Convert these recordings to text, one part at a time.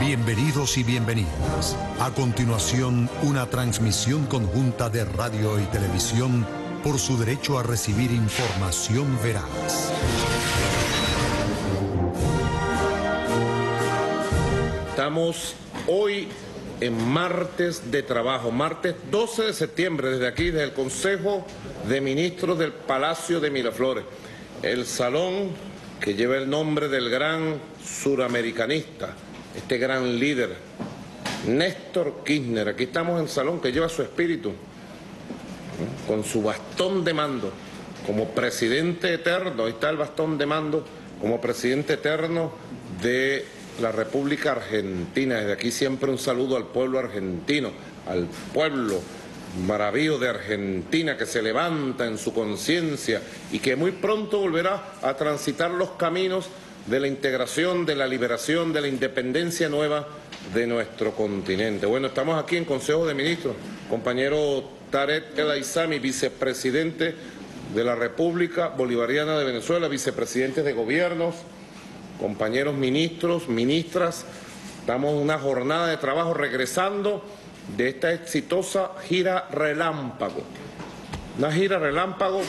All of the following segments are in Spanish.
Bienvenidos y bienvenidas. A continuación, una transmisión conjunta de radio y televisión por su derecho a recibir información veraz. Estamos hoy en martes de trabajo, martes 12 de septiembre, desde aquí, desde el Consejo de Ministros del Palacio de Miraflores, el salón que lleva el nombre del gran suramericanista, este gran líder, Néstor Kirchner. Aquí estamos en el salón que lleva su espíritu, con su bastón de mando, como presidente eterno. Ahí está el bastón de mando, como presidente eterno de la República Argentina. Desde aquí siempre un saludo al pueblo argentino, al pueblo maravilloso de Argentina que se levanta en su conciencia y que muy pronto volverá a transitar los caminos de la integración, de la liberación, de la independencia nueva de nuestro continente. Bueno, estamos aquí en Consejo de Ministros, compañero Tarek El Aissami, vicepresidente de la República Bolivariana de Venezuela, vicepresidentes de gobiernos, compañeros ministros, ministras. Estamos en una jornada de trabajo regresando de esta exitosa gira relámpago. Una gira relámpago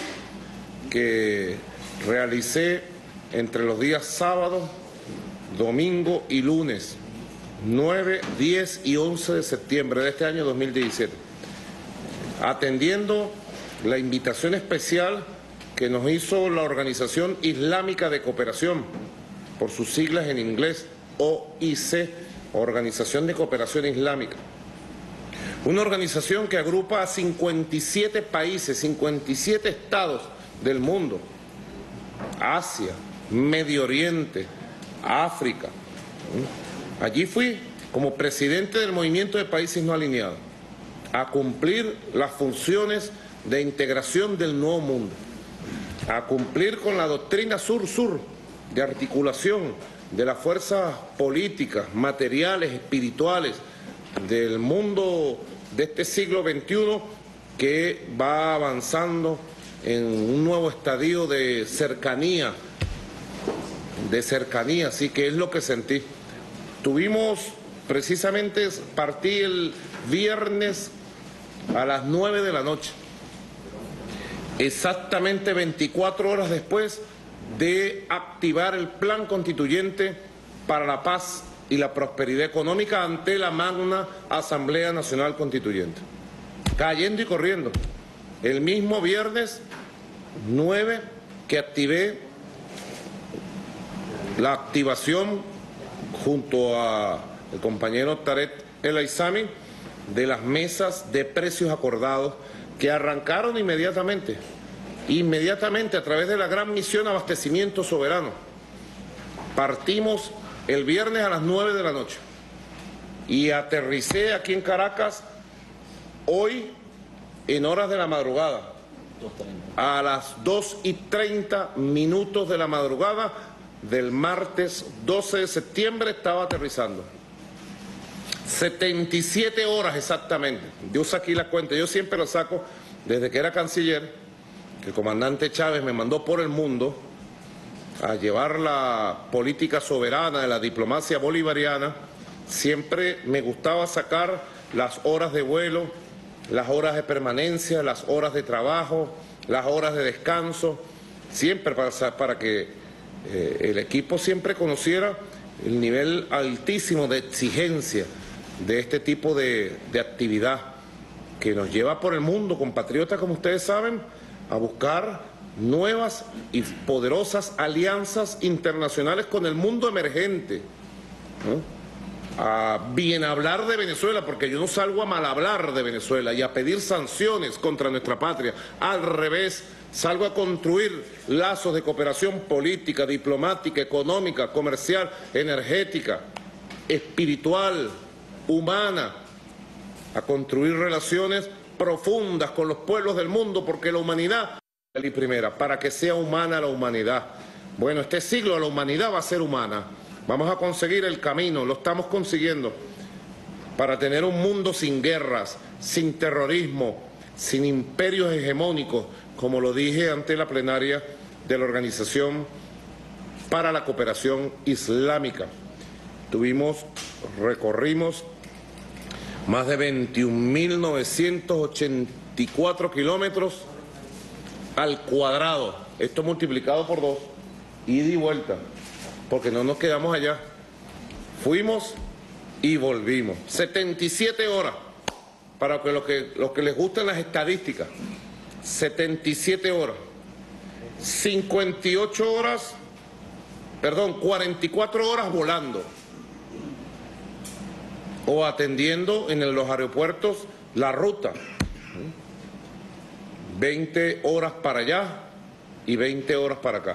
que realicé entre los días sábado, domingo y lunes, 9, 10 y 11 de septiembre de este año 2017, atendiendo la invitación especial que nos hizo la Organización Islámica de Cooperación, por sus siglas en inglés, OIC, Organización de Cooperación Islámica. Una organización que agrupa a 57 países, 57 estados del mundo, Asia, Medio Oriente, África. Allí fui como presidente del Movimiento de Países No Alineados a cumplir las funciones de integración del nuevo mundo, a cumplir con la doctrina sur-sur de articulación de las fuerzas políticas, materiales, espirituales del mundo de este siglo XXI que va avanzando en un nuevo estadio de cercanía, así que es lo que sentí. Partí el viernes a las 9 de la noche, exactamente 24 horas después de activar el Plan Constituyente para la Paz y la Prosperidad Económica ante la magna Asamblea Nacional Constituyente. Cayendo y corriendo. El mismo viernes 9 que activé la activación junto al compañero Tarek El Aissami de las mesas de precios acordados que arrancaron inmediatamente a través de la gran misión Abastecimiento Soberano. Partimos el viernes a las 9 de la noche y aterricé aquí en Caracas hoy en horas de la madrugada, a las 2:30 de la madrugada del martes 12 de septiembre estaba aterrizando. 77 horas exactamente. Yo saqué la cuenta, yo siempre la saco desde que era canciller, que el comandante Chávez me mandó por el mundo a llevar la política soberana de la diplomacia bolivariana. Siempre me gustaba sacar las horas de vuelo, las horas de permanencia, las horas de trabajo, las horas de descanso, siempre para que el equipo siempre conociera el nivel altísimo de exigencia de este tipo de actividad que nos lleva por el mundo, compatriotas, como ustedes saben, a buscar nuevas y poderosas alianzas internacionales con el mundo emergente, ¿no? A bien hablar de Venezuela, porque yo no salgo a mal hablar de Venezuela y a pedir sanciones contra nuestra patria. Al revés, salgo a construir lazos de cooperación política, diplomática, económica, comercial, energética, espiritual, humana, a construir relaciones profundas con los pueblos del mundo, porque la humanidad es la primera, para que sea humana la humanidad. Bueno, este siglo la humanidad va a ser humana. Vamos a conseguir el camino, lo estamos consiguiendo, para tener un mundo sin guerras, sin terrorismo, sin imperios hegemónicos, como lo dije ante la plenaria de la Organización para la Cooperación Islámica. recorrimos más de 21.984 kilómetros al cuadrado. Esto multiplicado por 2, ida y vuelta, porque no nos quedamos allá. Fuimos y volvimos. 77 horas, para que los que les gustan las estadísticas. 77 horas. 44 horas volando o atendiendo en los aeropuertos la ruta. 20 horas para allá y 20 horas para acá.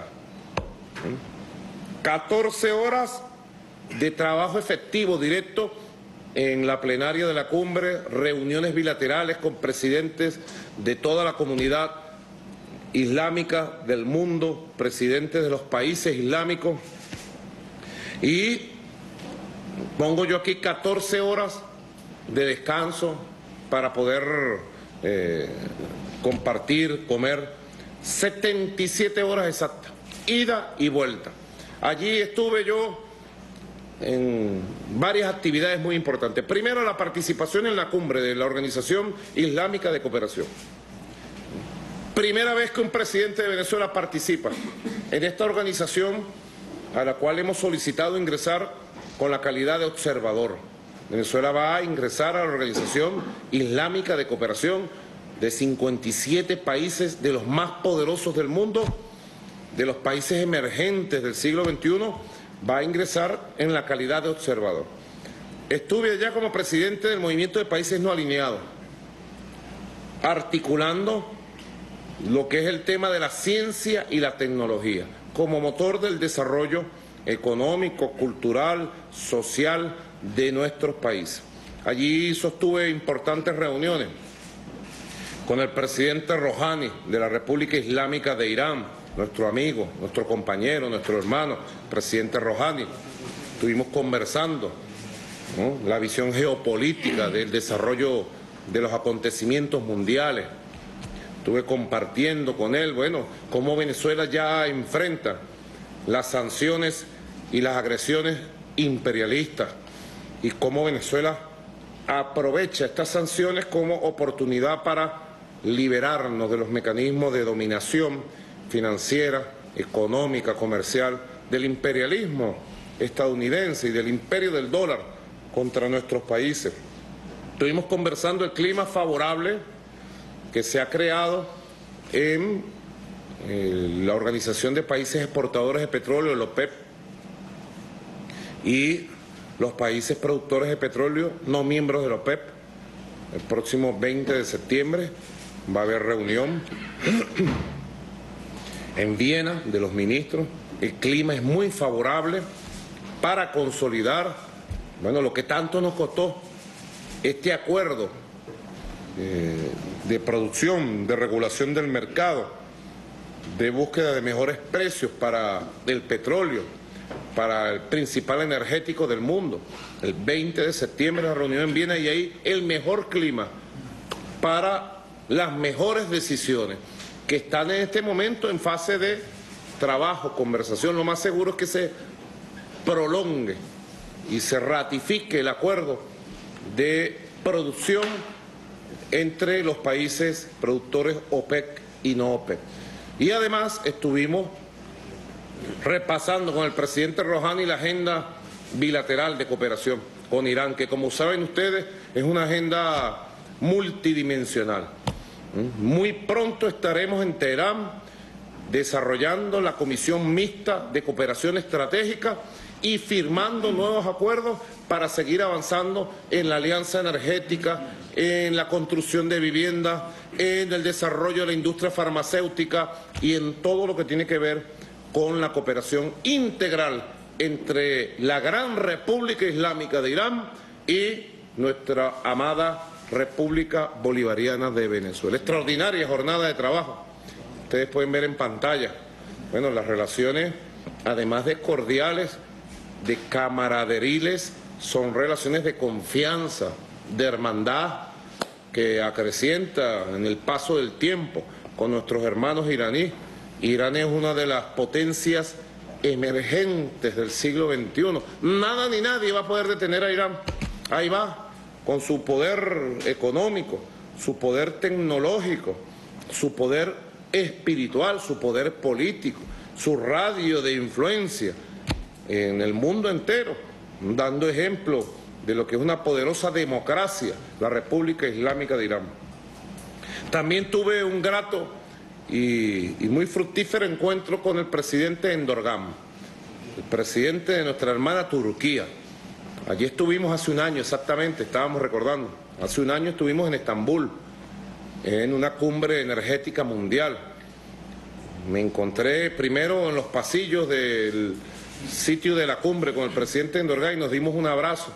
14 horas de trabajo efectivo directo en la plenaria de la cumbre, reuniones bilaterales con presidentes de toda la comunidad islámica del mundo, presidentes de los países islámicos, y pongo yo aquí 14 horas de descanso para poder compartir, comer. 77 horas exactas, ida y vuelta. Allí estuve yo en varias actividades muy importantes. Primero, la participación en la cumbre de la Organización Islámica de Cooperación. Primera vez que un presidente de Venezuela participa en esta organización a la cual hemos solicitado ingresar con la calidad de observador. Venezuela va a ingresar a la Organización Islámica de Cooperación de 57 países de los más poderosos del mundo, de los países emergentes del siglo XXI, va a ingresar en la calidad de observador. Estuve allá como presidente del Movimiento de Países No Alineados, articulando lo que es el tema de la ciencia y la tecnología, como motor del desarrollo económico, cultural, social de nuestros países. Allí sostuve importantes reuniones con el presidente Rouhani de la República Islámica de Irán, nuestro amigo, nuestro compañero, nuestro hermano, presidente Rouhani. Estuvimos conversando, ¿no?, la visión geopolítica del desarrollo de los acontecimientos mundiales. Estuve compartiendo con él, bueno, cómo Venezuela ya enfrenta las sanciones y las agresiones imperialistas y cómo Venezuela aprovecha estas sanciones como oportunidad para liberarnos de los mecanismos de dominación financiera, económica, comercial, del imperialismo estadounidense y del imperio del dólar contra nuestros países. Estuvimos conversando el clima favorable que se ha creado en la Organización de Países Exportadores de Petróleo, el OPEP, y los países productores de petróleo no miembros del OPEP. El próximo 20 de septiembre va a haber reunión en Viena de los ministros. El clima es muy favorable para consolidar, bueno, lo que tanto nos costó este acuerdo de producción, de regulación del mercado, de búsqueda de mejores precios para el petróleo, para el principal energético del mundo. El 20 de septiembre la reunión en Viena, y ahí el mejor clima para las mejores decisiones que están en este momento en fase de trabajo, conversación. Lo más seguro es que se prolongue y se ratifique el acuerdo de producción entre los países productores OPEC y no OPEC. Y además estuvimos repasando con el presidente Rouhani la agenda bilateral de cooperación con Irán, que como saben ustedes es una agenda multidimensional. Muy pronto estaremos en Teherán desarrollando la Comisión Mixta de Cooperación Estratégica y firmando nuevos acuerdos para seguir avanzando en la alianza energética, en la construcción de viviendas, en el desarrollo de la industria farmacéutica y en todo lo que tiene que ver con la cooperación integral entre la gran República Islámica de Irán y nuestra amada República Bolivariana de Venezuela. Extraordinaria jornada de trabajo. Ustedes pueden ver en pantalla, bueno, las relaciones, además de cordiales, de camaraderiles, son relaciones de confianza, de hermandad, que acrecienta en el paso del tiempo con nuestros hermanos iraníes. Irán es una de las potencias emergentes del siglo XXI. Nada ni nadie va a poder detener a Irán. Ahí va, con su poder económico, su poder tecnológico, su poder espiritual, su poder político, su radio de influencia en el mundo entero, dando ejemplo de lo que es una poderosa democracia, la República Islámica de Irán. También tuve un grato y muy fructífero encuentro con el presidente Erdoğan, el presidente de nuestra hermana Turquía. Allí estuvimos hace un año exactamente, estábamos recordando, hace un año estuvimos en Estambul, en una cumbre energética mundial. Me encontré primero en los pasillos del sitio de la cumbre con el presidente Erdoğan y nos dimos un abrazo.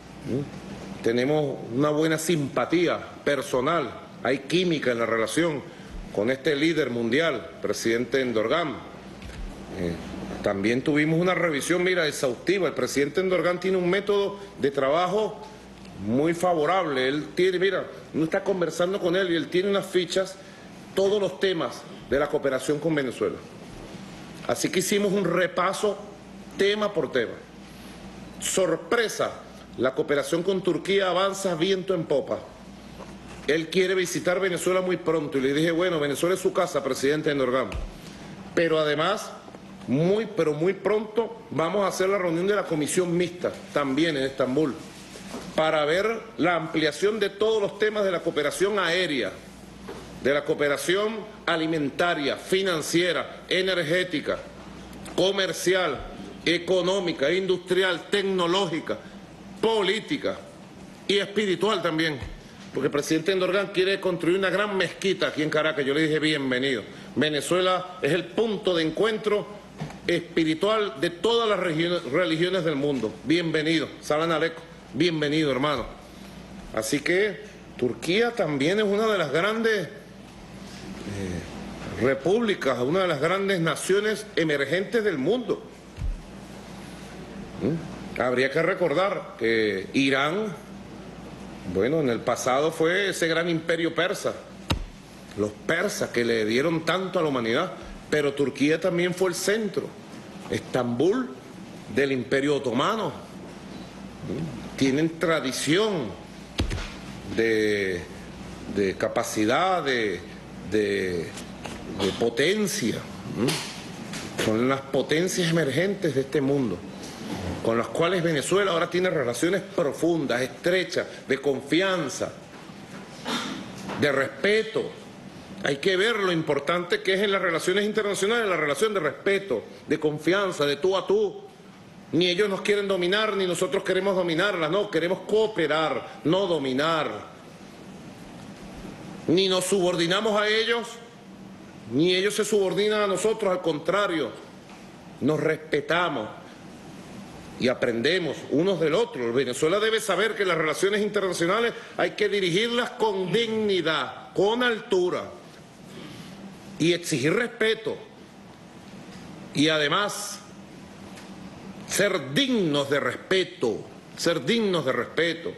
Tenemos una buena simpatía personal, hay química en la relación con este líder mundial, presidente Erdoğan. También tuvimos una revisión, mira, exhaustiva. El presidente Erdoğan tiene un método de trabajo muy favorable. Él tiene, mira, uno está conversando con él y él tiene unas fichas, todos los temas de la cooperación con Venezuela. Así que hicimos un repaso tema por tema. Sorpresa, la cooperación con Turquía avanza viento en popa. Él quiere visitar Venezuela muy pronto y le dije, bueno, Venezuela es su casa, presidente Erdoğan. Pero además, muy pronto vamos a hacer la reunión de la comisión mixta, también en Estambul, para ver la ampliación de todos los temas de la cooperación aérea, de la cooperación alimentaria, financiera, energética, comercial, económica, industrial, tecnológica, política y espiritual también. Porque el presidente Erdoğan quiere construir una gran mezquita aquí en Caracas. Yo le dije bienvenido. Venezuela es el punto de encuentro espiritual de todas las religiones del mundo. Bienvenido. Salam aleikum. Bienvenido, hermano. Así que Turquía también es una de las grandes repúblicas, una de las grandes naciones emergentes del mundo. Habría que recordar que Irán, bueno, en el pasado fue ese gran imperio persa, los persas que le dieron tanto a la humanidad, pero Turquía también fue el centro, Estambul, del imperio otomano. Tienen tradición de capacidad, de potencia. Son las potencias emergentes de este mundo, con las cuales Venezuela ahora tiene relaciones profundas, estrechas, de confianza, de respeto. Hay que ver lo importante que es en las relaciones internacionales, la relación de respeto, de confianza, de tú a tú. Ni ellos nos quieren dominar, ni nosotros queremos dominarlas, no, queremos cooperar, no dominar. Ni nos subordinamos a ellos, ni ellos se subordinan a nosotros, al contrario, nos respetamos y aprendemos unos del otro. Venezuela debe saber que las relaciones internacionales hay que dirigirlas con dignidad, con altura y exigir respeto y además ser dignos de respeto, ser dignos de respeto.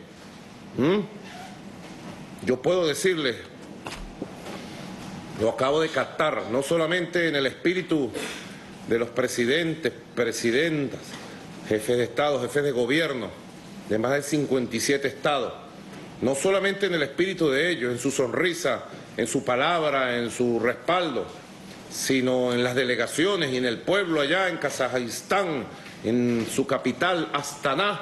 Yo puedo decirles, lo acabo de captar, no solamente en el espíritu de los presidentes, presidentas, jefes de Estado, jefes de gobierno, de más de 57 estados, no solamente en el espíritu de ellos, en su sonrisa, en su palabra, en su respaldo, sino en las delegaciones y en el pueblo allá en Kazajistán, en su capital, Astana,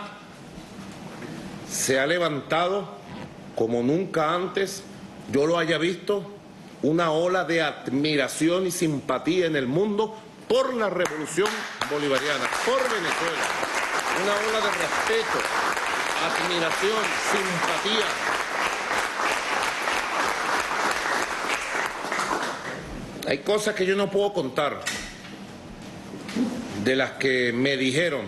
se ha levantado como nunca antes yo lo haya visto, una ola de admiración y simpatía en el mundo por la revolución bolivariana, por Venezuela. Una ola de respeto, admiración, simpatía. Hay cosas que yo no puedo contar, de las que me dijeron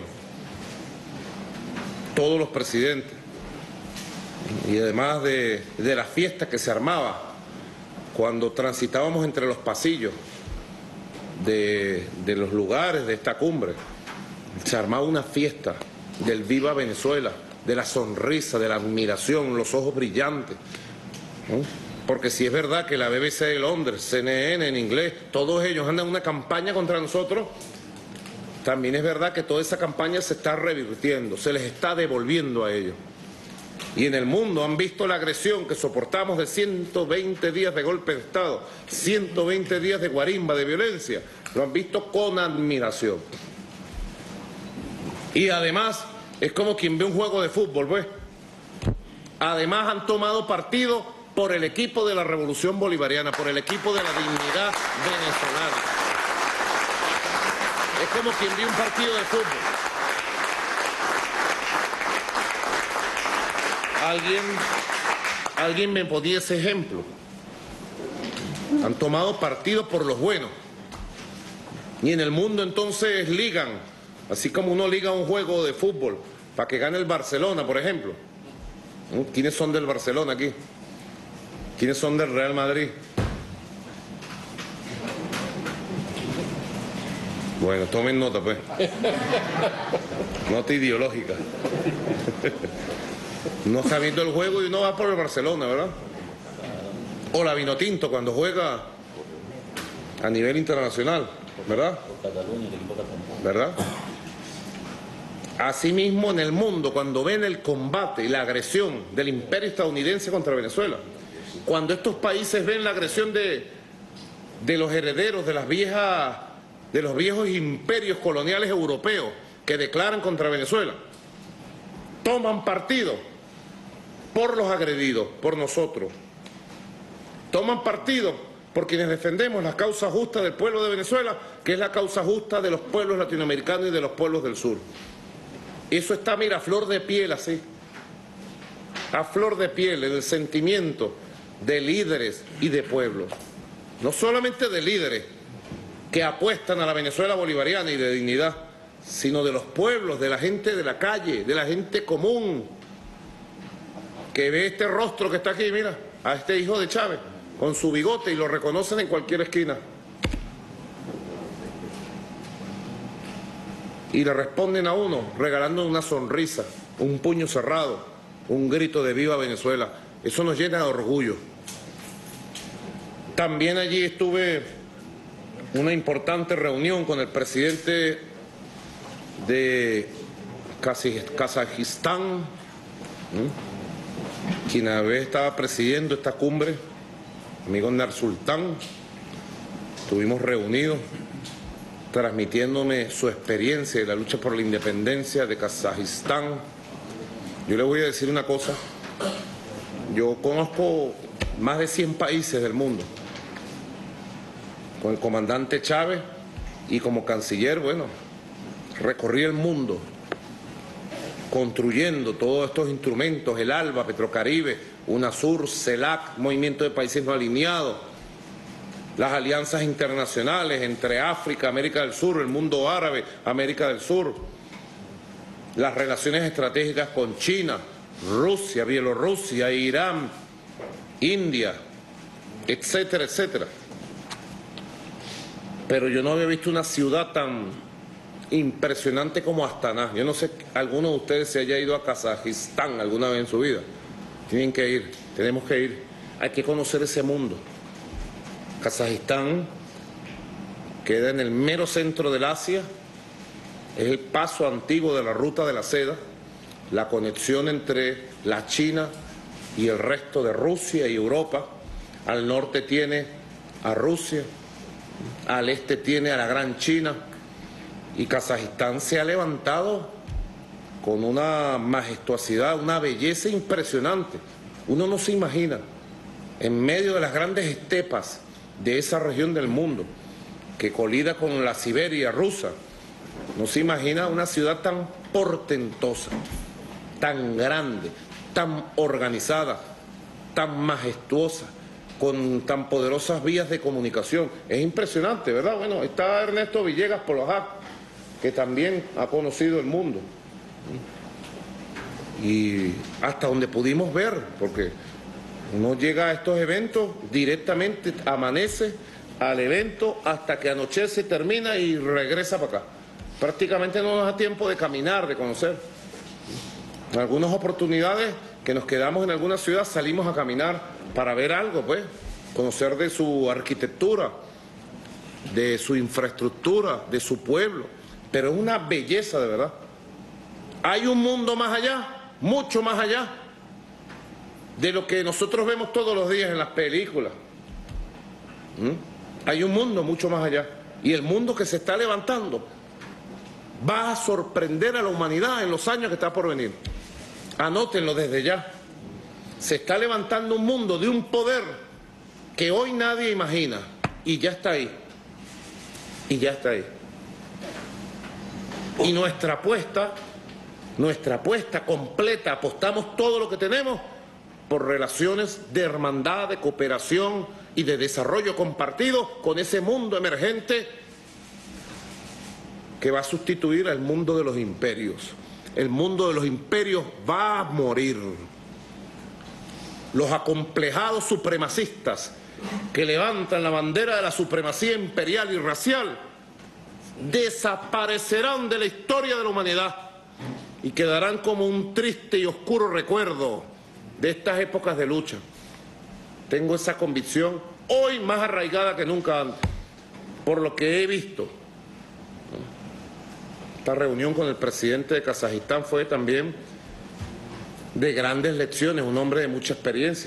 todos los presidentes, y además de la fiesta que se armaba cuando transitábamos entre los pasillos de los lugares de esta cumbre. Se armaba una fiesta del Viva Venezuela, de la sonrisa, de la admiración, los ojos brillantes. Porque si es verdad que la BBC de Londres, CNN en inglés, todos ellos andan en una campaña contra nosotros, también es verdad que toda esa campaña se está revirtiendo, se les está devolviendo a ellos. Y en el mundo han visto la agresión que soportamos de 120 días de golpe de Estado, 120 días de guarimba, de violencia, lo han visto con admiración. Y además, es como quien ve un juego de fútbol, pues. Además han tomado partido por el equipo de la Revolución Bolivariana, por el equipo de la dignidad venezolana. Es como quien ve un partido de fútbol. Alguien me ponía ese ejemplo. Han tomado partido por los buenos. Y en el mundo entonces ligan, así como uno liga un juego de fútbol para que gane el Barcelona, por ejemplo. ¿Quiénes son del Barcelona aquí? ¿Quiénes son del Real Madrid? Bueno, tomen nota, pues. Nota ideológica. No está viendo el juego y uno va por el Barcelona, ¿verdad? O la Vinotinto cuando juega a nivel internacional, ¿verdad? ¿Verdad? Asimismo, en el mundo, cuando ven el combate y la agresión del imperio estadounidense contra Venezuela, cuando estos países ven la agresión de los herederos de los viejos imperios coloniales europeos que declaran contra Venezuela, toman partido por los agredidos, por nosotros. Toman partido por quienes defendemos la causa justa del pueblo de Venezuela, que es la causa justa de los pueblos latinoamericanos y de los pueblos del sur. Eso está, mira, a flor de piel así, a flor de piel, en el sentimiento de líderes y de pueblos. No solamente de líderes que apuestan a la Venezuela bolivariana y de dignidad, sino de los pueblos, de la gente de la calle, de la gente común, que ve este rostro que está aquí, mira, a este hijo de Chávez, con su bigote y lo reconocen en cualquier esquina. Y le responden a uno regalando una sonrisa, un puño cerrado, un grito de ¡Viva Venezuela! Eso nos llena de orgullo. También allí estuve en una importante reunión con el presidente de Kazajistán, quien a vez estaba presidiendo esta cumbre, amigo Nursultán. Estuvimos reunidos transmitiéndome su experiencia de la lucha por la independencia de Kazajistán. Yo le voy a decir una cosa, yo conozco más de 100 países del mundo. Con el comandante Chávez y como canciller, bueno, recorrí el mundo construyendo todos estos instrumentos, el ALBA, Petrocaribe, UNASUR, CELAC, Movimiento de Países No Alineados, las alianzas internacionales entre África, América del Sur, el mundo árabe, América del Sur, las relaciones estratégicas con China, Rusia, Bielorrusia, Irán, India, etcétera, etcétera. Pero yo no había visto una ciudad tan impresionante como Astana. Yo no sé, alguno de ustedes se haya ido a Kazajistán alguna vez en su vida. Tienen que ir, tenemos que ir. Hay que conocer ese mundo. Kazajistán queda en el mero centro del Asia, es el paso antiguo de la ruta de la seda, la conexión entre la China y el resto de Rusia y Europa. Al norte tiene a Rusia, al este tiene a la Gran China, y Kazajistán se ha levantado con una majestuosidad, una belleza impresionante. Uno no se imagina, en medio de las grandes estepas de esa región del mundo, que colida con la Siberia rusa, no se imagina una ciudad tan portentosa, tan grande, tan organizada, tan majestuosa, con tan poderosas vías de comunicación. Es impresionante, ¿verdad? Bueno, está Ernesto Villegas Polojac, que también ha conocido el mundo. Y hasta donde pudimos ver, porque uno llega a estos eventos directamente, amanece al evento hasta que anochece, termina y regresa para acá. Prácticamente no nos da tiempo de caminar, de conocer. En algunas oportunidades que nos quedamos en alguna ciudad salimos a caminar para ver algo, pues, conocer de su arquitectura, de su infraestructura, de su pueblo, pero es una belleza de verdad. Hay un mundo más allá, mucho más allá de lo que nosotros vemos todos los días en las películas. Hay un mundo mucho más allá. Y el mundo que se está levantando va a sorprender a la humanidad en los años que está por venir. Anótenlo desde ya. Se está levantando un mundo de un poder que hoy nadie imagina. Y ya está ahí. Y ya está ahí. Y nuestra apuesta completa, apostamos todo lo que tenemos por relaciones de hermandad, de cooperación y de desarrollo compartido con ese mundo emergente que va a sustituir al mundo de los imperios. El mundo de los imperios va a morir. Los acomplejados supremacistas que levantan la bandera de la supremacía imperial y racial desaparecerán de la historia de la humanidad y quedarán como un triste y oscuro recuerdo de estas épocas de lucha. Tengo esa convicción hoy más arraigada que nunca antes, por lo que he visto. Esta reunión con el presidente de Kazajistán fue también de grandes lecciones, un hombre de mucha experiencia,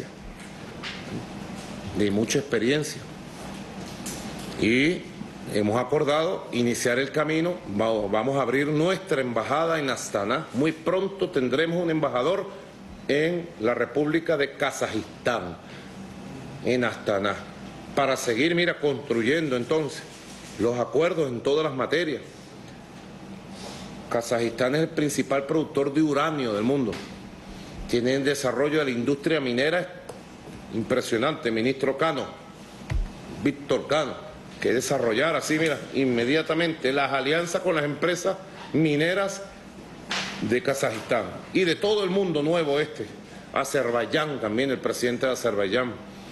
y hemos acordado iniciar el camino. Vamos a abrir nuestra embajada en Astana. Muy pronto tendremos un embajador en la República de Kazajistán, en Astana, para seguir, construyendo entonces los acuerdos en todas las materias. Kazajistán es el principal productor de uranio del mundo. Tiene el desarrollo de la industria minera impresionante. Ministro Cano, Víctor Cano, que desarrollar así, inmediatamente las alianzas con las empresas mineras de Kazajistán y de todo el mundo nuevo Azerbaiyán también, el presidente de Azerbaiyán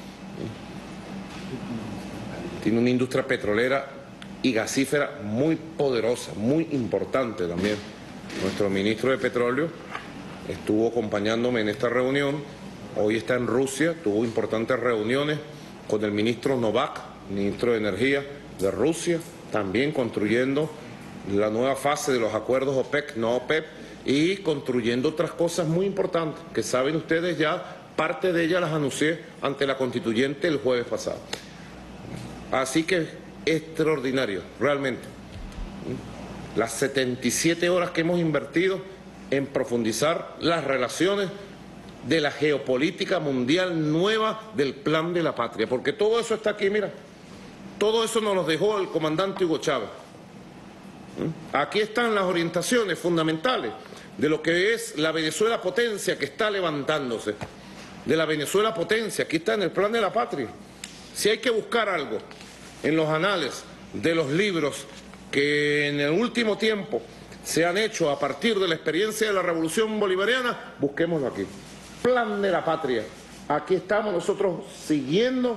tiene una industria petrolera y gasífera muy poderosa, muy importante también. Nuestro ministro de Petróleo estuvo acompañándome en esta reunión, hoy está en Rusia, tuvo importantes reuniones con el ministro Novak, ministro de Energía de Rusia, también construyendo la nueva fase de los acuerdos OPEC, no OPEP, y construyendo otras cosas muy importantes, que saben ustedes ya, parte de ellas las anuncié ante la constituyente el jueves pasado. Así que extraordinario, realmente. Las 77 horas que hemos invertido en profundizar las relaciones de la geopolítica mundial nueva del plan de la patria, porque todo eso está aquí, todo eso nos lo dejó el comandante Hugo Chávez. Aquí están las orientaciones fundamentales de lo que es la Venezuela potencia que está levantándose, de la Venezuela potencia, aquí está en el plan de la patria. Si hay que buscar algo en los anales de los libros que en el último tiempo se han hecho a partir de la experiencia de la Revolución Bolivariana, busquémoslo aquí. Plan de la patria. Aquí estamos nosotros siguiendo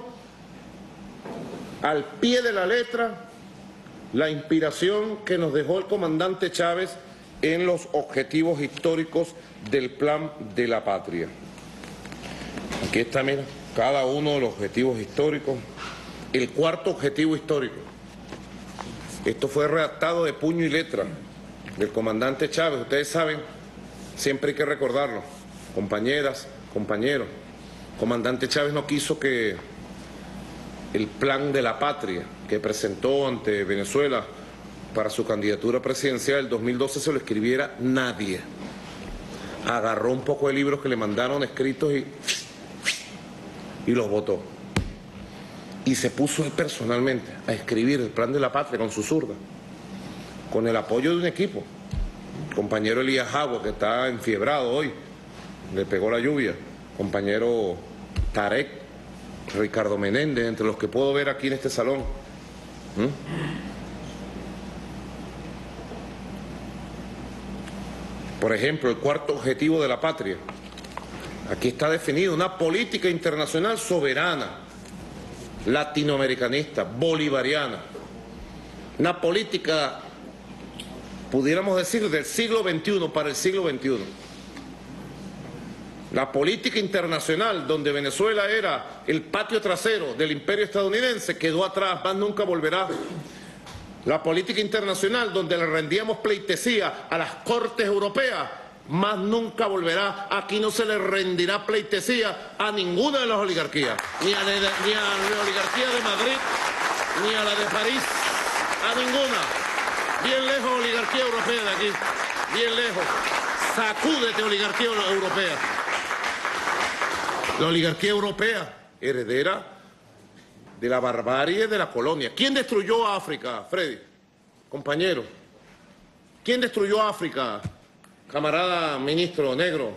al pie de la letra la inspiración que nos dejó el comandante Chávez en los objetivos históricos del plan de la patria. Aquí está, cada uno de los objetivos históricos. El cuarto objetivo histórico. Esto fue redactado de puño y letra del comandante Chávez. Ustedes saben, siempre hay que recordarlo, compañeras, compañeros. Comandante Chávez no quiso que el plan de la patria que presentó ante Venezuela para su candidatura presidencial del 2012 se lo escribiera nadie. Agarró un poco de libros que le mandaron escritos y los botó. Y se puso él personalmente a escribir el plan de la patria con su zurda, con el apoyo de un equipo. El compañero Elías Jagua, que está enfiebrado hoy, le pegó la lluvia. Compañero Tarek, Ricardo Menéndez, entre los que puedo ver aquí en este salón. Por ejemplo, el cuarto objetivo de la patria. Aquí está definido una política internacional soberana, latinoamericanista, bolivariana, una política, pudiéramos decir, del siglo XXI para el siglo XXI. La política internacional, donde Venezuela era el patio trasero del imperio estadounidense, quedó atrás, más nunca volverá. la política internacional donde le rendíamos pleitesía a las cortes europeas, más nunca volverá. Aquí no se le rendirá pleitesía a ninguna de las oligarquías, ni a la oligarquía de Madrid, ni a la de París, a ninguna. Bien lejos, oligarquía europea de aquí, bien lejos. Sacúdete, oligarquía europea. La oligarquía europea, heredera de la barbarie de la colonia. ¿Quién destruyó a África, Freddy? Compañero. ¿Quién destruyó a África, camarada ministro negro?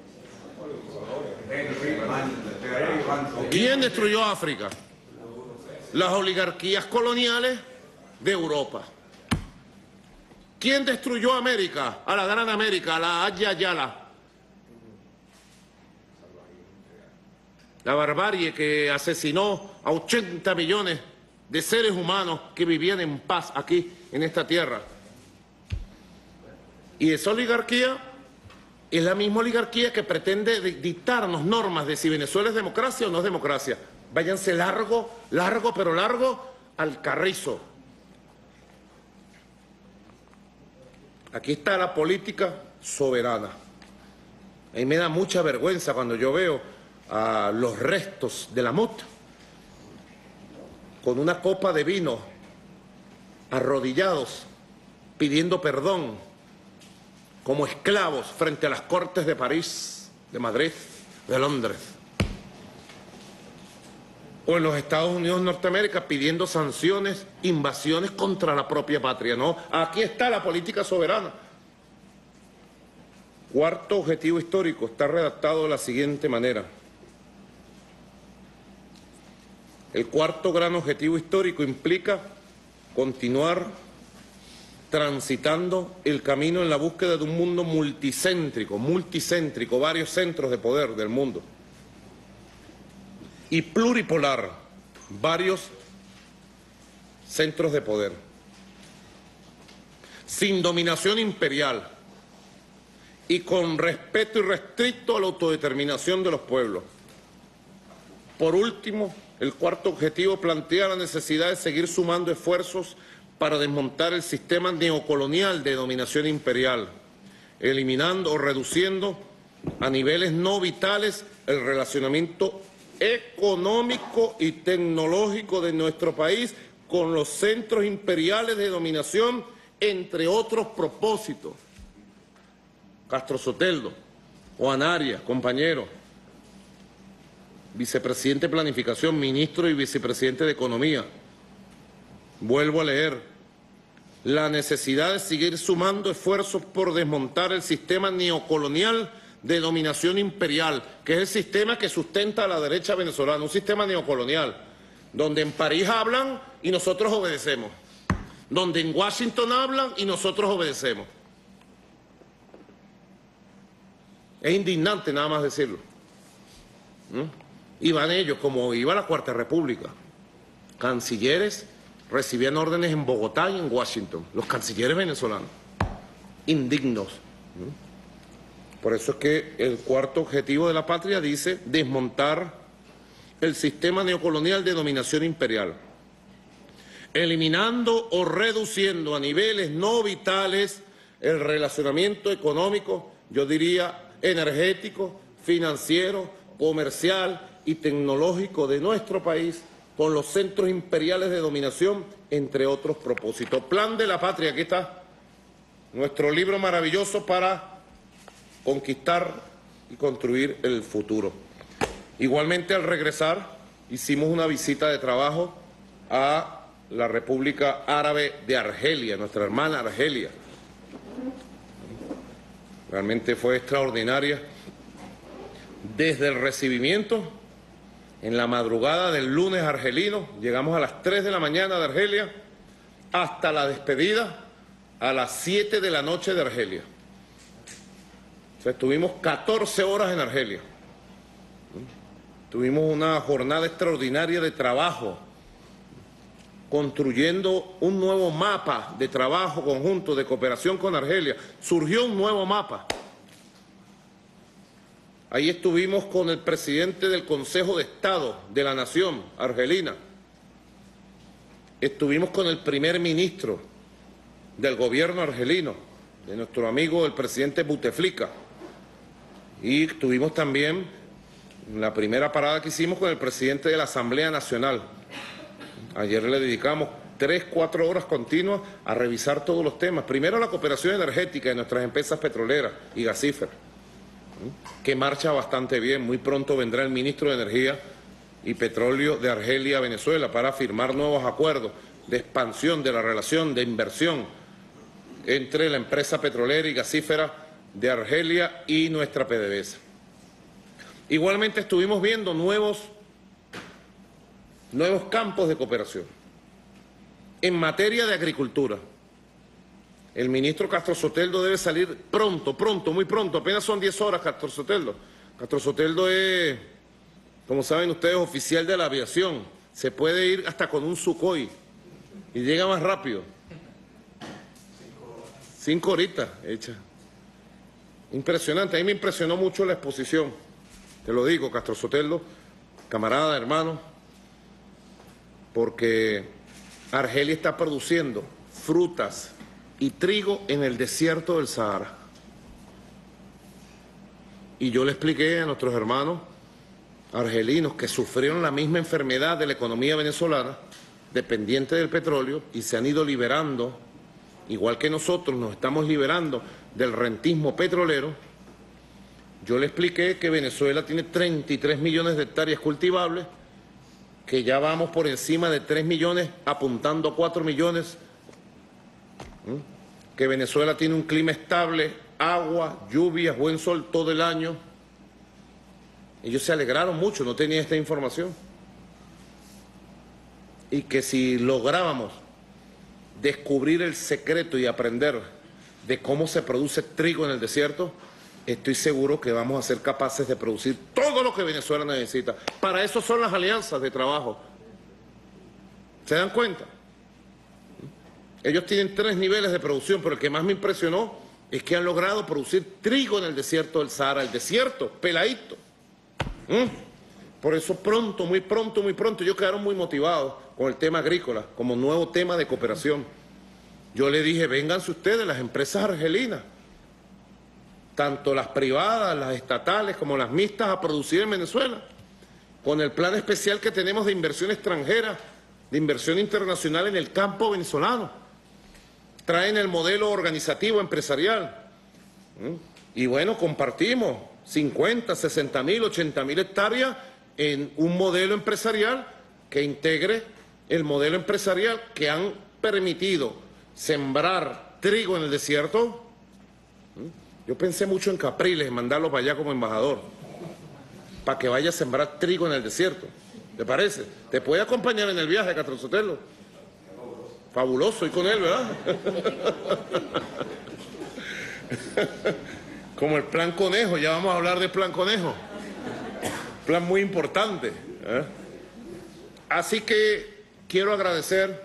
¿Quién destruyó a África? Las oligarquías coloniales de Europa. ¿Quién destruyó a América, a la gran América, a la Haya Yala? La barbarie que asesinó a 80 millones de seres humanos que vivían en paz aquí, en esta tierra. Y esa oligarquía es la misma oligarquía que pretende dictarnos normas de si Venezuela es democracia o no es democracia. Váyanse largo, pero largo, al carrizo. Aquí está la política soberana. A mí me da mucha vergüenza cuando yo veo a los restos de la MUT con una copa de vino, arrodillados, pidiendo perdón, como esclavos frente a las cortes de París, de Madrid, de Londres. O en los Estados Unidos de Norteamérica pidiendo sanciones, invasiones contra la propia patria. No, aquí está la política soberana. Cuarto objetivo histórico está redactado de la siguiente manera. El cuarto gran objetivo histórico implica continuar transitando el camino en la búsqueda de un mundo multicéntrico, varios centros de poder del mundo, y pluripolar, varios centros de poder, sin dominación imperial y con respeto irrestricto a la autodeterminación de los pueblos. Por último, el cuarto objetivo plantea la necesidad de seguir sumando esfuerzos para desmontar el sistema neocolonial de dominación imperial, eliminando o reduciendo a niveles no vitales el relacionamiento económico y tecnológico de nuestro país con los centros imperiales de dominación, entre otros propósitos. Castro Soteldo, Juan Arias, compañero, vicepresidente de Planificación, ministro y vicepresidente de Economía. Vuelvo a leer. La necesidad de seguir sumando esfuerzos por desmontar el sistema neocolonial de dominación imperial, que es el sistema que sustenta a la derecha venezolana, un sistema neocolonial, donde en París hablan y nosotros obedecemos, donde en Washington hablan y nosotros obedecemos. Es indignante nada más decirlo. Iban ellos, como iba la Cuarta República, cancilleres recibían órdenes en Bogotá y en Washington, los cancilleres venezolanos, indignos. Por eso es que el cuarto objetivo de la patria dice desmontar el sistema neocolonial de dominación imperial, eliminando o reduciendo a niveles no vitales el relacionamiento económico, yo diría energético, financiero, comercial y tecnológico de nuestro país con los centros imperiales de dominación, entre otros propósitos. Plan de la Patria, aquí está, nuestro libro maravilloso para conquistar y construir el futuro. Igualmente, al regresar, hicimos una visita de trabajo a la República Árabe de Argelia, nuestra hermana Argelia. Realmente fue extraordinaria. Desde el recibimiento, en la madrugada del lunes argelino, llegamos a las 3 de la mañana de Argelia, hasta la despedida a las 7 de la noche de Argelia. O sea, estuvimos 14 horas en Argelia. Tuvimos una jornada extraordinaria de trabajo, construyendo un nuevo mapa de trabajo conjunto, de cooperación con Argelia. Surgió un nuevo mapa. Ahí estuvimos con el presidente del Consejo de Estado de la Nación argelina, Estuvimos con el primer ministro del gobierno argelino, de nuestro amigo el presidente Bouteflika, y estuvimos también en la primera parada que hicimos con el presidente de la Asamblea Nacional. Ayer le dedicamos 3-4 horas continuas a revisar todos los temas. Primero, la cooperación energética de nuestras empresas petroleras y gasíferas, que marcha bastante bien. Muy pronto vendrá el ministro de Energía y Petróleo de Argelia a Venezuela para firmar nuevos acuerdos de expansión de la relación de inversión entre la empresa petrolera y gasífera de Argelia y nuestra PDVSA. Igualmente estuvimos viendo nuevos campos de cooperación. En materia de agricultura, el ministro Castro Soteldo debe salir pronto, muy pronto, apenas son 10 horas Castro Soteldo. Castro Soteldo es, como saben ustedes, oficial de la aviación. Se puede ir hasta con un Sukhoi y llega más rápido. 5 horitas hecha. Impresionante, a mí me impresionó mucho la exposición. Te lo digo, Castro Soteldo, camarada, hermano, porque Argelia está produciendo frutas y trigo en el desierto del Sahara. Y yo le expliqué a nuestros hermanos argelinos que sufrieron la misma enfermedad de la economía venezolana, dependiente del petróleo, y se han ido liberando, igual que nosotros nos estamos liberando del rentismo petrolero. Yo le expliqué que Venezuela tiene 33 millones de hectáreas cultivables, que ya vamos por encima de 3 millones, apuntando a 4 millones, que Venezuela tiene un clima estable, agua, lluvias, buen sol todo el año. Ellos se alegraron mucho, no tenían esta información. Y que si lográbamos descubrir el secreto y aprender de cómo se produce trigo en el desierto, estoy seguro que vamos a ser capaces de producir todo lo que Venezuela necesita. Para eso son las alianzas de trabajo. ¿Se dan cuenta? Ellos tienen 3 niveles de producción, pero el que más me impresionó es que han logrado producir trigo en el desierto del Sahara, el desierto, peladito. Por eso pronto, muy pronto, ellos quedaron muy motivados con el tema agrícola, como nuevo tema de cooperación. Yo le dije, vénganse ustedes, las empresas argelinas, tanto las privadas, las estatales, como las mixtas, a producir en Venezuela, con el plan especial que tenemos de inversión extranjera, de inversión internacional en el campo venezolano. Traen el modelo organizativo empresarial. Y bueno, compartimos 50, 60 mil, 80 mil hectáreas en un modelo empresarial que integre el modelo empresarial que han permitido sembrar trigo en el desierto. Yo pensé mucho en Capriles, en mandarlo para allá como embajador, para que vaya a sembrar trigo en el desierto. ¿Te parece? ¿Te puede acompañar en el viaje, Castro Soteldo? Fabuloso, y con él, ¿verdad? Como el Plan Conejo, ya vamos a hablar del Plan Conejo. Plan muy importante. Así que quiero agradecer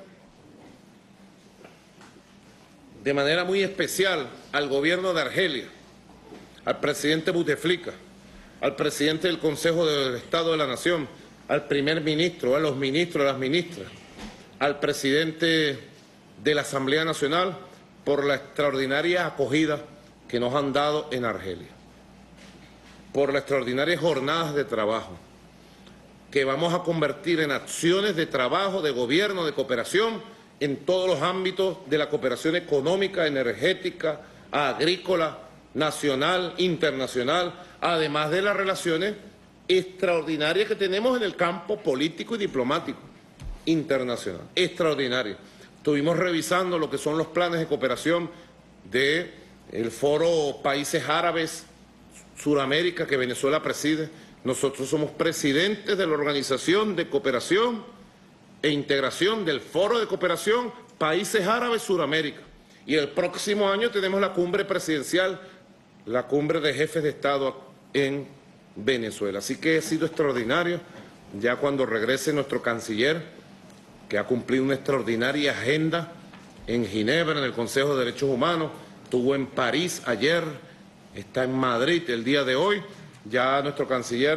de manera muy especial al gobierno de Argelia, al presidente Bouteflika, al presidente del Consejo del Estado de la Nación, al primer ministro, a los ministros, a las ministras, al presidente de la Asamblea Nacional, por la extraordinaria acogida que nos han dado en Argelia, por las extraordinarias jornadas de trabajo, que vamos a convertir en acciones de trabajo, de gobierno, de cooperación, en todos los ámbitos de la cooperación económica, energética, agrícola, nacional, internacional, además de las relaciones extraordinarias que tenemos en el campo político y diplomático internacional. Extraordinarias. Estuvimos revisando lo que son los planes de cooperación del Foro Países Árabes Suramérica que Venezuela preside. Nosotros somos presidentes de la Organización de Cooperación e Integración del Foro de Cooperación Países Árabes Suramérica. Y el próximo año tenemos la cumbre presidencial, la cumbre de jefes de Estado en Venezuela. Así que ha sido extraordinario. Ya cuando regrese nuestro canciller, que ha cumplido una extraordinaria agenda en Ginebra, en el Consejo de Derechos Humanos, estuvo en París ayer, está en Madrid el día de hoy, ya nuestro canciller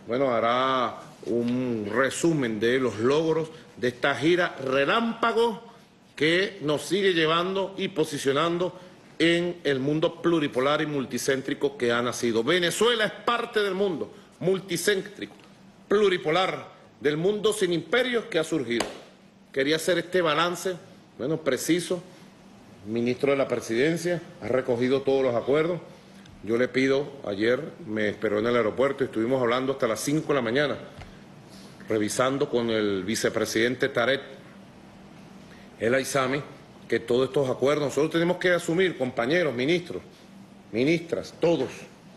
bueno, hará un resumen de los logros de esta gira relámpago que nos sigue llevando y posicionando en el mundo pluripolar y multicéntrico que ha nacido. Venezuela es parte del mundo multicéntrico, pluripolar, del mundo sin imperios que ha surgido. Quería hacer este balance, bueno, preciso. El ministro de la Presidencia ha recogido todos los acuerdos. Yo le pido, ayer me esperó en el aeropuerto y estuvimos hablando hasta las 5 de la mañana, revisando con el vicepresidente Tarek El Aizami, que todos estos acuerdos nosotros tenemos que asumir, compañeros, ministros, ministras, todos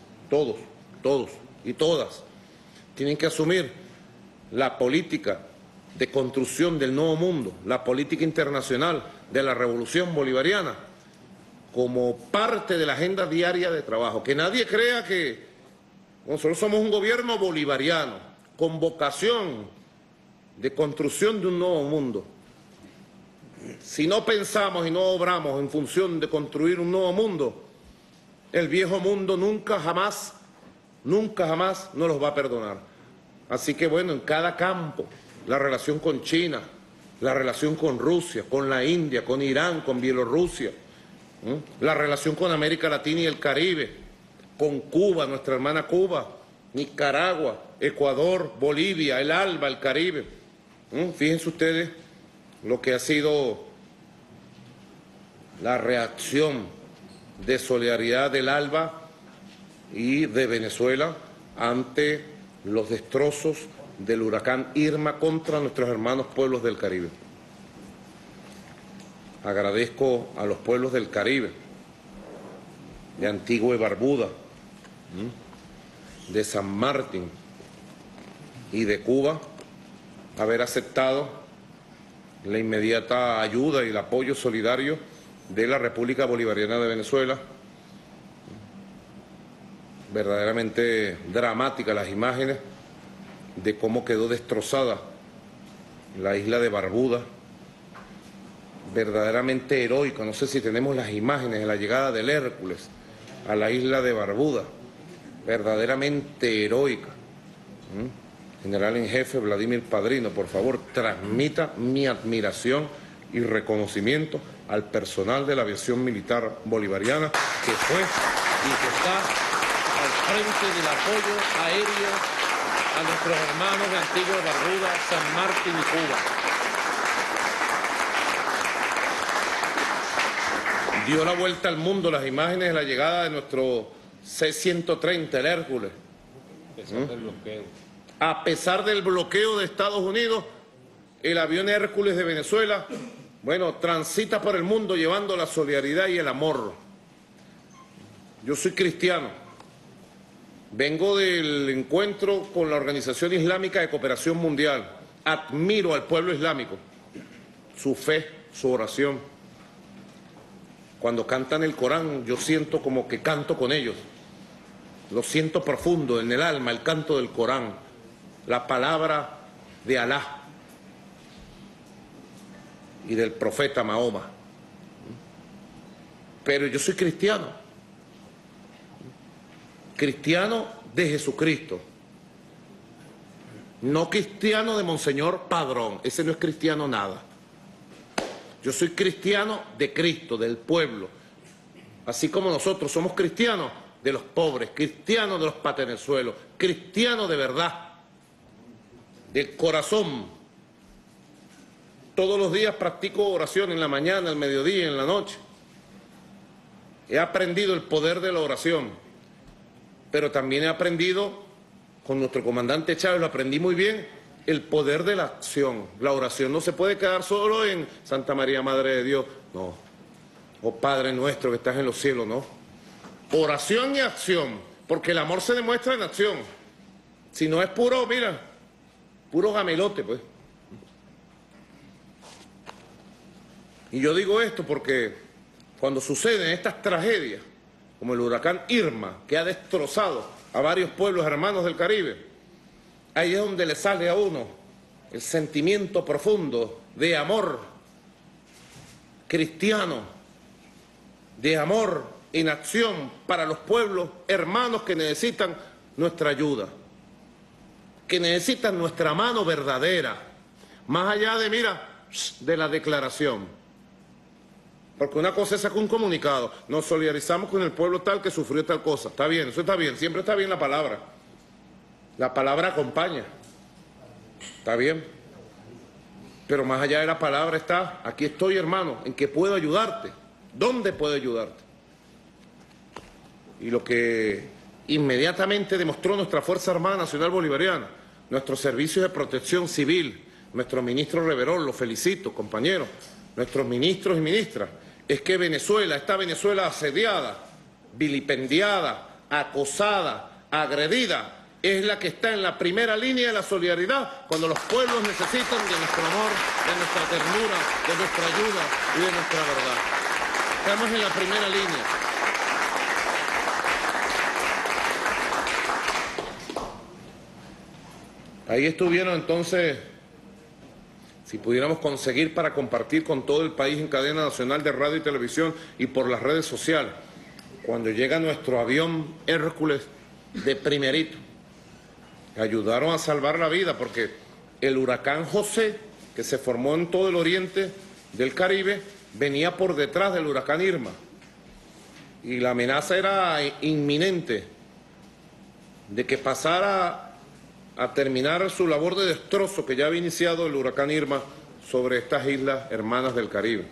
y todas, tienen que asumir la política de construcción del nuevo mundo, la política internacional de la revolución bolivariana, como parte de la agenda diaria de trabajo. Que nadie crea que nosotros somos un gobierno bolivariano, con vocación de construcción de un nuevo mundo. Si no pensamos y no obramos en función de construir un nuevo mundo, el viejo mundo nunca jamás nos los va a perdonar. Así que bueno, en cada campo, la relación con China, la relación con Rusia, con la India, con Irán, con Bielorrusia, la relación con América Latina y el Caribe, con Cuba, nuestra hermana Cuba, Nicaragua, Ecuador, Bolivia, el ALBA, el Caribe. Fíjense ustedes lo que ha sido la reacción de solidaridad del ALBA y de Venezuela ante los destrozos del huracán Irma contra nuestros hermanos pueblos del Caribe. Agradezco a los pueblos del Caribe, de Antigua y Barbuda, de San Martín y de Cuba, haber aceptado la inmediata ayuda y el apoyo solidario de la República Bolivariana de Venezuela. Verdaderamente dramáticas las imágenes de cómo quedó destrozada la isla de Barbuda. Verdaderamente heroica, no sé si tenemos las imágenes de la llegada del Hércules a la isla de Barbuda, verdaderamente heroica. General en jefe Vladimir Padrino, por favor, transmita mi admiración y reconocimiento al personal de la aviación militar bolivariana que fue y que está al frente del apoyo aéreo a nuestros hermanos de Antigua y Barbuda, San Martín y Cuba. Dio la vuelta al mundo las imágenes de la llegada de nuestro C-130, el Hércules. A pesar del bloqueo de Estados Unidos, el avión Hércules de Venezuela, bueno, transita por el mundo llevando la solidaridad y el amor. Yo soy cristiano. Vengo del encuentro con la Organización Islámica de Cooperación Mundial. Admiro al pueblo islámico, su fe, su oración. Cuando cantan el Corán, yo siento como que canto con ellos. Lo siento profundo en el alma, el canto del Corán, la palabra de Alá y del profeta Mahoma. Pero yo soy cristiano. Cristiano de Jesucristo. No cristiano de Monseñor Padrón. Ese no es cristiano nada. Yo soy cristiano de Cristo, del pueblo. Así como nosotros somos cristianos de los pobres, cristianos de los paternezuelos, cristianos de verdad, del corazón. Todos los días practico oración en la mañana, al mediodía, en la noche. He aprendido el poder de la oración, pero también he aprendido, con nuestro comandante Chávez, lo aprendí muy bien, el poder de la acción. La oración no se puede quedar solo en Santa María, Madre de Dios, no. Oh Padre nuestro que estás en los cielos, no. Oración y acción, porque el amor se demuestra en acción. Si no es puro, mira, puro gamelote, pues. Y yo digo esto porque cuando suceden estas tragedias, como el huracán Irma, que ha destrozado a varios pueblos hermanos del Caribe, ahí es donde le sale a uno el sentimiento profundo de amor cristiano, de amor en acción para los pueblos hermanos que necesitan nuestra ayuda. que necesitan nuestra mano verdadera, más allá de, mira, de la declaración. Porque una cosa es sacar un comunicado, nos solidarizamos con el pueblo tal que sufrió tal cosa, está bien, eso está bien, siempre está bien la palabra acompaña, está bien, pero más allá de la palabra está, aquí estoy hermano, en que puedo ayudarte, ¿dónde puedo ayudarte? Y lo que inmediatamente demostró nuestra Fuerza Armada Nacional Bolivariana, nuestros servicios de protección civil, nuestro ministro Reverol, lo felicito, compañeros, nuestros ministros y ministras, es que Venezuela, esta Venezuela asediada, vilipendiada, acosada, agredida, es la que está en la primera línea de la solidaridad cuando los pueblos necesitan de nuestro amor, de nuestra ternura, de nuestra ayuda y de nuestra verdad. Estamos en la primera línea. Ahí estuvieron entonces, si pudiéramos conseguir para compartir con todo el país en cadena nacional de radio y televisión y por las redes sociales, cuando llega nuestro avión Hércules de primerito, ayudaron a salvar la vida porque el huracán José, que se formó en todo el oriente del Caribe, venía por detrás del huracán Irma y la amenaza era inminente de que pasara a terminar su labor de destrozo que ya había iniciado el huracán Irma sobre estas islas hermanas del Caribe.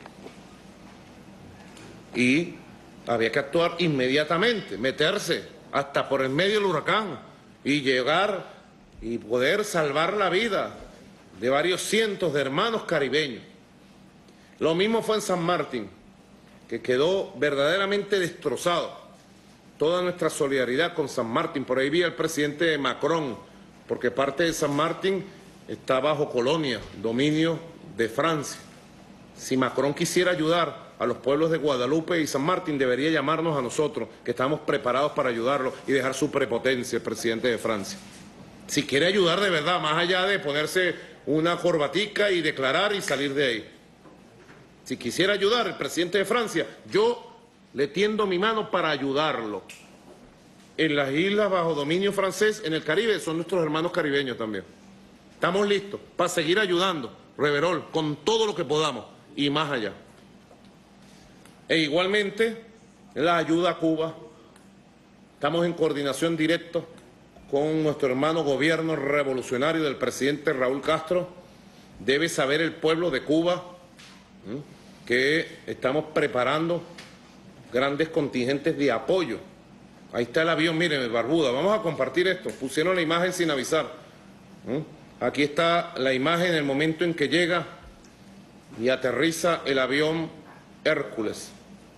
Y había que actuar inmediatamente, meterse hasta por el medio del huracán y llegar y poder salvar la vida de varios cientos de hermanos caribeños. Lo mismo fue en San Martín, que quedó verdaderamente destrozado. Toda nuestra solidaridad con San Martín, por ahí vi al presidente Macron, porque parte de San Martín está bajo colonia, dominio de Francia. Si Macron quisiera ayudar a los pueblos de Guadalupe y San Martín, debería llamarnos a nosotros, que estamos preparados para ayudarlo y dejar su prepotencia, el presidente de Francia. Si quiere ayudar de verdad, más allá de ponerse una corbatica y declarar y salir de ahí. Si quisiera ayudar el presidente de Francia, yo le tiendo mi mano para ayudarlo. En las islas bajo dominio francés, en el Caribe, son nuestros hermanos caribeños también. Estamos listos para seguir ayudando, Reverol, con todo lo que podamos y más allá. E igualmente, la ayuda a Cuba. Estamos en coordinación directa con nuestro hermano gobierno revolucionario del presidente Raúl Castro. Debe saber el pueblo de Cuba que estamos preparando grandes contingentes de apoyo. Ahí está el avión, miren, Barbuda, vamos a compartir esto, pusieron la imagen sin avisar. Aquí está la imagen en el momento en que llega y aterriza el avión Hércules.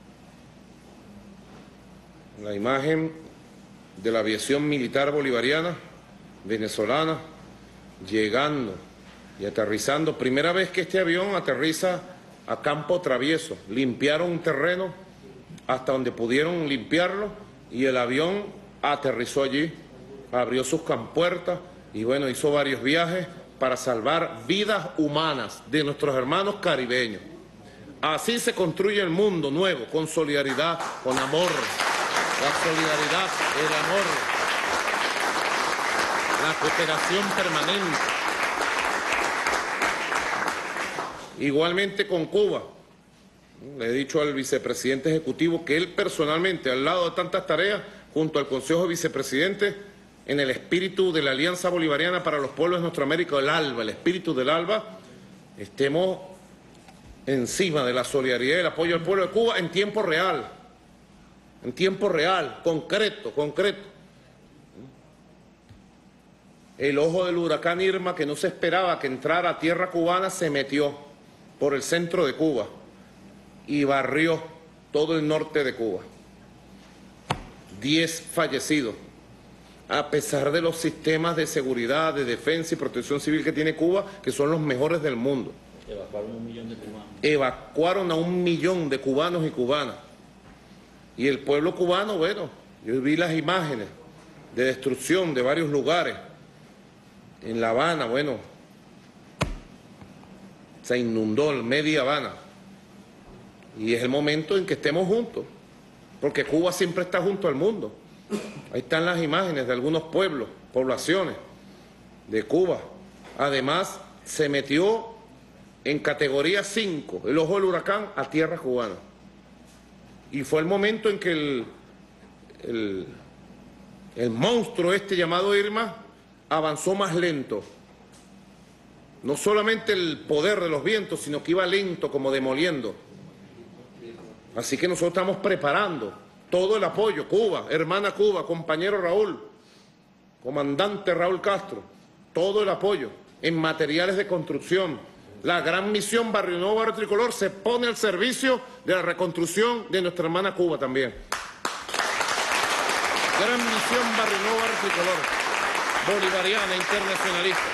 La imagen de la aviación militar bolivariana, venezolana, llegando y aterrizando. Primera vez que este avión aterriza a campo travieso. Limpiaron un terreno hasta donde pudieron limpiarlo y el avión aterrizó allí, abrió sus compuertas y bueno, hizo varios viajes para salvar vidas humanas de nuestros hermanos caribeños. Así se construye el mundo nuevo, con solidaridad, con amor. La solidaridad, el amor, la cooperación permanente. Igualmente con Cuba. Le he dicho al vicepresidente ejecutivo que él personalmente, al lado de tantas tareas, junto al Consejo de Vicepresidentes, en el espíritu de la Alianza Bolivariana para los Pueblos de Nuestra América, el ALBA, el espíritu del ALBA, estemos encima de la solidaridad y el apoyo al pueblo de Cuba en tiempo real, concreto. El ojo del huracán Irma, que no se esperaba que entrara a tierra cubana, se metió por el centro de Cuba y barrió todo el norte de Cuba. 10 fallecidos. A pesar de los sistemas de seguridad, de defensa y protección civil que tiene Cuba, que son los mejores del mundo. Evacuaron a 1 millón de cubanos. Evacuaron a 1 millón de cubanos y cubanas. Y el pueblo cubano, bueno, yo vi las imágenes de destrucción de varios lugares. En La Habana, bueno, se inundó media Habana. Y es el momento en que estemos juntos, porque Cuba siempre está junto al mundo. Ahí están las imágenes de algunos pueblos, poblaciones, de Cuba. Además, se metió en categoría 5, el ojo del huracán, a tierra cubana. Y fue el momento en que el monstruo este llamado Irma avanzó más lento. No solamente el poder de los vientos, sino que iba lento, como demoliendo. Así que nosotros estamos preparando todo el apoyo. Cuba, hermana Cuba, compañero Raúl, comandante Raúl Castro, todo el apoyo en materiales de construcción. La gran misión Barrio Nuevo, Barrio Tricolor se pone al servicio de la reconstrucción de nuestra hermana Cuba también. Gran misión Barrio Nuevo, Barrio Tricolor, bolivariana, internacionalista.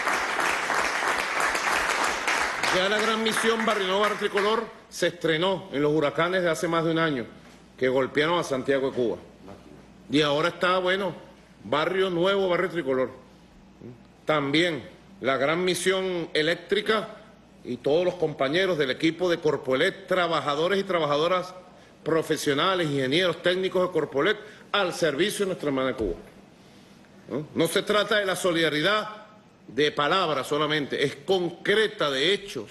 Ya la gran misión Barrio Nuevo, Barrio Tricolor se estrenó en los huracanes de hace más de un año que golpearon a Santiago de Cuba. Y ahora está, bueno, Barrio Nuevo, Barrio Tricolor. También la gran misión eléctrica y todos los compañeros del equipo de Corpoelec, trabajadores y trabajadoras profesionales, ingenieros técnicos de Corpoelec, al servicio de nuestra hermana Cuba. No se trata de la solidaridad de palabras solamente, es concreta de hechos.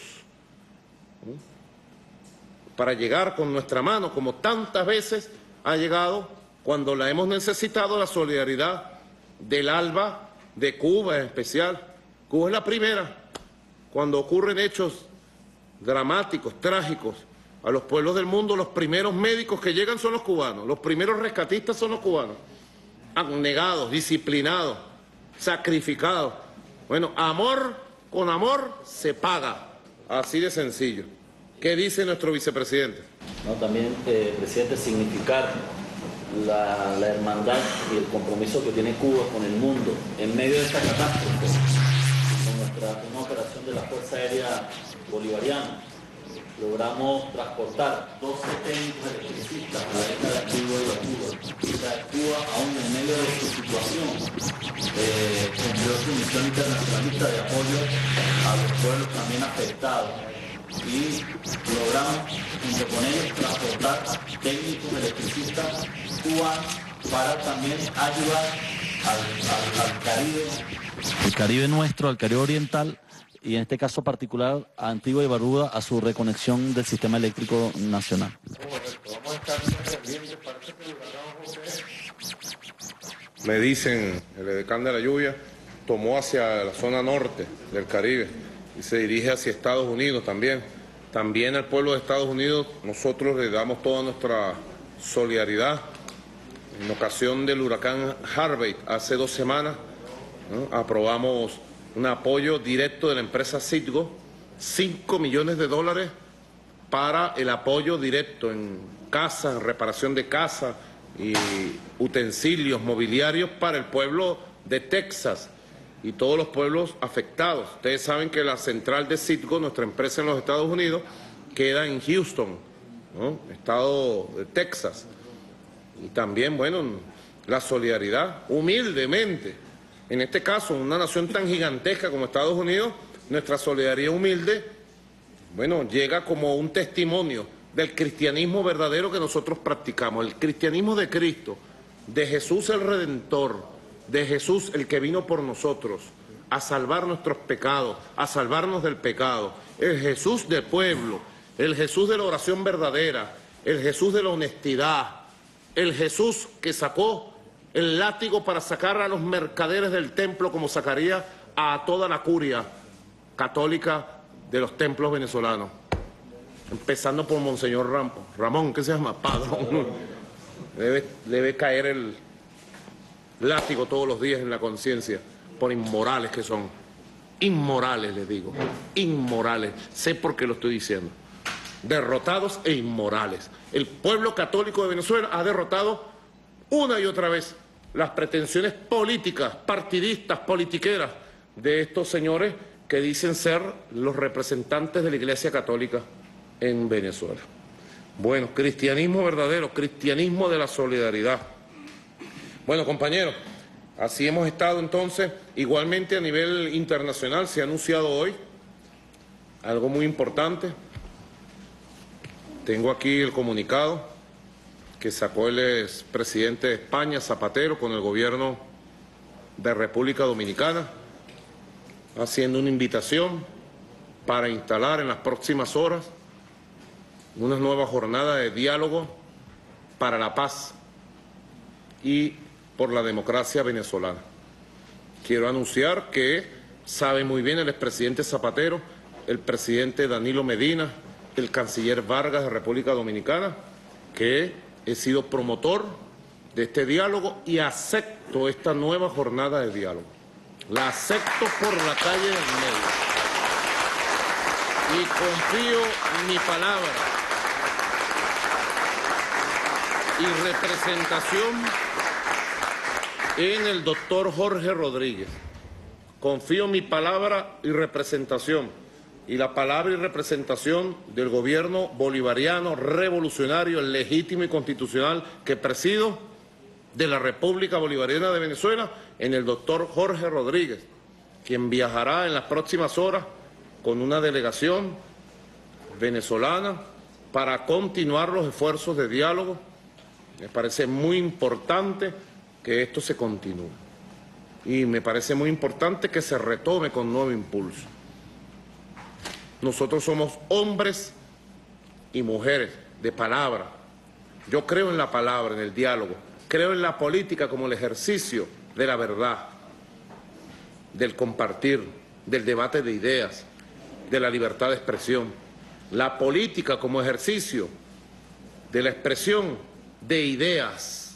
Para llegar con nuestra mano, como tantas veces ha llegado cuando la hemos necesitado, la solidaridad del ALBA, de Cuba en especial. Cuba es la primera. Cuando ocurren hechos dramáticos, trágicos, a los pueblos del mundo, los primeros médicos que llegan son los cubanos, los primeros rescatistas son los cubanos, abnegados, disciplinados, sacrificados. Bueno, amor con amor se paga, así de sencillo. ¿Qué dice nuestro vicepresidente? No, también, presidente, significar la hermandad y el compromiso que tiene Cuba con el mundo en medio de esta catástrofe, con una operación de la Fuerza Aérea Bolivariana. Logramos transportar 12 técnicos electricistas a la isla de Antigua y Barbuda, de Cuba, aún en medio de su situación, cumplió su misión internacionalista de apoyo a los pueblos también afectados. Y logramos, junto con ellos, transportar a técnicos electricistas cubanos para también ayudar al Caribe. El Caribe nuestro, al Caribe oriental, y en este caso particular a Antigua y Barbuda, a su reconexión del sistema eléctrico nacional. Me dicen, el edecán de la lluvia tomó hacia la zona norte del Caribe y se dirige hacia Estados Unidos también. También al pueblo de Estados Unidos nosotros le damos toda nuestra solidaridad. En ocasión del huracán Harvey, hace 2 semanas, ¿no?, aprobamos un apoyo directo de la empresa Citgo, $5 millones para el apoyo directo en casa, en reparación de casa y utensilios mobiliarios para el pueblo de Texas y todos los pueblos afectados. Ustedes saben que la central de Citgo, nuestra empresa en los Estados Unidos, queda en Houston, ¿no?, estado de Texas. Y también, bueno, la solidaridad, humildemente. En este caso, una nación tan gigantesca como Estados Unidos, nuestra solidaridad humilde, bueno, llega como un testimonio del cristianismo verdadero que nosotros practicamos, el cristianismo de Cristo, de Jesús el Redentor, de Jesús el que vino por nosotros a salvar nuestros pecados, a salvarnos del pecado, el Jesús del pueblo, el Jesús de la oración verdadera, el Jesús de la honestidad, el Jesús que sacó el látigo para sacar a los mercaderes del templo como sacaría a toda la curia católica de los templos venezolanos, empezando por Monseñor Ramón, ¿qué se llama? Padrón. Debe caer el látigo todos los días en la conciencia por inmorales que son. Inmorales, les digo, inmorales. Sé por qué lo estoy diciendo. Derrotados e inmorales. El pueblo católico de Venezuela ha derrotado una y otra vez las pretensiones políticas, partidistas, politiqueras de estos señores que dicen ser los representantes de la Iglesia Católica en Venezuela. Bueno, cristianismo verdadero, cristianismo de la solidaridad. Bueno, compañeros, así hemos estado entonces. Igualmente a nivel internacional se ha anunciado hoy algo muy importante. Tengo aquí el comunicado que sacó el expresidente de España, Zapatero, con el gobierno de República Dominicana, haciendo una invitación para instalar en las próximas horas una nueva jornada de diálogo para la paz y por la democracia venezolana. Quiero anunciar que sabe muy bien el expresidente Zapatero, el presidente Danilo Medina, el canciller Vargas de República Dominicana, que he sido promotor de este diálogo y acepto esta nueva jornada de diálogo. La acepto por la calle del medio. Y confío mi palabra y representación en el doctor Jorge Rodríguez. Confío mi palabra y representación y la palabra y representación del gobierno bolivariano, revolucionario, legítimo y constitucional que presido de la República Bolivariana de Venezuela en el doctor Jorge Rodríguez, quien viajará en las próximas horas con una delegación venezolana para continuar los esfuerzos de diálogo. Me parece muy importante que esto se continúe y me parece muy importante que se retome con nuevo impulso. Nosotros somos hombres y mujeres de palabra. Yo creo en la palabra, en el diálogo. Creo en la política como el ejercicio de la verdad, del compartir, del debate de ideas, de la libertad de expresión. La política como ejercicio de la expresión de ideas.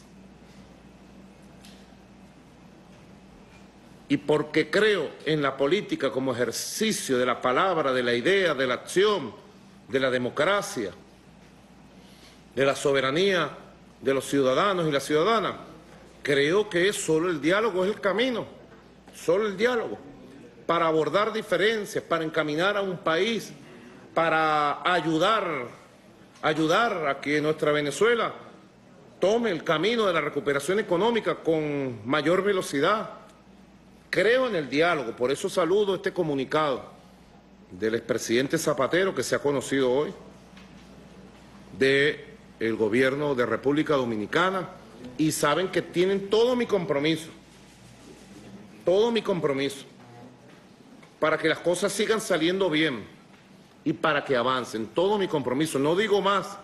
Y porque creo en la política como ejercicio de la palabra, de la idea, de la acción, de la democracia, de la soberanía de los ciudadanos y las ciudadanas, creo que solo el diálogo es el camino, solo el diálogo, para abordar diferencias, para encaminar a un país, para ayudar a que nuestra Venezuela tome el camino de la recuperación económica con mayor velocidad. Creo en el diálogo, por eso saludo este comunicado del expresidente Zapatero que se ha conocido hoy, del gobierno de República Dominicana, y saben que tienen todo mi compromiso, para que las cosas sigan saliendo bien y para que avancen, todo mi compromiso. No digo más,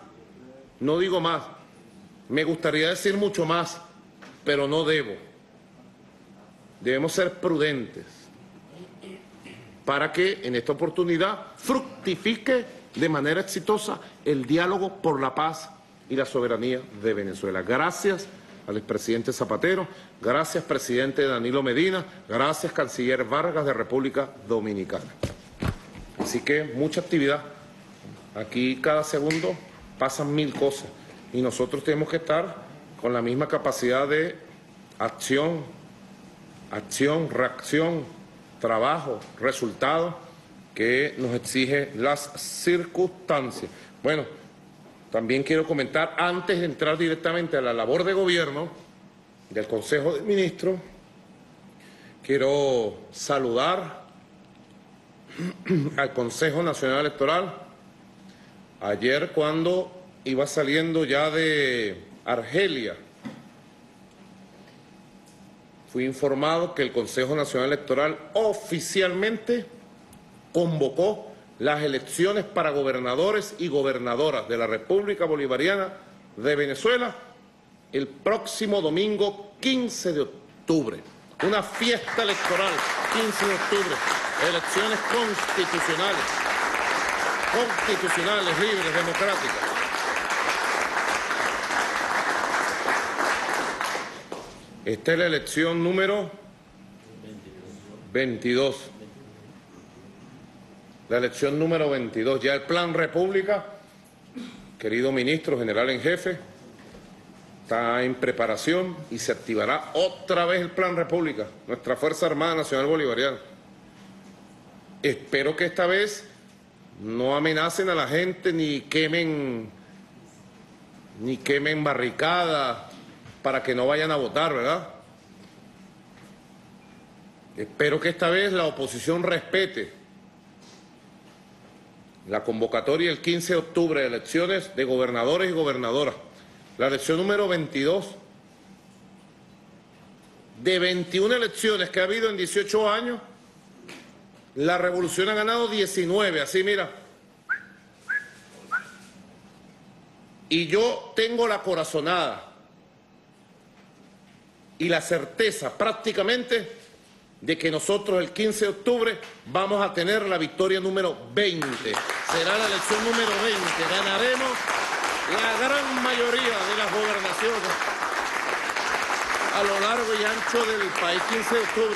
me gustaría decir mucho más, pero no debo. Debemos ser prudentes para que en esta oportunidad fructifique de manera exitosa el diálogo por la paz y la soberanía de Venezuela. Gracias al expresidente Zapatero, gracias presidente Danilo Medina, gracias canciller Vargas de República Dominicana. Así que mucha actividad. Aquí cada segundo pasan 1000 cosas y nosotros tenemos que estar con la misma capacidad de acción, reacción, trabajo, resultado que nos exige las circunstancias. Bueno, también quiero comentar, antes de entrar directamente a la labor de gobierno del Consejo de Ministros, quiero saludar al Consejo Nacional Electoral. Ayer, cuando iba saliendo ya de Argelia, fui informado que el Consejo Nacional Electoral oficialmente convocó las elecciones para gobernadores y gobernadoras de la República Bolivariana de Venezuela el próximo domingo 15 de octubre. Una fiesta electoral, 15 de octubre, elecciones constitucionales, libres, democráticas. Esta es la elección número 22. La elección número 22. Ya el Plan República, querido ministro, general en jefe, está en preparación y se activará otra vez el Plan República, nuestra Fuerza Armada Nacional Bolivariana. Espero que esta vez no amenacen a la gente ni quemen barricadas para que no vayan a votar, ¿verdad? Espero que esta vez la oposición respete la convocatoria el 15 de octubre de elecciones de gobernadores y gobernadoras. La elección número 22 de 21 elecciones que ha habido en 18 años, La Revolución ha ganado 19, así mira. Y yo tengo la corazonada y la certeza prácticamente de que nosotros el 15 de octubre vamos a tener la victoria número 20. Será la elección número 20. Ganaremos la gran mayoría de las gobernaciones a lo largo y ancho del país. 15 de octubre.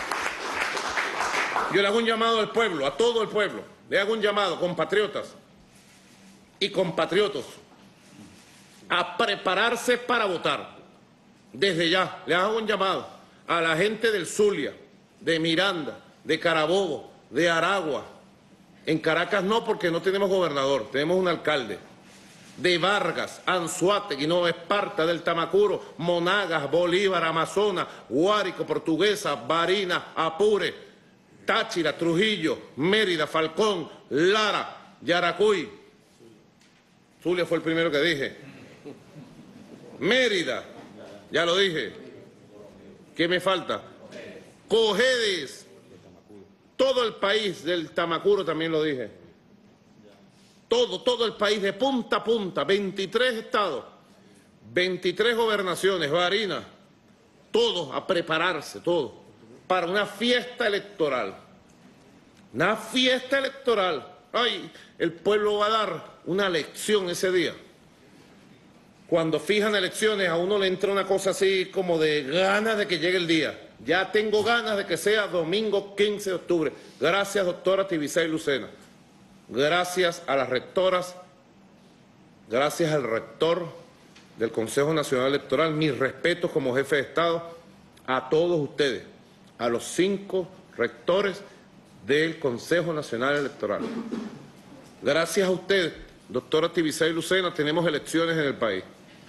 Yo le hago un llamado al pueblo, a todo el pueblo. Le hago un llamado, compatriotas y compatriotos, a prepararse para votar. Desde ya, le hago un llamado a la gente del Zulia, de Miranda, de Carabobo, de Aragua. En Caracas no, porque no tenemos gobernador, tenemos un alcalde. De Vargas, Anzoátegui, Nueva Esparta, del Tamacuro, Monagas, Bolívar, Amazonas, Guárico, Portuguesa, Barinas, Apure, Táchira, Trujillo, Mérida, Falcón, Lara, Yaracuy. Zulia fue el primero que dije. Mérida, ya lo dije. ¿Qué me falta? Cojedes. Todo el país del Tamacuro también lo dije. Todo el país de punta a punta, 23 estados, 23 gobernaciones, Barinas, todos a prepararse, todos, para una fiesta electoral. Una fiesta electoral. Ay, el pueblo va a dar una lección ese día. Cuando fijan elecciones a uno le entra una cosa así como de ganas de que llegue el día. Ya tengo ganas de que sea domingo 15 de octubre. Gracias, doctora Tibisay Lucena. Gracias a las rectoras, gracias al rector del Consejo Nacional Electoral, mis respetos como jefe de Estado a todos ustedes, a los 5 rectores del Consejo Nacional Electoral. Gracias a ustedes, doctora Tibisay Lucena, tenemos elecciones en el país.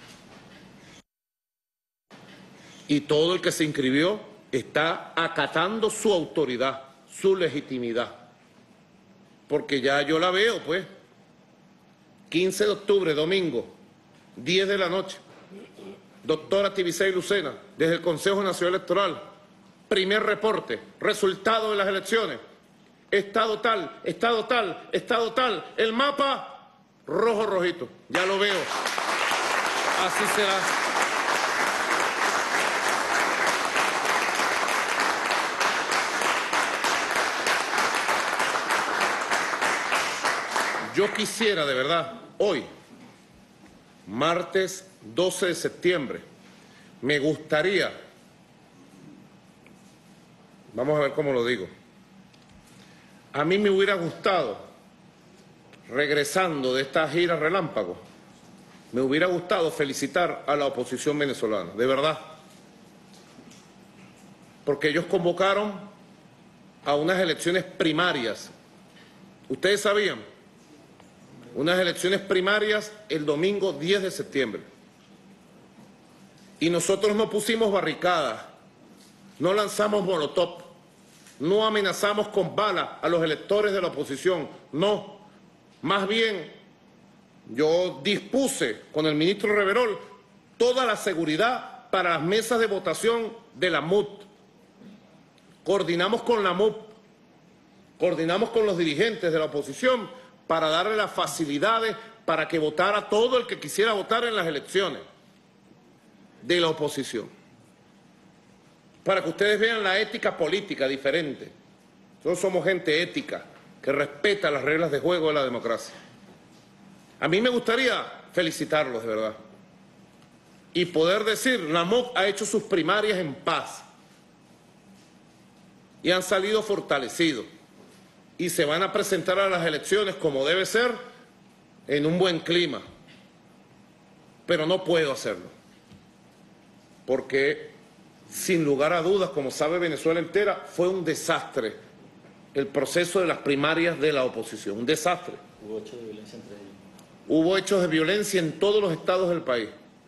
Y todo el que se inscribió está acatando su autoridad, su legitimidad. Porque ya yo la veo, pues. 15 de octubre, domingo, 10 de la noche. Doctora Tibisay Lucena, desde el Consejo Nacional Electoral, primer reporte, resultado de las elecciones. Estado tal, estado tal, estado tal. El mapa, rojo, rojito. Ya lo veo. Así será. Yo quisiera, de verdad, hoy, martes 12 de septiembre, me gustaría, vamos a ver cómo lo digo, a mí me hubiera gustado, regresando de esta gira relámpago, me hubiera gustado felicitar a la oposición venezolana, de verdad, porque ellos convocaron a unas elecciones primarias. ¿Ustedes sabían? Unas elecciones primarias el domingo 10 de septiembre. Y nosotros no pusimos barricadas, no lanzamos molotov, no amenazamos con balas a los electores de la oposición, no. Más bien, yo dispuse con el ministro Reverol toda la seguridad para las mesas de votación de la MUT. Coordinamos con la MUT, coordinamos con los dirigentes de la oposición para darle las facilidades para que votara todo el que quisiera votar en las elecciones de la oposición. Para que ustedes vean la ética política diferente. Nosotros somos gente ética, que respeta las reglas de juego de la democracia. A mí me gustaría felicitarlos, de verdad. Y poder decir, la MUC ha hecho sus primarias en paz. Y han salido fortalecidos. Y se van a presentar a las elecciones como debe ser, en un buen clima. Pero no puedo hacerlo. Porque, sin lugar a dudas, como sabe Venezuela entera, fue un desastre el proceso de las primarias de la oposición. Un desastre. Hubo hechos de violencia entre ellos. Hubo hechos de violencia en todos los estados del país.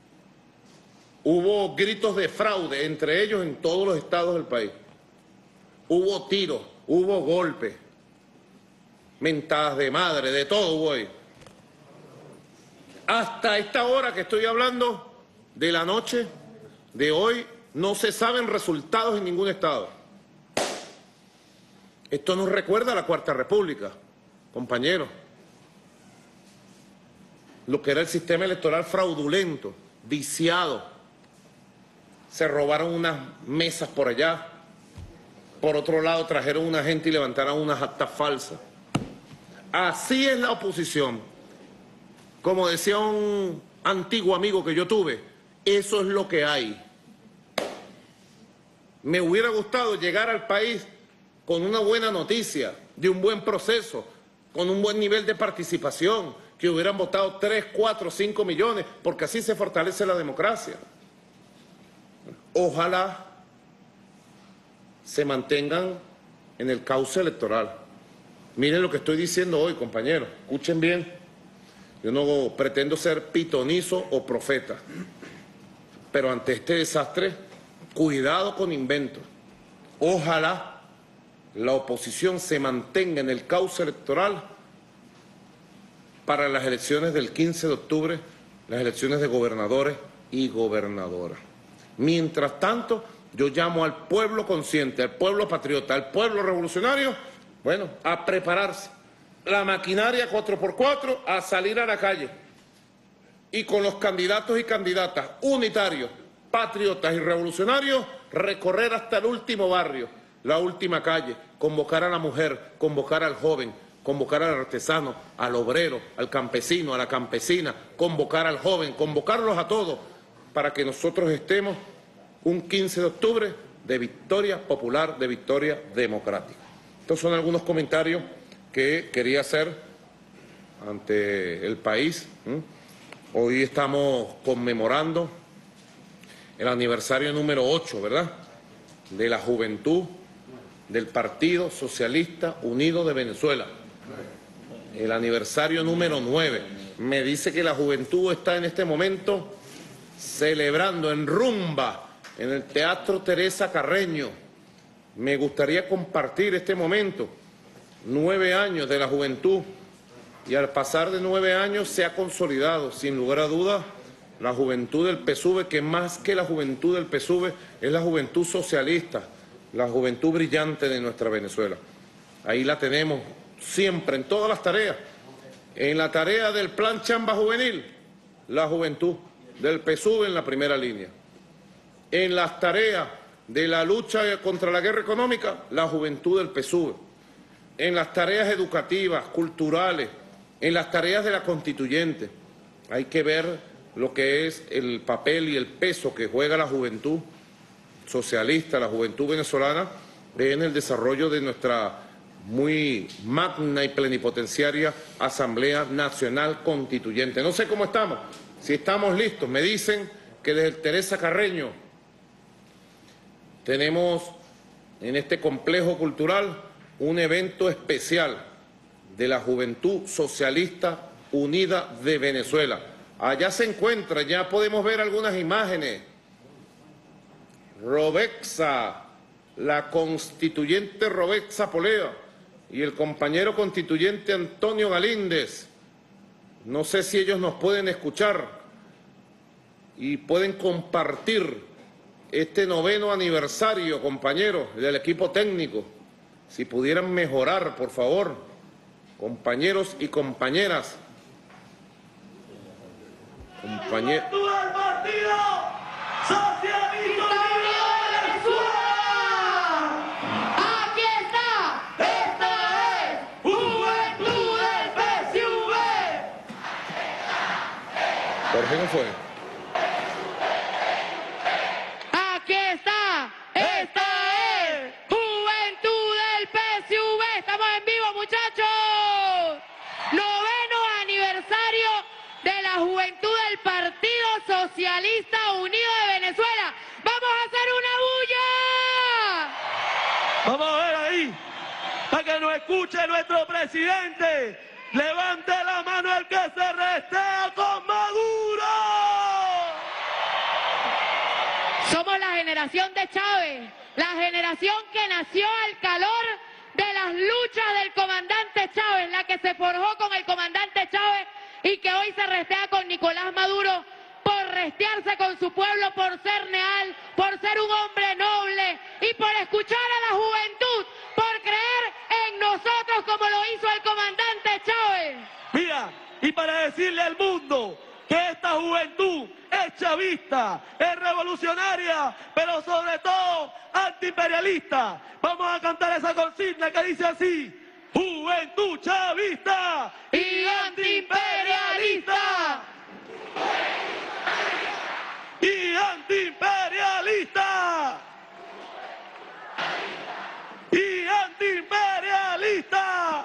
Hubo gritos de fraude entre ellos en todos los estados del país. Hubo tiros, hubo golpes. Mentadas de madre, de todo hubo ahí. Hasta esta hora que estoy hablando de la noche de hoy, no se saben resultados en ningún estado. Esto nos recuerda a la Cuarta República, compañeros. Lo que era el sistema electoral fraudulento, viciado. Se robaron unas mesas por allá. Por otro lado, trajeron una gente y levantaron unas actas falsas. Así es la oposición. Como decía un antiguo amigo que yo tuve, eso es lo que hay. Me hubiera gustado llegar al país con una buena noticia, de un buen proceso, con un buen nivel de participación, que hubieran votado 3, 4, 5 millones, porque así se fortalece la democracia. Ojalá se mantengan en el cauce electoral. Miren lo que estoy diciendo hoy, compañeros, escuchen bien. Yo no pretendo ser pitonizo o profeta, pero ante este desastre, cuidado con inventos. Ojalá la oposición se mantenga en el cauce electoral para las elecciones del 15 de octubre, las elecciones de gobernadores y gobernadoras. Mientras tanto, yo llamo al pueblo consciente, al pueblo patriota, al pueblo revolucionario, bueno, a prepararse. La maquinaria 4x4 a salir a la calle. Y con los candidatos y candidatas unitarios, patriotas y revolucionarios, recorrer hasta el último barrio, la última calle, convocar a la mujer, convocar al joven, convocar al artesano, al obrero, al campesino, a la campesina, convocar al joven, convocarlos a todos para que nosotros estemos un 15 de octubre de victoria popular, de victoria democrática. Estos son algunos comentarios que quería hacer ante el país. Hoy estamos conmemorando el aniversario número 8, ¿verdad?, de la juventud del Partido Socialista Unido de Venezuela. El aniversario número 9. Me dice que la juventud está en este momento celebrando en rumba en el Teatro Teresa Carreño. Me gustaría compartir este momento. 9 años de la juventud, y al pasar de 9 años se ha consolidado, sin lugar a dudas, la juventud del PSUV, que más que la juventud del PSUV es la juventud socialista, la juventud brillante de nuestra Venezuela. Ahí la tenemos siempre, en todas las tareas. En la tarea del Plan Chamba Juvenil, la juventud del PSUV en la primera línea. En las tareas de la lucha contra la guerra económica, la juventud del PSUV. En las tareas educativas, culturales, en las tareas de la constituyente. Hay que ver lo que es el papel y el peso que juega la juventud socialista, la juventud venezolana, en el desarrollo de nuestra muy magna y plenipotenciaria Asamblea Nacional Constituyente. No sé cómo estamos, si estamos listos. Me dicen que desde el Teresa Carreño tenemos en este complejo cultural un evento especial de la Juventud Socialista Unida de Venezuela. Allá se encuentra, ya podemos ver algunas imágenes. Robexa, la constituyente Robexa Polea y el compañero constituyente Antonio Galíndez. No sé si ellos nos pueden escuchar y pueden compartir este 9º aniversario, compañeros, del equipo técnico. Si pudieran mejorar, por favor, compañeros y compañeras. Compañeros. ¡Aquí está! ¡Esta es Juventud del PSUV! Jorge no fue. ¡Aquí está! ¡Esta es Juventud del PSUV! ¡Estamos en vivo, muchachos! 9º aniversario de la juventud del Partido Socialista Unido de Venezuela. ¡Vamos a hacer una bulla! Vamos a ver ahí, para que nos escuche nuestro presidente. Levante la mano el que se restea con Maduro. Somos la generación de Chávez, la generación que nació al calor de las luchas del comandante Chávez, la que se forjó con el comandante Chávez y que hoy se restea con Nicolás Maduro por restearse con su pueblo, por ser leal, por ser un hombre noble y por escuchar a la juventud, por creer y para decirle al mundo que esta juventud es chavista, es revolucionaria, pero sobre todo antiimperialista. Vamos a cantar esa consigna que dice así: juventud chavista y antiimperialista. Y antiimperialista. Y antiimperialista.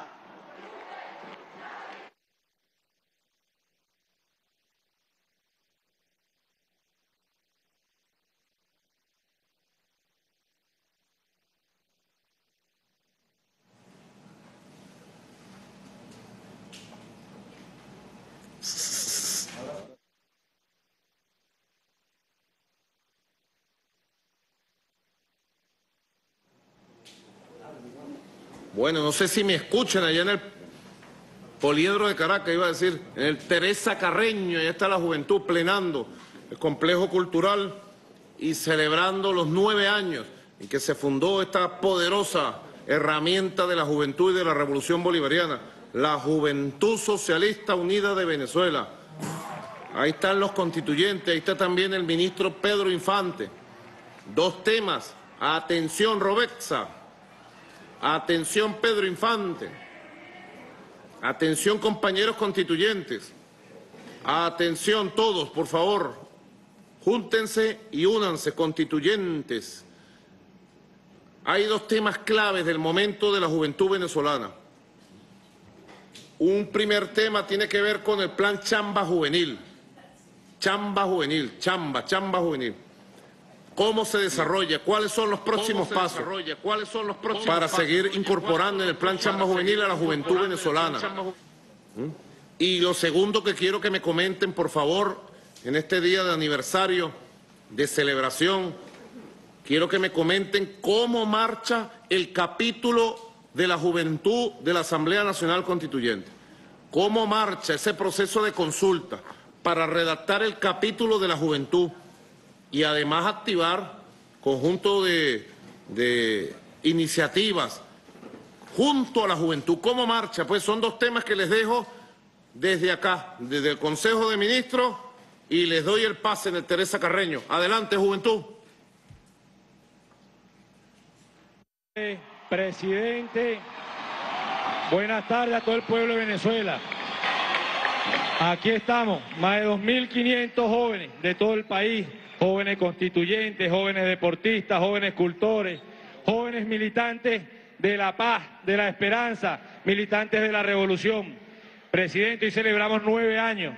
Bueno, no sé si me escuchan allá en el Poliedro de Caracas, iba a decir, en el Teresa Carreño, allá está la juventud plenando el complejo cultural y celebrando los 9 años en que se fundó esta poderosa herramienta de la juventud y de la revolución bolivariana, la Juventud Socialista Unida de Venezuela. Ahí están los constituyentes, ahí está también el ministro Pedro Infante. 2 temas, atención Robexa. Atención Pedro Infante, atención compañeros constituyentes, atención todos, por favor, júntense y únanse, constituyentes. Hay 2 temas claves del momento de la juventud venezolana. Un primer tema tiene que ver con el plan Chamba Juvenil. Chamba Juvenil, Chamba Juvenil. ¿Cómo se desarrolla? ¿Cuáles son los próximos pasos para seguir incorporando en el plan Chamba Juvenil a la juventud venezolana? Y lo segundo que quiero que me comenten, por favor, en este día de aniversario, de celebración, quiero que me comenten cómo marcha el capítulo de la juventud de la Asamblea Nacional Constituyente. ¿Cómo marcha ese proceso de consulta para redactar el capítulo de la juventud? Y además activar conjunto de iniciativas junto a la juventud. ¿Cómo marcha? Pues son 2 temas que les dejo desde acá, desde el Consejo de Ministros, y les doy el pase en el Teresa Carreño. Adelante, juventud. Presidente, buenas tardes a todo el pueblo de Venezuela. Aquí estamos, más de 2.500 jóvenes de todo el país. Jóvenes constituyentes, jóvenes deportistas, jóvenes cultores, jóvenes militantes de la paz, de la esperanza, militantes de la revolución. Presidente, hoy celebramos 9 años.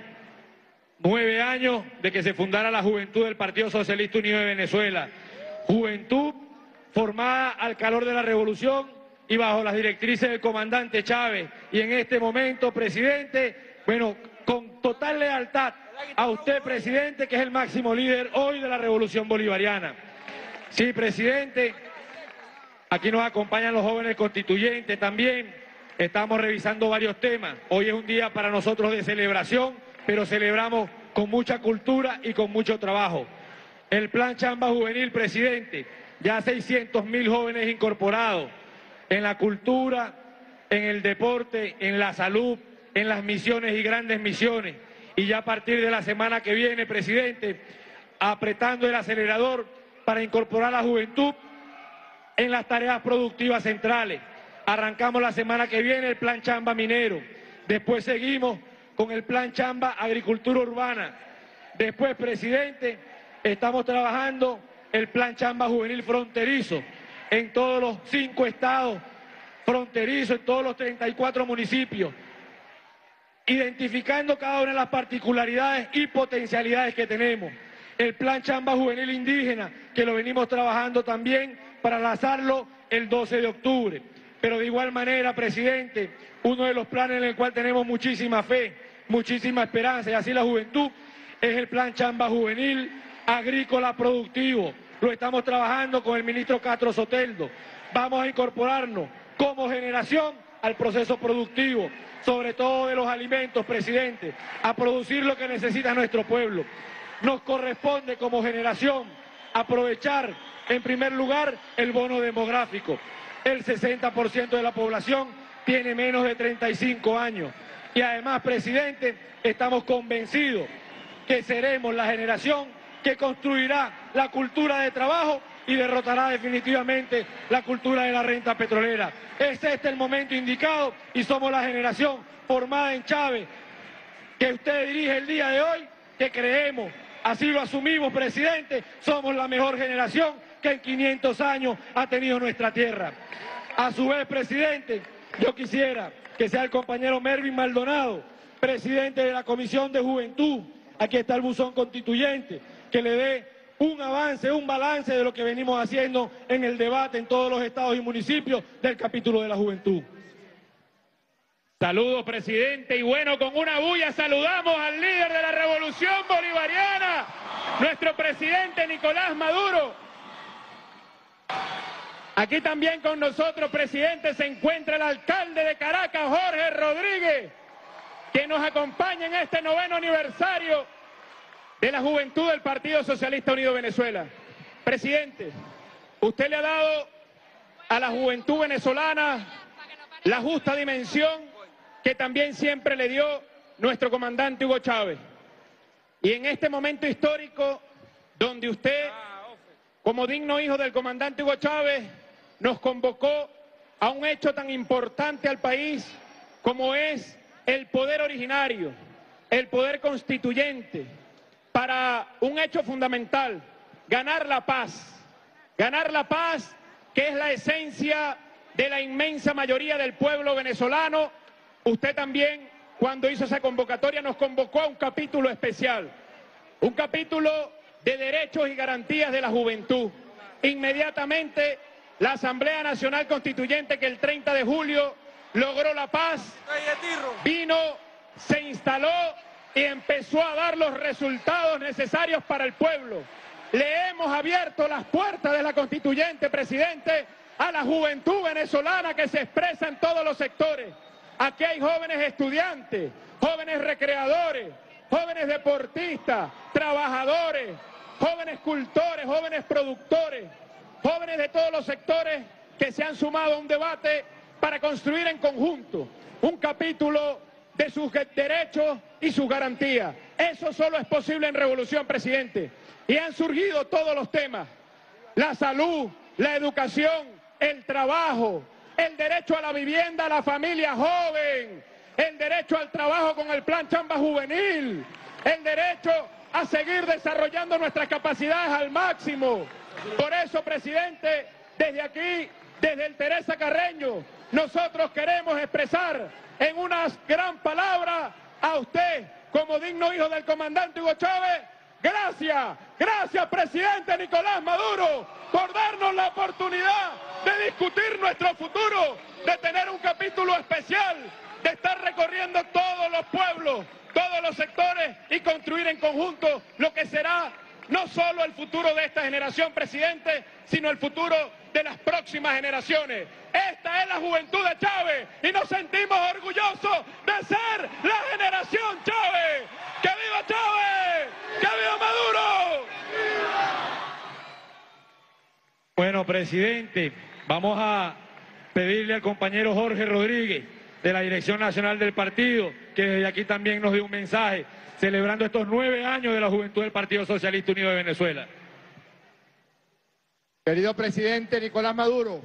9 años de que se fundara la juventud del Partido Socialista Unido de Venezuela. Juventud formada al calor de la revolución y bajo las directrices del comandante Chávez. Y en este momento, presidente, bueno, con total lealtad a usted, presidente, que es el máximo líder hoy de la revolución bolivariana. Sí, presidente, aquí nos acompañan los jóvenes constituyentes también. Estamos revisando varios temas. Hoy es un día para nosotros de celebración, pero celebramos con mucha cultura y con mucho trabajo. El plan Chamba Juvenil, presidente, ya 600.000 jóvenes incorporados en la cultura, en el deporte, en la salud, en las misiones y grandes misiones. Y ya a partir de la semana que viene, presidente, apretando el acelerador para incorporar a la juventud en las tareas productivas centrales. Arrancamos la semana que viene el plan Chamba Minero. Después seguimos con el plan Chamba Agricultura Urbana. Después, presidente, estamos trabajando el plan Chamba Juvenil Fronterizo en todos los 5 estados fronterizos, en todos los 34 municipios, identificando cada una de las particularidades y potencialidades que tenemos. El plan Chamba Juvenil Indígena, que lo venimos trabajando también para lanzarlo el 12 de octubre. Pero de igual manera, presidente, uno de los planes en el cual tenemos muchísima fe, muchísima esperanza, y así la juventud, es el plan Chamba Juvenil Agrícola Productivo. Lo estamos trabajando con el ministro Castro Soteldo. Vamos a incorporarnos como generación al proceso productivo, sobre todo de los alimentos, presidente, a producir lo que necesita nuestro pueblo. Nos corresponde como generación aprovechar, en primer lugar, el bono demográfico. El 60% de la población tiene menos de 35 años. Y además, presidente, estamos convencidos que seremos la generación que construirá la cultura de trabajo y derrotará definitivamente la cultura de la renta petrolera. Es este el momento indicado y somos la generación formada en Chávez que usted dirige el día de hoy, que creemos, así lo asumimos, presidente, somos la mejor generación que en 500 años ha tenido nuestra tierra. A su vez, presidente, yo quisiera que sea el compañero Mervin Maldonado, presidente de la Comisión de Juventud, aquí está el buzón constituyente, que le dé un avance, un balance de lo que venimos haciendo en el debate en todos los estados y municipios del capítulo de la juventud. Saludos, presidente, y bueno, con una bulla saludamos al líder de la Revolución Bolivariana, nuestro presidente Nicolás Maduro. Aquí también con nosotros, presidente, se encuentra el alcalde de Caracas, Jorge Rodríguez, que nos acompaña en este 9º aniversario de la juventud del Partido Socialista Unido Venezuela. Presidente, usted le ha dado a la juventud venezolana la justa dimensión que también siempre le dio nuestro comandante Hugo Chávez. Y en este momento histórico, donde usted, como digno hijo del comandante Hugo Chávez, nos convocó a un hecho tan importante al país como es el poder originario, el poder constituyente, para un hecho fundamental, ganar la paz que es la esencia de la inmensa mayoría del pueblo venezolano. Usted también, cuando hizo esa convocatoria, nos convocó a un capítulo especial, un capítulo de derechos y garantías de la juventud. Inmediatamente, la Asamblea Nacional Constituyente, que el 30 de julio logró la paz, vino, se instaló y empezó a dar los resultados necesarios para el pueblo. Le hemos abierto las puertas de la Constituyente, presidente, a la juventud venezolana que se expresa en todos los sectores. Aquí hay jóvenes estudiantes, jóvenes recreadores, jóvenes deportistas, trabajadores, jóvenes cultores, jóvenes productores, jóvenes de todos los sectores que se han sumado a un debate para construir en conjunto un capítulo de sus derechos y sus garantías. Eso solo es posible en revolución, presidente. Y han surgido todos los temas: la salud, la educación, el trabajo, el derecho a la vivienda a la familia joven, el derecho al trabajo con el plan Chamba Juvenil, el derecho a seguir desarrollando nuestras capacidades al máximo. Por eso, presidente, desde aquí, desde el Teresa Carreño, nosotros queremos expresar en unas gran palabras a usted, como digno hijo del comandante Hugo Chávez, gracias, presidente Nicolás Maduro, por darnos la oportunidad de discutir nuestro futuro, de tener un capítulo especial, de estar recorriendo todos los pueblos, todos los sectores y construir en conjunto lo que será no solo el futuro de esta generación, presidente, sino el futuro de las próximas generaciones. Esta es la juventud de Chávez y nos sentimos orgullosos de ser la generación Chávez. ¡Que viva Chávez! ¡Que viva Maduro! Bueno, presidente, vamos a pedirle al compañero Jorge Rodríguez, de la Dirección Nacional del Partido, que desde aquí también nos dio un mensaje celebrando estos 9 años de la juventud del Partido Socialista Unido de Venezuela. Querido presidente Nicolás Maduro,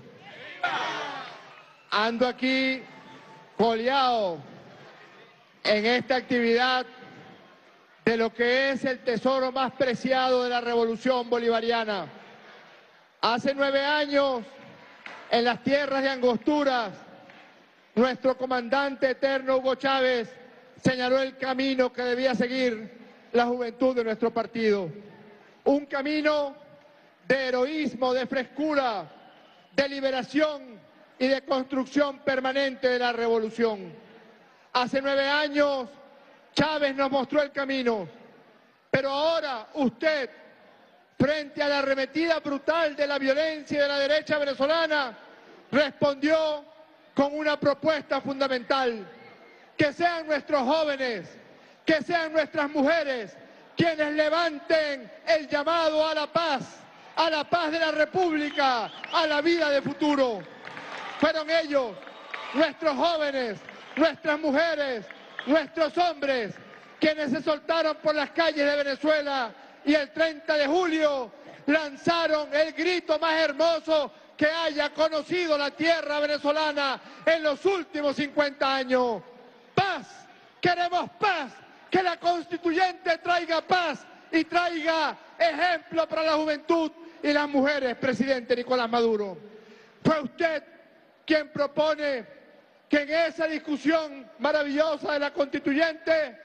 ando aquí coleado en esta actividad de lo que es el tesoro más preciado de la revolución bolivariana. Hace 9 años, en las tierras de Angosturas, nuestro comandante eterno Hugo Chávez señaló el camino que debía seguir la juventud de nuestro partido. Un camino de heroísmo, de frescura, de liberación y de construcción permanente de la revolución. Hace 9 años Chávez nos mostró el camino, pero ahora usted, frente a la arremetida brutal de la violencia de la derecha venezolana, respondió con una propuesta fundamental: que sean nuestros jóvenes, que sean nuestras mujeres quienes levanten el llamado a la paz de la República, a la vida de futuro. Fueron ellos, nuestros jóvenes, nuestras mujeres, nuestros hombres, quienes se soltaron por las calles de Venezuela y el 30 de julio lanzaron el grito más hermoso que haya conocido la tierra venezolana en los últimos 50 años. Paz, queremos paz, que la constituyente traiga paz y traiga ejemplo para la juventud y las mujeres, presidente Nicolás Maduro. Fue usted quien propone que en esa discusión maravillosa de la constituyente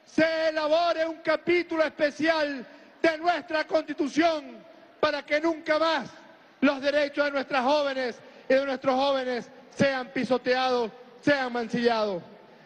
se elabore un capítulo especial de nuestra Constitución para que nunca más los derechos de nuestras jóvenes y de nuestros jóvenes sean pisoteados, sean mancillados.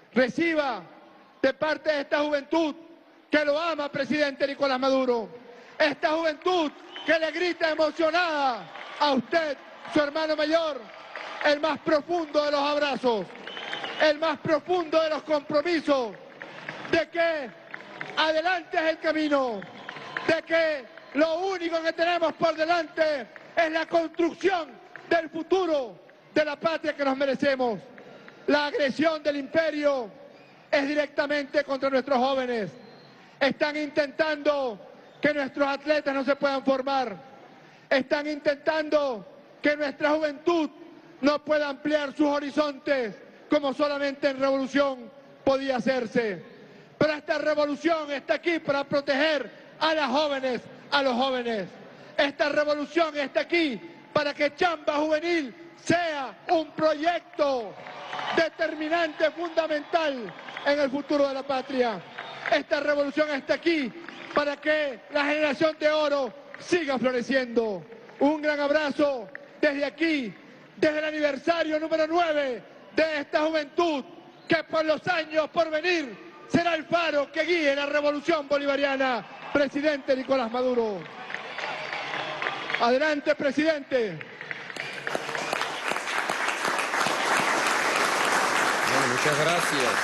Reciba de parte de esta juventud que lo ama, presidente Nicolás Maduro, esta juventud que le grita emocionada a usted, su hermano mayor, el más profundo de los abrazos, el más profundo de los compromisos, de que adelante es el camino, de que lo único que tenemos por delante es la construcción del futuro de la patria que nos merecemos. La agresión del imperio es directamente contra nuestros jóvenes. Están intentando que nuestros atletas no se puedan formar. Están intentando que nuestra juventud no pueda ampliar sus horizontes como solamente en revolución podía hacerse. Pero esta revolución está aquí para proteger a las jóvenes, a los jóvenes. Esta revolución está aquí para que Chamba Juvenil sea un proyecto determinante, fundamental en el futuro de la patria. Esta revolución está aquí para que la generación de oro siga floreciendo. Un gran abrazo desde aquí, desde el aniversario número 9 de esta juventud que por los años por venir será el faro que guíe la revolución bolivariana. Presidente Nicolás Maduro. Adelante, presidente. Bueno, muchas gracias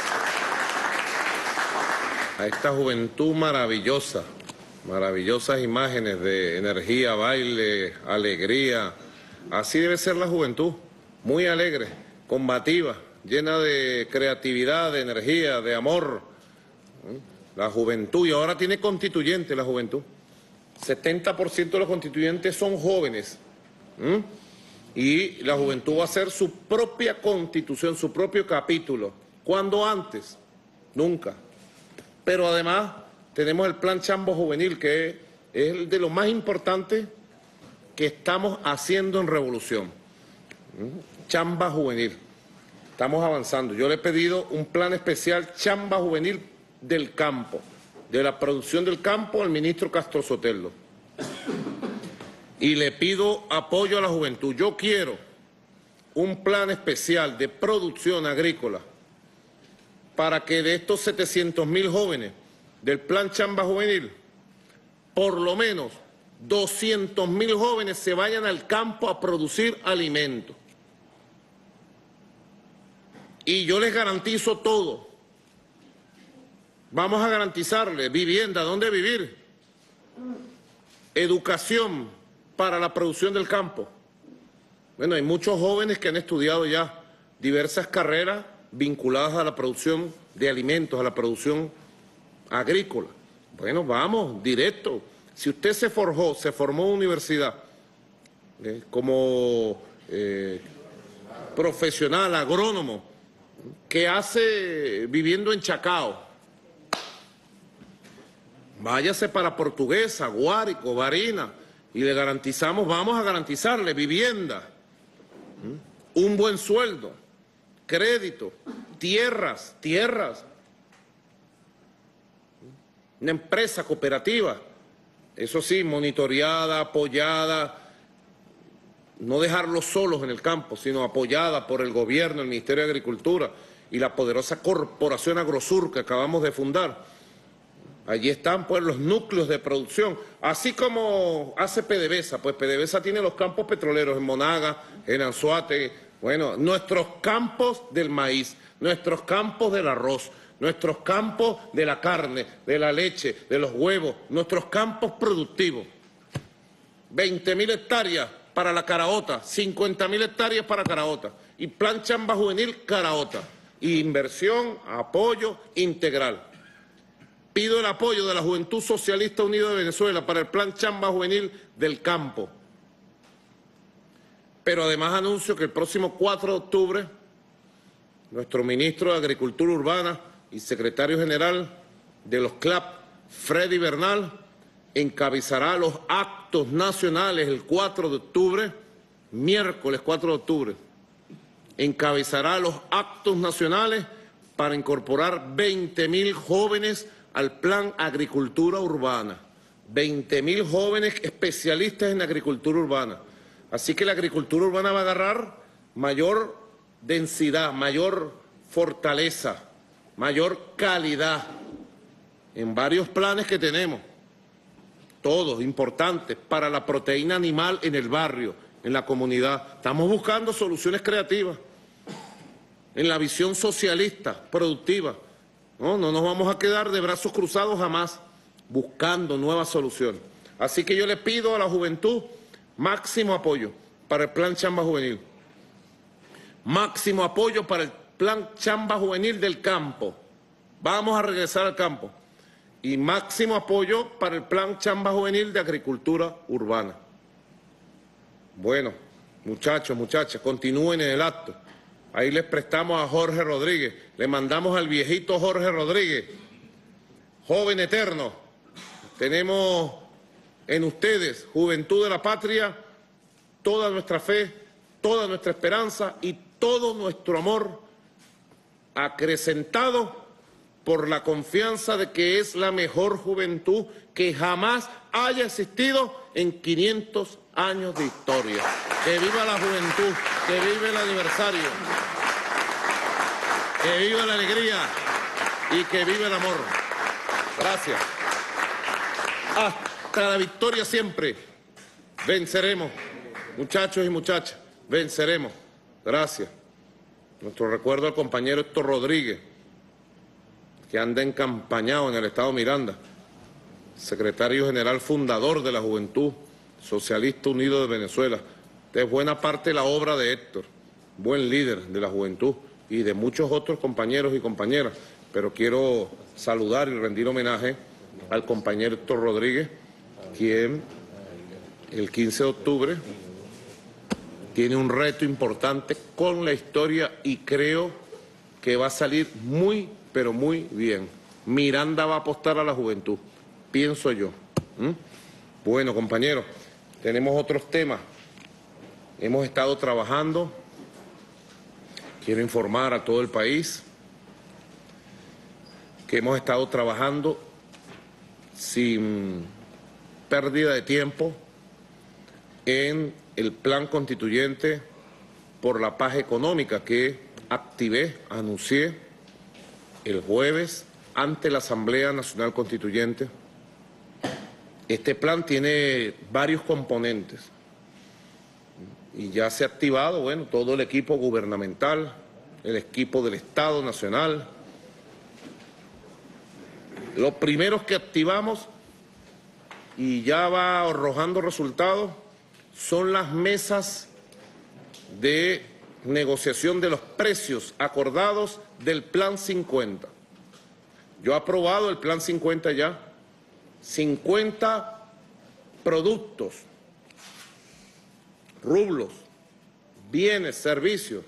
a esta juventud maravillosa, maravillosas imágenes de energía, baile, alegría. Así debe ser la juventud, muy alegre, combativa, llena de creatividad, de energía, de amor. La juventud, y ahora tiene constituyente la juventud. 70% de los constituyentes son jóvenes. Y la juventud va a hacer su propia constitución, su propio capítulo. ¿Cuándo antes? Nunca. Pero además tenemos el plan Chamba Juvenil, que es el de lo más importante que estamos haciendo en revolución. Chamba Juvenil. Estamos avanzando. Yo le he pedido un plan especial Chamba Juvenil del campo, de la producción del campo al ministro Castro Sotelo. Y le pido apoyo a la juventud. Yo quiero un plan especial de producción agrícola para que de estos 700.000 jóvenes del plan Chamba Juvenil, por lo menos 200.000 jóvenes se vayan al campo a producir alimentos. Y yo les garantizo todo. Vamos a garantizarles vivienda, dónde vivir, educación para la producción del campo. Bueno, hay muchos jóvenes que han estudiado ya diversas carreras vinculadas a la producción de alimentos, a la producción agrícola. Bueno, vamos, directo. Si usted se formó en universidad como profesional, agrónomo, ¿qué hace viviendo en Chacao? Váyase para Portuguesa, Guárico, Barinas, y le garantizamos, vamos a garantizarle vivienda, un buen sueldo, crédito, tierras, una empresa cooperativa, eso sí, monitoreada, apoyada, no dejarlos solos en el campo, sino apoyada por el gobierno, el Ministerio de Agricultura y la poderosa corporación Agrosur que acabamos de fundar. Allí están pues los núcleos de producción, así como hace PDVSA, pues PDVSA tiene los campos petroleros en Monaga, en Anzoátegui, bueno, nuestros campos del maíz, nuestros campos del arroz, nuestros campos de la carne, de la leche, de los huevos, nuestros campos productivos. 20.000 hectáreas para la caraota, 50.000 hectáreas para caraota y plan Chamba Juvenil caraota. inversión, apoyo integral. Pido el apoyo de la Juventud Socialista Unida de Venezuela para el Plan Chamba Juvenil del Campo. Pero además anuncio que el próximo 4 de octubre, nuestro ministro de Agricultura Urbana y secretario general de los CLAP, Freddy Bernal, encabezará los actos nacionales el 4 de octubre, miércoles 4 de octubre, encabezará los actos nacionales para incorporar 20.000 jóvenes al Plan Agricultura Urbana. 20.000 jóvenes especialistas en agricultura urbana. Así que la agricultura urbana va a agarrar mayor densidad, mayor fortaleza, mayor calidad en varios planes que tenemos, todos importantes para la proteína animal en el barrio, en la comunidad. Estamos buscando soluciones creativas en la visión socialista, productiva. No nos vamos a quedar de brazos cruzados jamás, buscando nuevas soluciones. Así que yo le pido a la juventud máximo apoyo para el Plan Chamba Juvenil, máximo apoyo para el Plan Chamba Juvenil del Campo. Vamos a regresar al campo. Y máximo apoyo para el Plan Chamba Juvenil de Agricultura Urbana. Bueno, muchachos, muchachas, continúen en el acto. Ahí les prestamos a Jorge Rodríguez, le mandamos al viejito Jorge Rodríguez, joven eterno. Tenemos en ustedes, juventud de la patria, toda nuestra fe, toda nuestra esperanza y todo nuestro amor acrecentado por la confianza de que es la mejor juventud que jamás haya existido en 500 años de historia. Que viva la juventud, que viva el aniversario, que viva la alegría y que viva el amor. Gracias. Hasta la victoria siempre. Venceremos, muchachos y muchachas, venceremos. Gracias. Nuestro recuerdo al compañero Héctor Rodríguez, que anda encampañado en el estado Miranda, secretario general fundador de la Juventud Socialista Unido de Venezuela. Es buena parte de la obra de Héctor, buen líder de la juventud y de muchos otros compañeros y compañeras, pero quiero saludar y rendir homenaje al compañero Héctor Rodríguez, quien el 15 de octubre tiene un reto importante con la historia y creo que va a salir muy, pero muy bien. Miranda va a apostar a la juventud, pienso yo. Bueno, compañeros, tenemos otros temas. Hemos estado trabajando, quiero informar a todo el país que hemos estado trabajando sin pérdida de tiempo en el plan constituyente por la paz económica que activé, anuncié el jueves ante la Asamblea Nacional Constituyente. Este plan tiene varios componentes y ya se ha activado, bueno, todo el equipo gubernamental, el equipo del Estado Nacional. Los primeros que activamos y ya va arrojando resultados son las mesas de negociación de los precios acordados del Plan 50. Yo he aprobado el Plan 50 ya, 50 productos, rublos, bienes, servicios,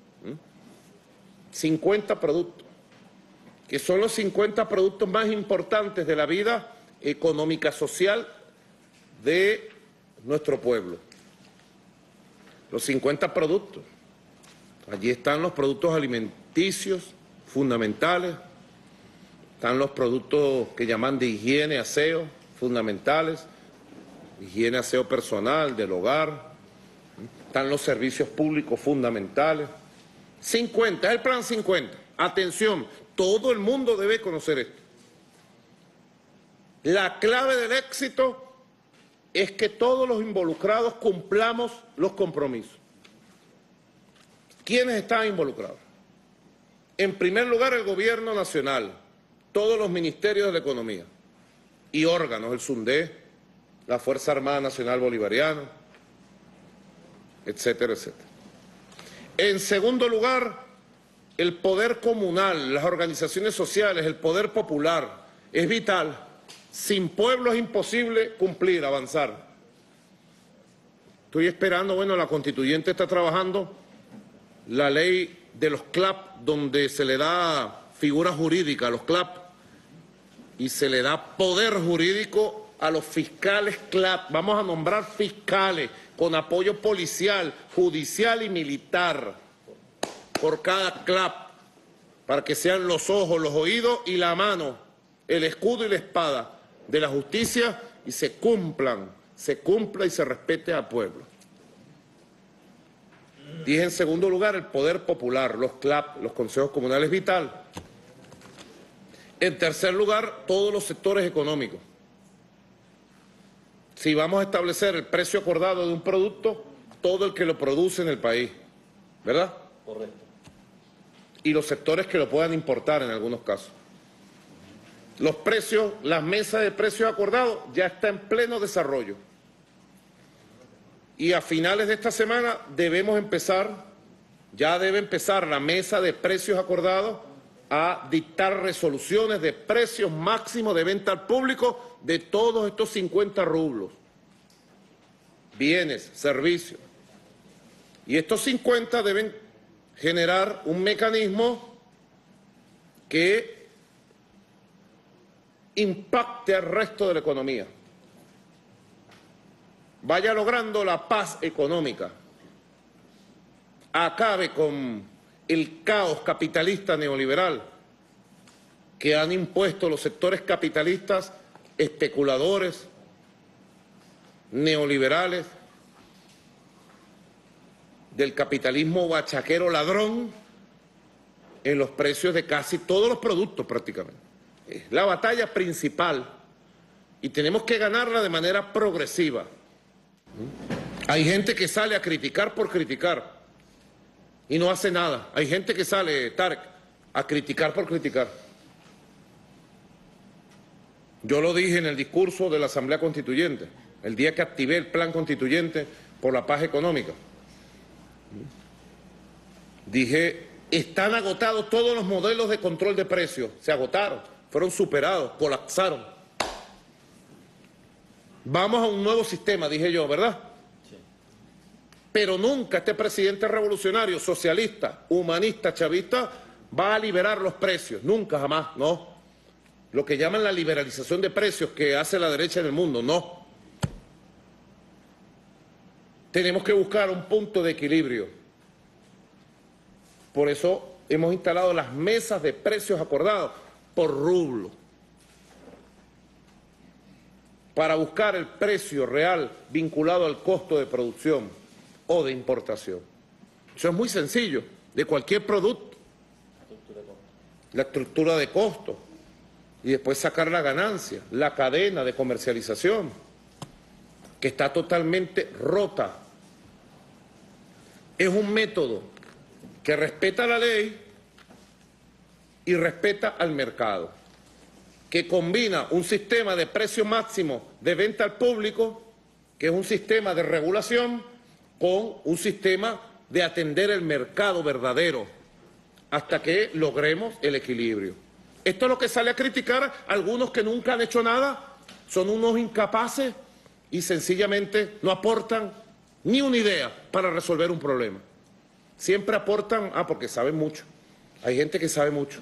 50 productos, que son los 50 productos más importantes de la vida económica social de nuestro pueblo. Los 50 productos. Allí están los productos alimenticios fundamentales, están los productos que llaman de higiene, aseo, fundamentales, higiene, aseo personal, del hogar, están los servicios públicos fundamentales. 50, es el Plan 50. Atención, todo el mundo debe conocer esto. La clave del éxito es que todos los involucrados cumplamos los compromisos. ¿Quiénes están involucrados? En primer lugar, el Gobierno Nacional, todos los ministerios de la economía y órganos, el SUNDE, la Fuerza Armada Nacional Bolivariana, etcétera, etcétera. En segundo lugar, el poder comunal, las organizaciones sociales, el poder popular, es vital. Sin pueblo es imposible cumplir, avanzar. Estoy esperando, bueno, la constituyente está trabajando la ley de los CLAP, donde se le da figura jurídica a los CLAP y se le da poder jurídico a los fiscales CLAP. Vamos a nombrar fiscales con apoyo policial, judicial y militar por cada CLAP, para que sean los ojos, los oídos y la mano, el escudo y la espada de la justicia, y se cumpla y se respete al pueblo. Dije en segundo lugar el poder popular, los CLAP, los consejos comunales, vital. En tercer lugar, todos los sectores económicos. Si vamos a establecer el precio acordado de un producto, todo el que lo produce en el país, ¿verdad? Correcto. Y los sectores que lo puedan importar en algunos casos. Los precios, las mesas de precios acordados ya está en pleno desarrollo. Y a finales de esta semana debemos empezar, ya debe empezar la mesa de precios acordados a dictar resoluciones de precios máximos de venta al público de todos estos 50 rublos, bienes, servicios. Y estos 50 deben generar un mecanismo que impacte al resto de la economía, vaya logrando la paz económica, acabe con el caos capitalista neoliberal que han impuesto los sectores capitalistas especuladores, neoliberales, del capitalismo bachaquero ladrón en los precios de casi todos los productos prácticamente. Es la batalla principal y tenemos que ganarla de manera progresiva. Hay gente que sale a criticar por criticar y no hace nada. Hay gente que sale, Tarek, a criticar por criticar. Yo lo dije en el discurso de la Asamblea Constituyente, el día que activé el Plan Constituyente por la Paz Económica. Dije, están agotados todos los modelos de control de precios. Se agotaron, fueron superados, colapsaron. Vamos a un nuevo sistema, dije yo, ¿verdad? Sí. Pero nunca este presidente revolucionario, socialista, humanista, chavista, va a liberar los precios. Nunca, jamás, no. Lo que llaman la liberalización de precios que hace la derecha en el mundo, no. Tenemos que buscar un punto de equilibrio. Por eso hemos instalado las mesas de precios acordados por rublo, para buscar el precio real vinculado al costo de producción o de importación. Eso es muy sencillo, de cualquier producto. La estructura de costo. Y después sacar la ganancia, la cadena de comercialización, que está totalmente rota. Es un método que respeta la ley y respeta al mercado, que combina un sistema de precio máximo de venta al público, que es un sistema de regulación, con un sistema de atender el mercado verdadero, hasta que logremos el equilibrio. Esto es lo que sale a criticar algunos que nunca han hecho nada, son unos incapaces y sencillamente no aportan ni una idea para resolver un problema. Siempre aportan, porque saben mucho. Hay gente que sabe mucho.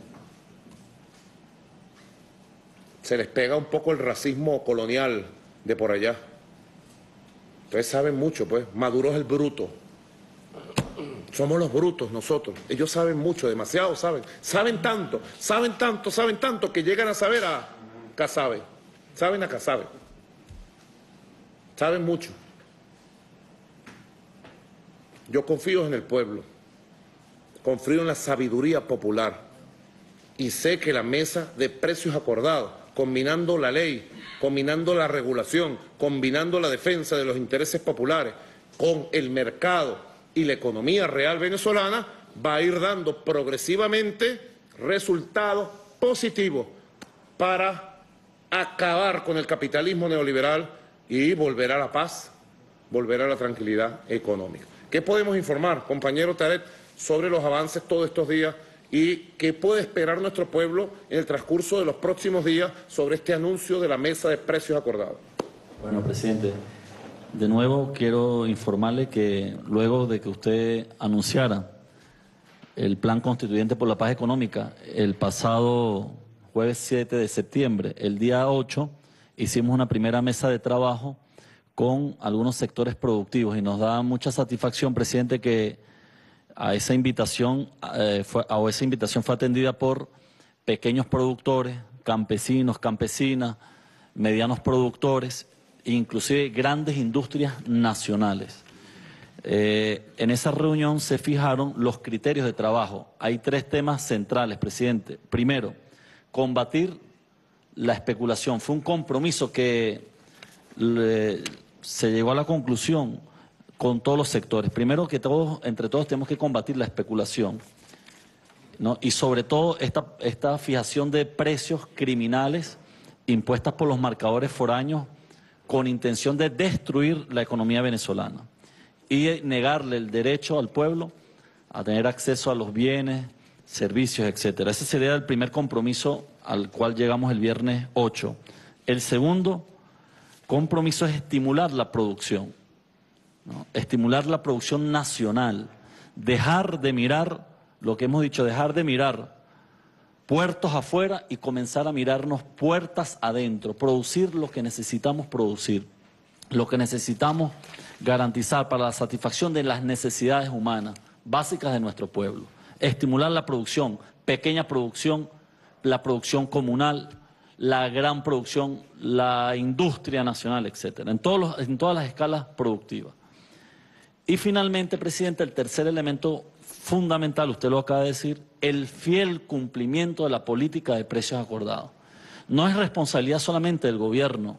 Se les pega un poco el racismo colonial de por allá. Entonces saben mucho, pues. Maduro es el bruto. Somos los brutos nosotros. Ellos saben mucho, demasiado saben. Saben tanto que llegan a saber a Casabe. Saben a Casabe. Saben mucho. Yo confío en el pueblo. Confío en la sabiduría popular. Y sé que la mesa de precios acordados, combinando la ley, combinando la regulación, combinando la defensa de los intereses populares con el mercado y la economía real venezolana, va a ir dando progresivamente resultados positivos para acabar con el capitalismo neoliberal y volver a la paz, volver a la tranquilidad económica. ¿Qué podemos informar, compañero Tarek, sobre los avances todos estos días y qué puede esperar nuestro pueblo en el transcurso de los próximos días sobre este anuncio de la mesa de precios acordados. Bueno, presidente, de nuevo quiero informarle que luego de que usted anunciara el Plan Constituyente por la Paz Económica el pasado jueves 7 de septiembre, el día 8, hicimos una primera mesa de trabajo con algunos sectores productivos y nos da mucha satisfacción, presidente, que esa invitación fue atendida por pequeños productores, campesinos, campesinas, medianos productores, inclusive grandes industrias nacionales. En esa reunión se fijaron los criterios de trabajo. Hay 3 temas centrales, presidente. Primero, combatir la especulación. Fue un compromiso que se llegó a la conclusión con todos los sectores. Primero que entre todos tenemos que combatir la especulación, ¿no? Y sobre todo esta fijación de precios criminales impuestas por los marcadores foráneos con intención de destruir la economía venezolana y negarle el derecho al pueblo a tener acceso a los bienes, servicios, etcétera. Ese sería el primer compromiso al cual llegamos el viernes 8. El segundo compromiso es estimular la producción, ¿no? Estimular la producción nacional, dejar de mirar, lo que hemos dicho, dejar de mirar puertos afuera y comenzar a mirarnos puertas adentro, producir lo que necesitamos producir, lo que necesitamos garantizar para la satisfacción de las necesidades humanas básicas de nuestro pueblo. Estimular la producción, pequeña producción, la producción comunal, la gran producción, la industria nacional, etcétera, en todas las escalas productivas. Y finalmente, presidente, el tercer elemento fundamental, usted lo acaba de decir, el fiel cumplimiento de la política de precios acordados. No es responsabilidad solamente del gobierno,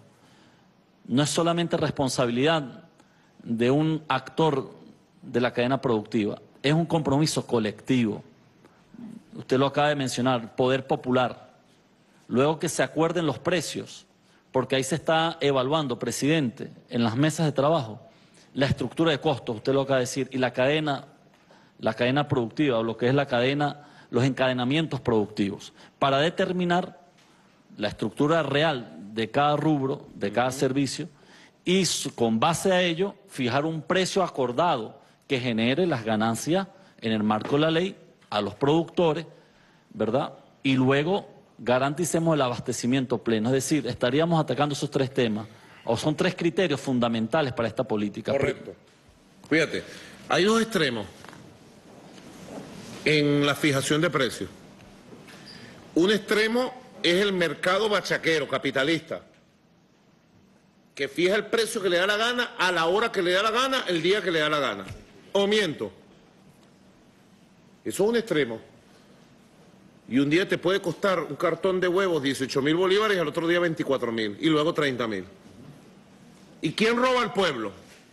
no es solamente responsabilidad de un actor de la cadena productiva, es un compromiso colectivo. Usted lo acaba de mencionar, poder popular. Luego que se acuerden los precios, porque ahí se está evaluando, presidente, en las mesas de trabajo, la estructura de costos, usted lo acaba de decir, y la cadena productiva, o lo que es la cadena, los encadenamientos productivos, para determinar la estructura real de cada rubro, de cada servicio, y con base a ello fijar un precio acordado que genere las ganancias en el marco de la ley a los productores, ¿verdad? Y luego garanticemos el abastecimiento pleno. Es decir, estaríamos atacando esos 3 temas, o son 3 criterios fundamentales para esta política. Correcto. Fíjate, hay 2 extremos en la fijación de precios. Un extremo es el mercado bachaquero, capitalista, que fija el precio que le da la gana, a la hora que le da la gana, el día que le da la gana. ¿O miento? Eso es un extremo. Y un día te puede costar un cartón de huevos 18.000 bolívares y al otro día 24.000 y luego 30.000. ¿Y quién roba al pueblo?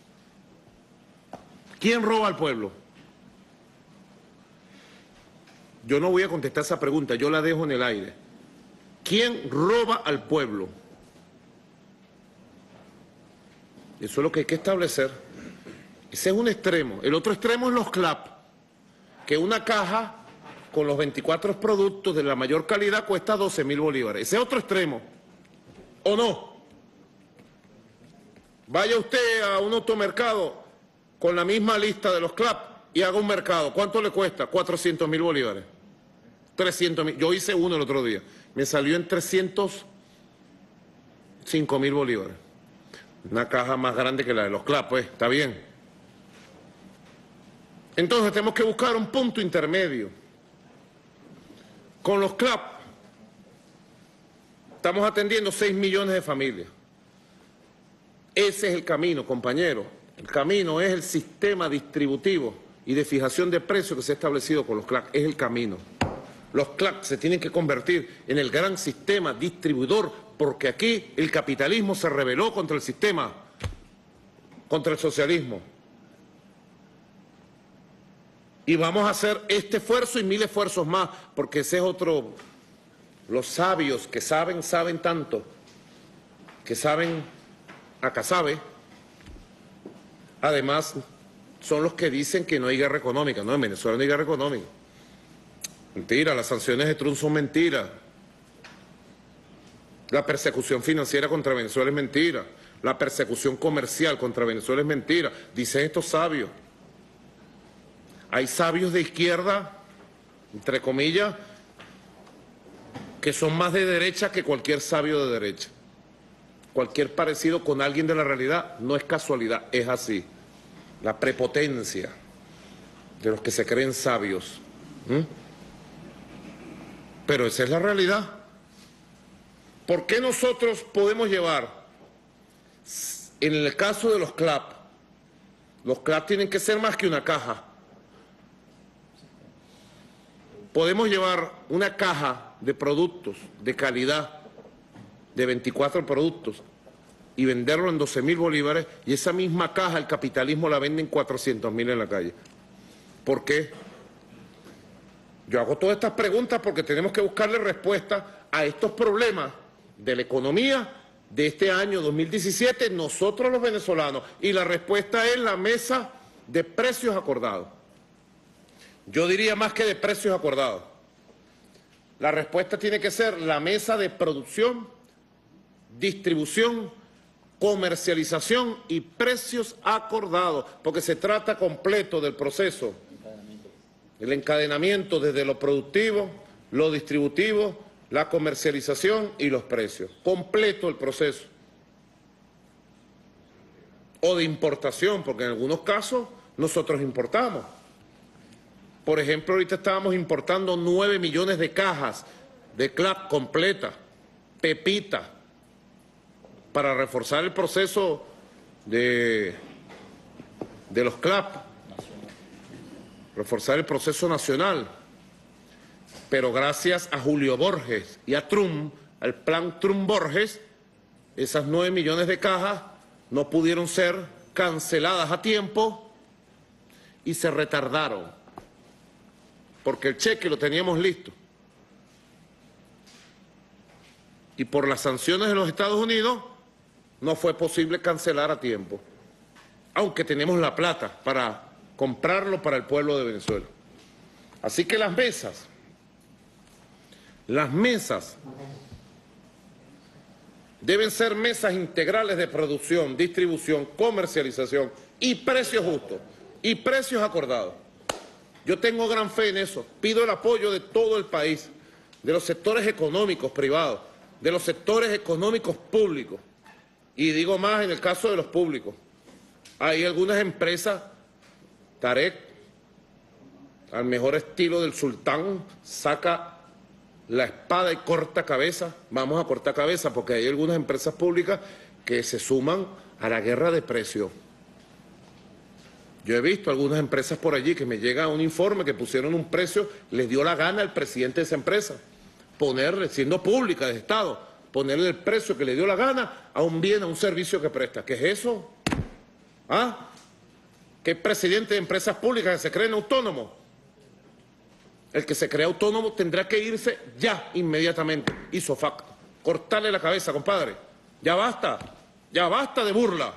¿Quién roba al pueblo? Yo no voy a contestar esa pregunta, yo la dejo en el aire. ¿Quién roba al pueblo? Eso es lo que hay que establecer. Ese es un extremo. El otro extremo es los CLAP, que una caja con los 24 productos de la mayor calidad cuesta 12.000 bolívares. Ese es otro extremo. ¿O no? Vaya usted a un automercado con la misma lista de los CLAP y haga un mercado. ¿Cuánto le cuesta? 400.000 bolívares. 300.000. Yo hice uno el otro día. Me salió en 305.000 bolívares. Una caja más grande que la de los CLAP, pues, está bien. Entonces tenemos que buscar un punto intermedio. Con los CLAP estamos atendiendo 6 millones de familias. Ese es el camino, compañero. El camino es el sistema distributivo y de fijación de precios que se ha establecido con los CLAP. Es el camino. Los CLAP se tienen que convertir en el gran sistema distribuidor, porque aquí el capitalismo se rebeló contra el sistema, contra el socialismo. Y vamos a hacer este esfuerzo y 1000 esfuerzos más, porque ese es otro. Los sabios que saben tanto, que saben, acá sabe. Además, son los que dicen que no hay guerra económica. No, en Venezuela no hay guerra económica. Mentira, las sanciones de Trump son mentiras. La persecución financiera contra Venezuela es mentira. La persecución comercial contra Venezuela es mentira. Dicen estos sabios. Hay sabios de izquierda, entre comillas, que son más de derecha que cualquier sabio de derecha. Cualquier parecido con alguien de la realidad no es casualidad, es así. La prepotencia de los que se creen sabios. Pero esa es la realidad. ¿Por qué nosotros podemos llevar, en el caso de los CLAP tienen que ser más que una caja? Podemos llevar una caja de productos de calidad, de 24 productos, y venderlo en 12.000 bolívares, y esa misma caja el capitalismo la vende en 400.000 en la calle. ¿Por qué? Yo hago todas estas preguntas porque tenemos que buscarle respuesta a estos problemas de la economía de este año 2017, nosotros los venezolanos, y la respuesta es la mesa de precios acordados. Yo diría más que de precios acordados. La respuesta tiene que ser la mesa de producción, distribución, comercialización y precios acordados, porque se trata completo del proceso, el encadenamiento desde lo productivo, lo distributivo, la comercialización y los precios. Completo el proceso. O de importación, porque en algunos casos nosotros importamos. Por ejemplo, ahorita estábamos importando 9 millones de cajas de CLAP completa, pepita, para reforzar el proceso de los CLAP, reforzar el proceso nacional. Pero gracias a Julio Borges y a Trump, al plan Trump-Borges, esas 9 millones de cajas no pudieron ser canceladas a tiempo y se retardaron, porque el cheque lo teníamos listo. Y por las sanciones de los Estados Unidos no fue posible cancelar a tiempo, aunque tenemos la plata para comprarlo para el pueblo de Venezuela. Así que las mesas deben ser mesas integrales de producción, distribución, comercialización y precios justos y precios acordados. Yo tengo gran fe en eso. Pido el apoyo de todo el país, de los sectores económicos privados, de los sectores económicos públicos. Y digo más en el caso de los públicos. Hay algunas empresas, Tarek, al mejor estilo del sultán, saca la espada y corta cabeza. Vamos a cortar cabeza porque hay algunas empresas públicas que se suman a la guerra de precios. Yo he visto algunas empresas por allí que me llega un informe que pusieron un precio, les dio la gana al presidente de esa empresa, ponerle, siendo pública de Estado, ponerle el precio que le dio la gana a un bien, a un servicio que presta. ¿Qué es eso? ¿Ah? ¿Qué presidente de empresas públicas que se creen autónomos? El que se cree autónomo tendrá que irse ya, inmediatamente, ipso facto. Cortarle la cabeza, compadre. Ya basta de burla.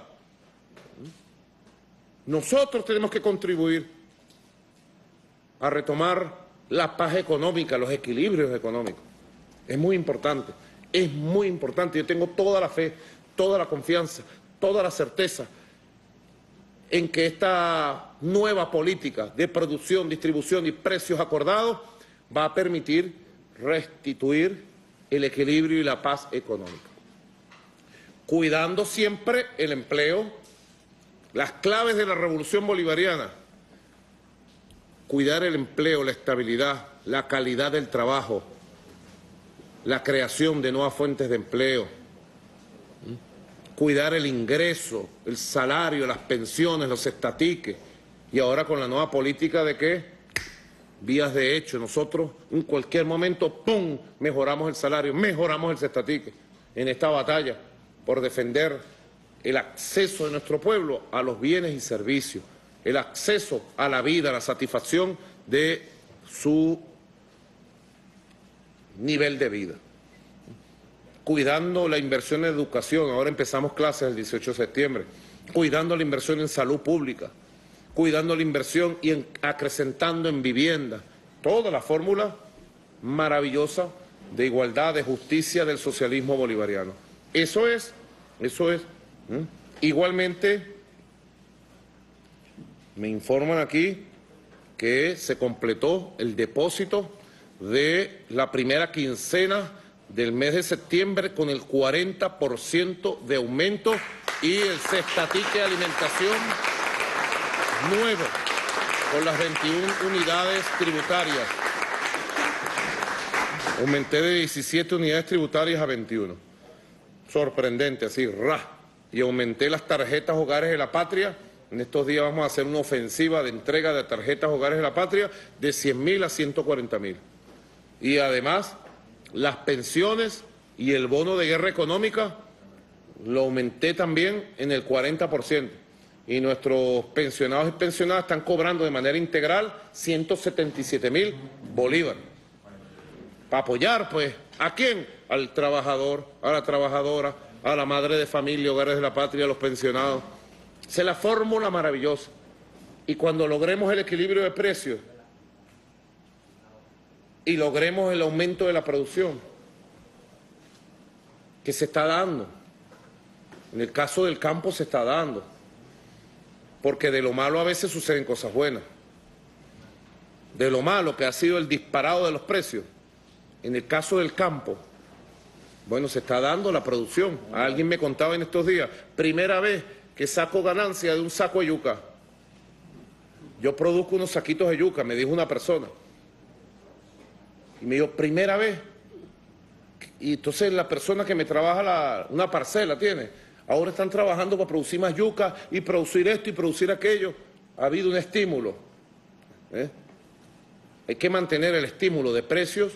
Nosotros tenemos que contribuir a retomar la paz económica, los equilibrios económicos. Es muy importante, es muy importante. Yo tengo toda la fe, toda la confianza, toda la certeza en que esta nueva política de producción, distribución y precios acordados va a permitir restituir el equilibrio y la paz económica, cuidando siempre el empleo. Las claves de la revolución bolivariana: cuidar el empleo, la estabilidad, la calidad del trabajo, la creación de nuevas fuentes de empleo, cuidar el ingreso, el salario, las pensiones, los estatiques, y ahora con la nueva política de que vías de hecho, nosotros en cualquier momento, ¡pum!, mejoramos el salario, mejoramos el estatique en esta batalla por defender el acceso de nuestro pueblo a los bienes y servicios, el acceso a la vida, la satisfacción de su nivel de vida. Cuidando la inversión en educación, ahora empezamos clases el 18 de septiembre, cuidando la inversión en salud pública, cuidando la inversión y acrecentando en vivienda. Toda la fórmula maravillosa de igualdad, de justicia del socialismo bolivariano. Eso es. Igualmente, me informan aquí que se completó el depósito de la primera quincena del mes de septiembre con el 40% de aumento y el cestatique de alimentación nuevo con las 21 unidades tributarias. Aumenté de 17 unidades tributarias a 21. Sorprendente, así, Y aumenté las tarjetas Hogares de la Patria. En estos días vamos a hacer una ofensiva de entrega de tarjetas Hogares de la Patria de 100.000 a 140.000. Y además, las pensiones y el bono de guerra económica lo aumenté también en el 40%. Y nuestros pensionados y pensionadas están cobrando de manera integral 177.000 bolívares. Para apoyar, pues, ¿a quién? Al trabajador, a la trabajadora, a la madre de familia, Hogares de la Patria, a los pensionados. Esa es la fórmula maravillosa. Y cuando logremos el equilibrio de precios y logremos el aumento de la producción que se está dando, en el caso del campo se está dando, porque de lo malo a veces suceden cosas buenas. De lo malo que ha sido el disparado de los precios, en el caso del campo, bueno, se está dando la producción. Alguien me contaba en estos días, primera vez que saco ganancia de un saco de yuca. Yo produzco unos saquitos de yuca, me dijo una persona. Y me dijo, primera vez. Y entonces la persona que me trabaja una parcela tiene, ahora están trabajando para producir más yuca y producir esto y producir aquello. Ha habido un estímulo. Hay que mantener el estímulo de precios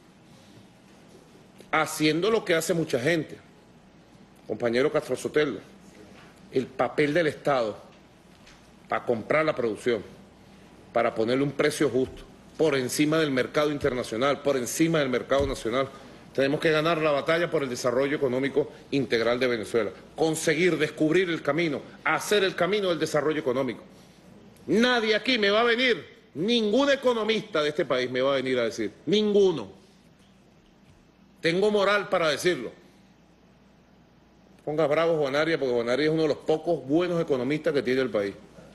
haciendo lo que hace mucha gente. Compañero Castro Sotelo, el papel del Estado para comprar la producción, para ponerle un precio justo, por encima del mercado internacional, por encima del mercado nacional. Tenemos que ganar la batalla por el desarrollo económico integral de Venezuela, conseguir descubrir el camino, hacer el camino del desarrollo económico. Nadie aquí me va a venir, ningún economista de este país me va a venir a decir, ninguno. Tengo moral para decirlo. Ponga bravo Juan Arias, porque Juan Arias es uno de los pocos buenos economistas que tiene el país.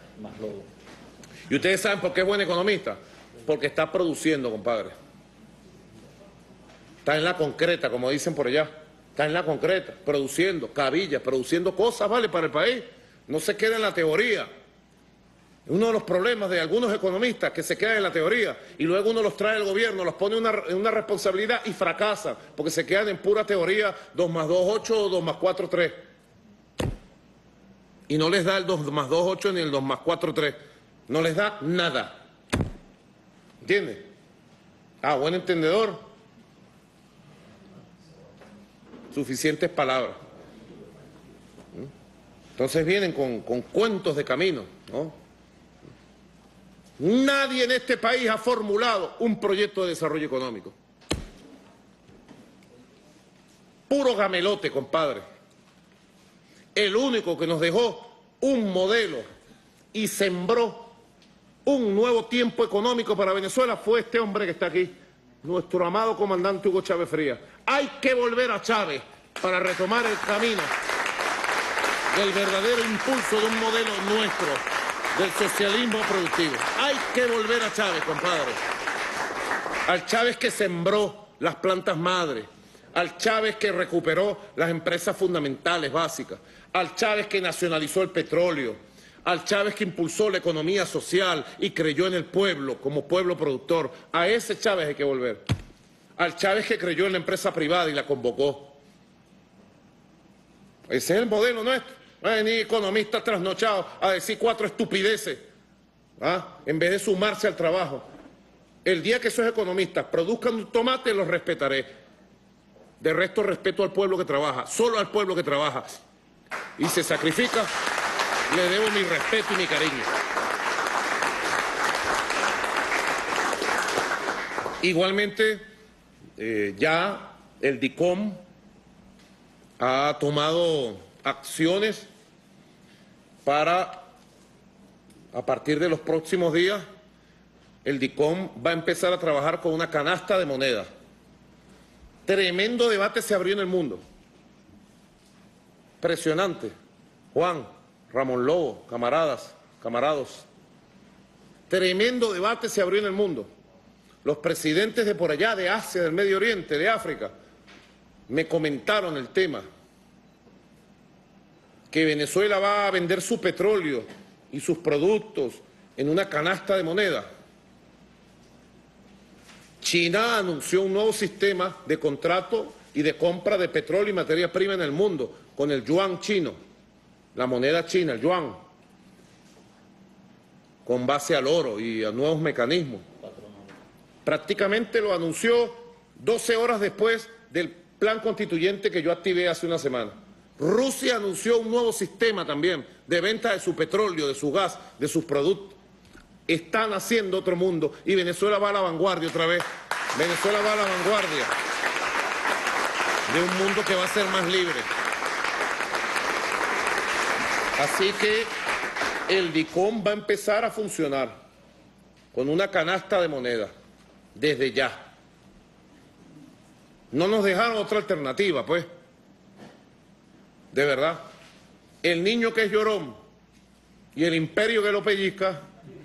Y ustedes saben por qué es buen economista, porque está produciendo, compadre. Está en la concreta, como dicen por allá. Está en la concreta, produciendo cabillas, produciendo cosas, ¿vale?, para el país. No se queda en la teoría. Uno de los problemas de algunos economistas que se quedan en la teoría y luego uno los trae al gobierno, los pone en una responsabilidad y fracasan porque se quedan en pura teoría 2 más 2, 8 o 2 más 4, 3. Y no les da el 2 más 2, 8 ni el 2 más 4, 3. No les da nada. ¿Entiendes? Buen entendedor. Suficientes palabras. Entonces vienen con cuentos de camino, ¿no? Nadie en este país ha formulado un proyecto de desarrollo económico. Puro gamelote, compadre. El único que nos dejó un modelo y sembró un nuevo tiempo económico para Venezuela fue este hombre que está aquí, nuestro amado comandante Hugo Chávez Frías. Hay que volver a Chávez para retomar el camino del verdadero impulso de un modelo nuestro, del socialismo productivo. Hay que volver a Chávez, compadre. Al Chávez que sembró las plantas madres, al Chávez que recuperó las empresas fundamentales básicas, al Chávez que nacionalizó el petróleo, al Chávez que impulsó la economía social y creyó en el pueblo como pueblo productor. A ese Chávez hay que volver. Al Chávez que creyó en la empresa privada y la convocó. Ese es el modelo nuestro. No hay ni economistas trasnochados a decir 4 estupideces, en vez de sumarse al trabajo. El día que esos economistas produzcan un tomate, los respetaré. De resto, respeto al pueblo que trabaja, solo al pueblo que trabaja y se sacrifica, le debo mi respeto y mi cariño. Igualmente, ya el DICOM ha tomado acciones para, a partir de los próximos días, el DICOM va a empezar a trabajar con una canasta de moneda. Tremendo debate se abrió en el mundo. Impresionante. Juan, Ramón Lobo, camarados. Tremendo debate se abrió en el mundo. Los presidentes de por allá, de Asia, del Medio Oriente, de África, me comentaron el tema. Que Venezuela va a vender su petróleo y sus productos en una canasta de moneda. China anunció un nuevo sistema de contrato y de compra de petróleo y materia prima en el mundo con el yuan chino, la moneda china, el yuan, con base al oro y a nuevos mecanismos. Prácticamente lo anunció 12 horas después del plan constituyente que yo activé hace una semana. Rusia anunció un nuevo sistema también de venta de su petróleo, de su gas, de sus productos. Están haciendo otro mundo y Venezuela va a la vanguardia otra vez. Venezuela va a la vanguardia de un mundo que va a ser más libre. Así que el DICOM va a empezar a funcionar con una canasta de moneda desde ya. No nos dejaron otra alternativa, pues. De verdad. El niño que es llorón y el imperio que lo pellizca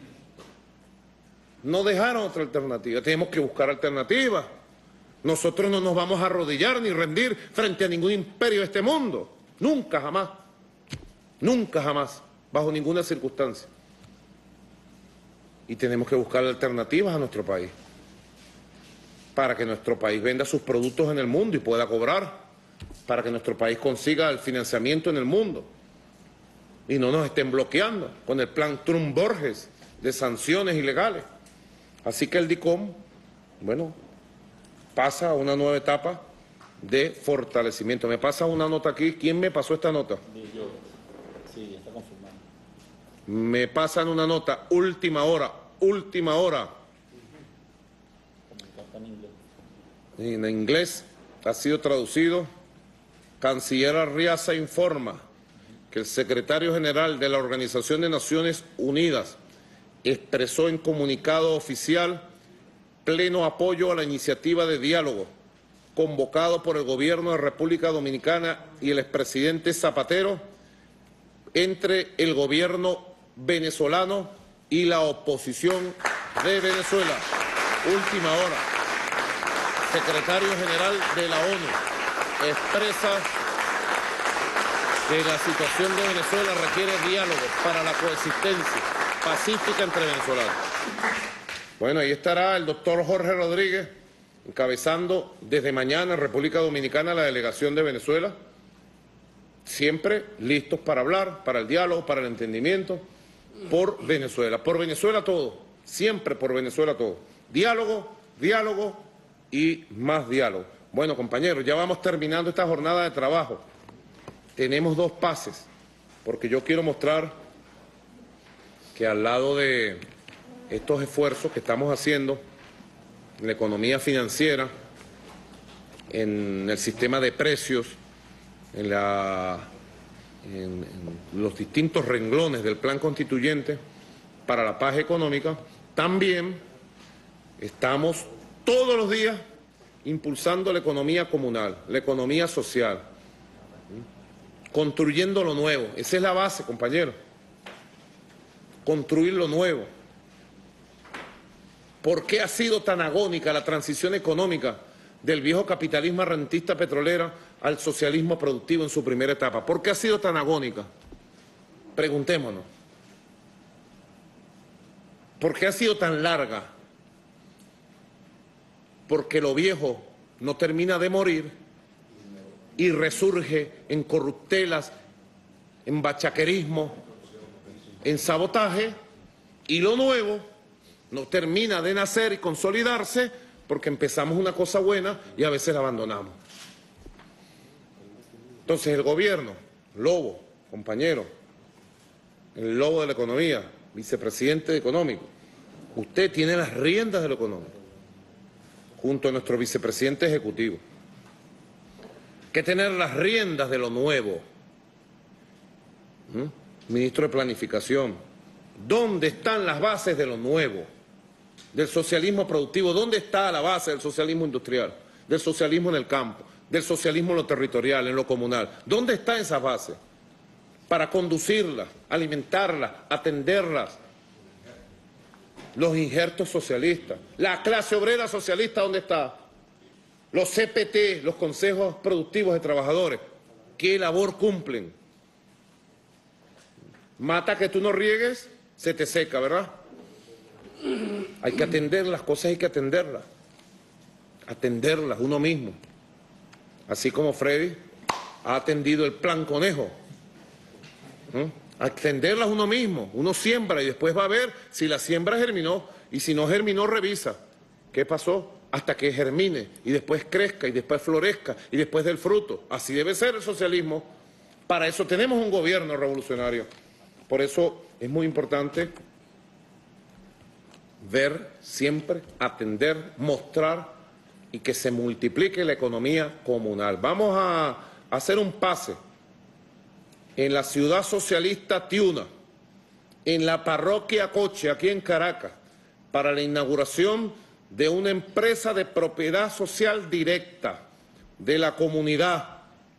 no dejaron otra alternativa. Tenemos que buscar alternativas. Nosotros no nos vamos a arrodillar ni rendir frente a ningún imperio de este mundo. Nunca, jamás. Nunca, jamás. Bajo ninguna circunstancia. Y tenemos que buscar alternativas a nuestro país. Para que nuestro país venda sus productos en el mundo y pueda cobrar. Para que nuestro país consiga el financiamiento en el mundo. Y no nos estén bloqueando con el plan Trump-Borges de sanciones ilegales. Así que el DICOM, bueno, pasa a una nueva etapa de fortalecimiento. Me pasa una nota aquí. ¿Quién me pasó esta nota? Yo. Sí, está confirmado. Me pasan una nota, última hora. En inglés ha sido traducido. Canciller Arriaza informa que el secretario general de la Organización de Naciones Unidas expresó en comunicado oficial pleno apoyo a la iniciativa de diálogo convocado por el gobierno de República Dominicana y el expresidente Zapatero entre el gobierno venezolano y la oposición de Venezuela. Última hora. Secretario General de la ONU expresa que la situación de Venezuela requiere diálogo para la coexistencia pacífica entre venezolanos. Bueno, ahí estará el doctor Jorge Rodríguez encabezando desde mañana en República Dominicana la delegación de Venezuela, siempre listos para hablar, para el diálogo, para el entendimiento, por Venezuela todo, siempre por Venezuela todo. Diálogo, diálogo y más diálogo. Bueno, compañeros, ya vamos terminando esta jornada de trabajo. Tenemos dos pases, porque yo quiero mostrar que al lado de estos esfuerzos que estamos haciendo en la economía financiera, en el sistema de precios, en los distintos renglones del plan constituyente para la paz económica, también estamos todos los días impulsando la economía comunal, la economía social, construyendo lo nuevo. Esa es la base, compañeros. Construir lo nuevo. ¿Por qué ha sido tan agónica la transición económica del viejo capitalismo rentista petrolera al socialismo productivo en su primera etapa? ¿Por qué ha sido tan agónica? Preguntémonos. ¿Por qué ha sido tan larga? Porque lo viejo no termina de morir y resurge en corruptelas, en bachaquerismo, en sabotaje, y lo nuevo no termina de nacer y consolidarse porque empezamos una cosa buena y a veces la abandonamos. Entonces el gobierno, Lobo, compañero, el lobo de la economía, vicepresidente económico, usted tiene las riendas de lo económico, junto a nuestro vicepresidente ejecutivo. Que tener las riendas de lo nuevo. Ministro de Planificación, ¿dónde están las bases de lo nuevo? del socialismo productivo. ¿Dónde está la base del socialismo industrial, del socialismo en el campo, del socialismo en lo territorial, en lo comunal? ¿Dónde está esa base? Para conducirlas, alimentarlas, atenderlas. Los injertos socialistas, la clase obrera socialista, ¿dónde está? Los CPT, los consejos productivos de trabajadores, ¿qué labor cumplen? Mata que tú no riegues, se te seca, ¿verdad? Hay que atender las cosas, hay que atenderlas uno mismo. Así como Freddy ha atendido el plan conejo. Atenderlas uno mismo, uno siembra y después va a ver si la siembra germinó y si no germinó revisa qué pasó hasta que germine y después crezca y después florezca y después del fruto. Así debe ser el socialismo. Para eso tenemos un gobierno revolucionario. Por eso es muy importante ver siempre, atender, mostrar y que se multiplique la economía comunal. Vamos a hacer un pase en la ciudad socialista Tiuna, en la parroquia Coche, aquí en Caracas, para la inauguración de una empresa de propiedad social directa de la comunidad.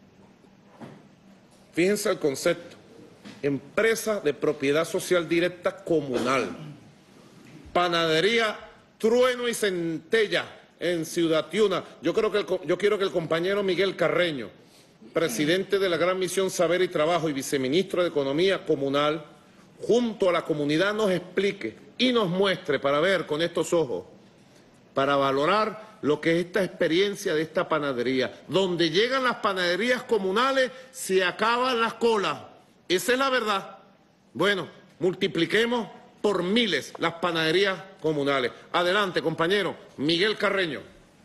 Fíjense el concepto, empresa de propiedad social directa comunal. Panadería Trueno y Centella en Ciudad Tiuna. Yo quiero que el compañero Miguel Carreño, presidente de la Gran Misión Saber y Trabajo y viceministro de Economía Comunal, junto a la comunidad nos explique y nos muestre para ver con estos ojos, para valorar lo que es esta experiencia de esta panadería. Donde llegan las panaderías comunales, se acaban las colas. Esa es la verdad. Bueno, multipliquemos por miles las panaderías comunales. Adelante, compañero Miguel Carreño.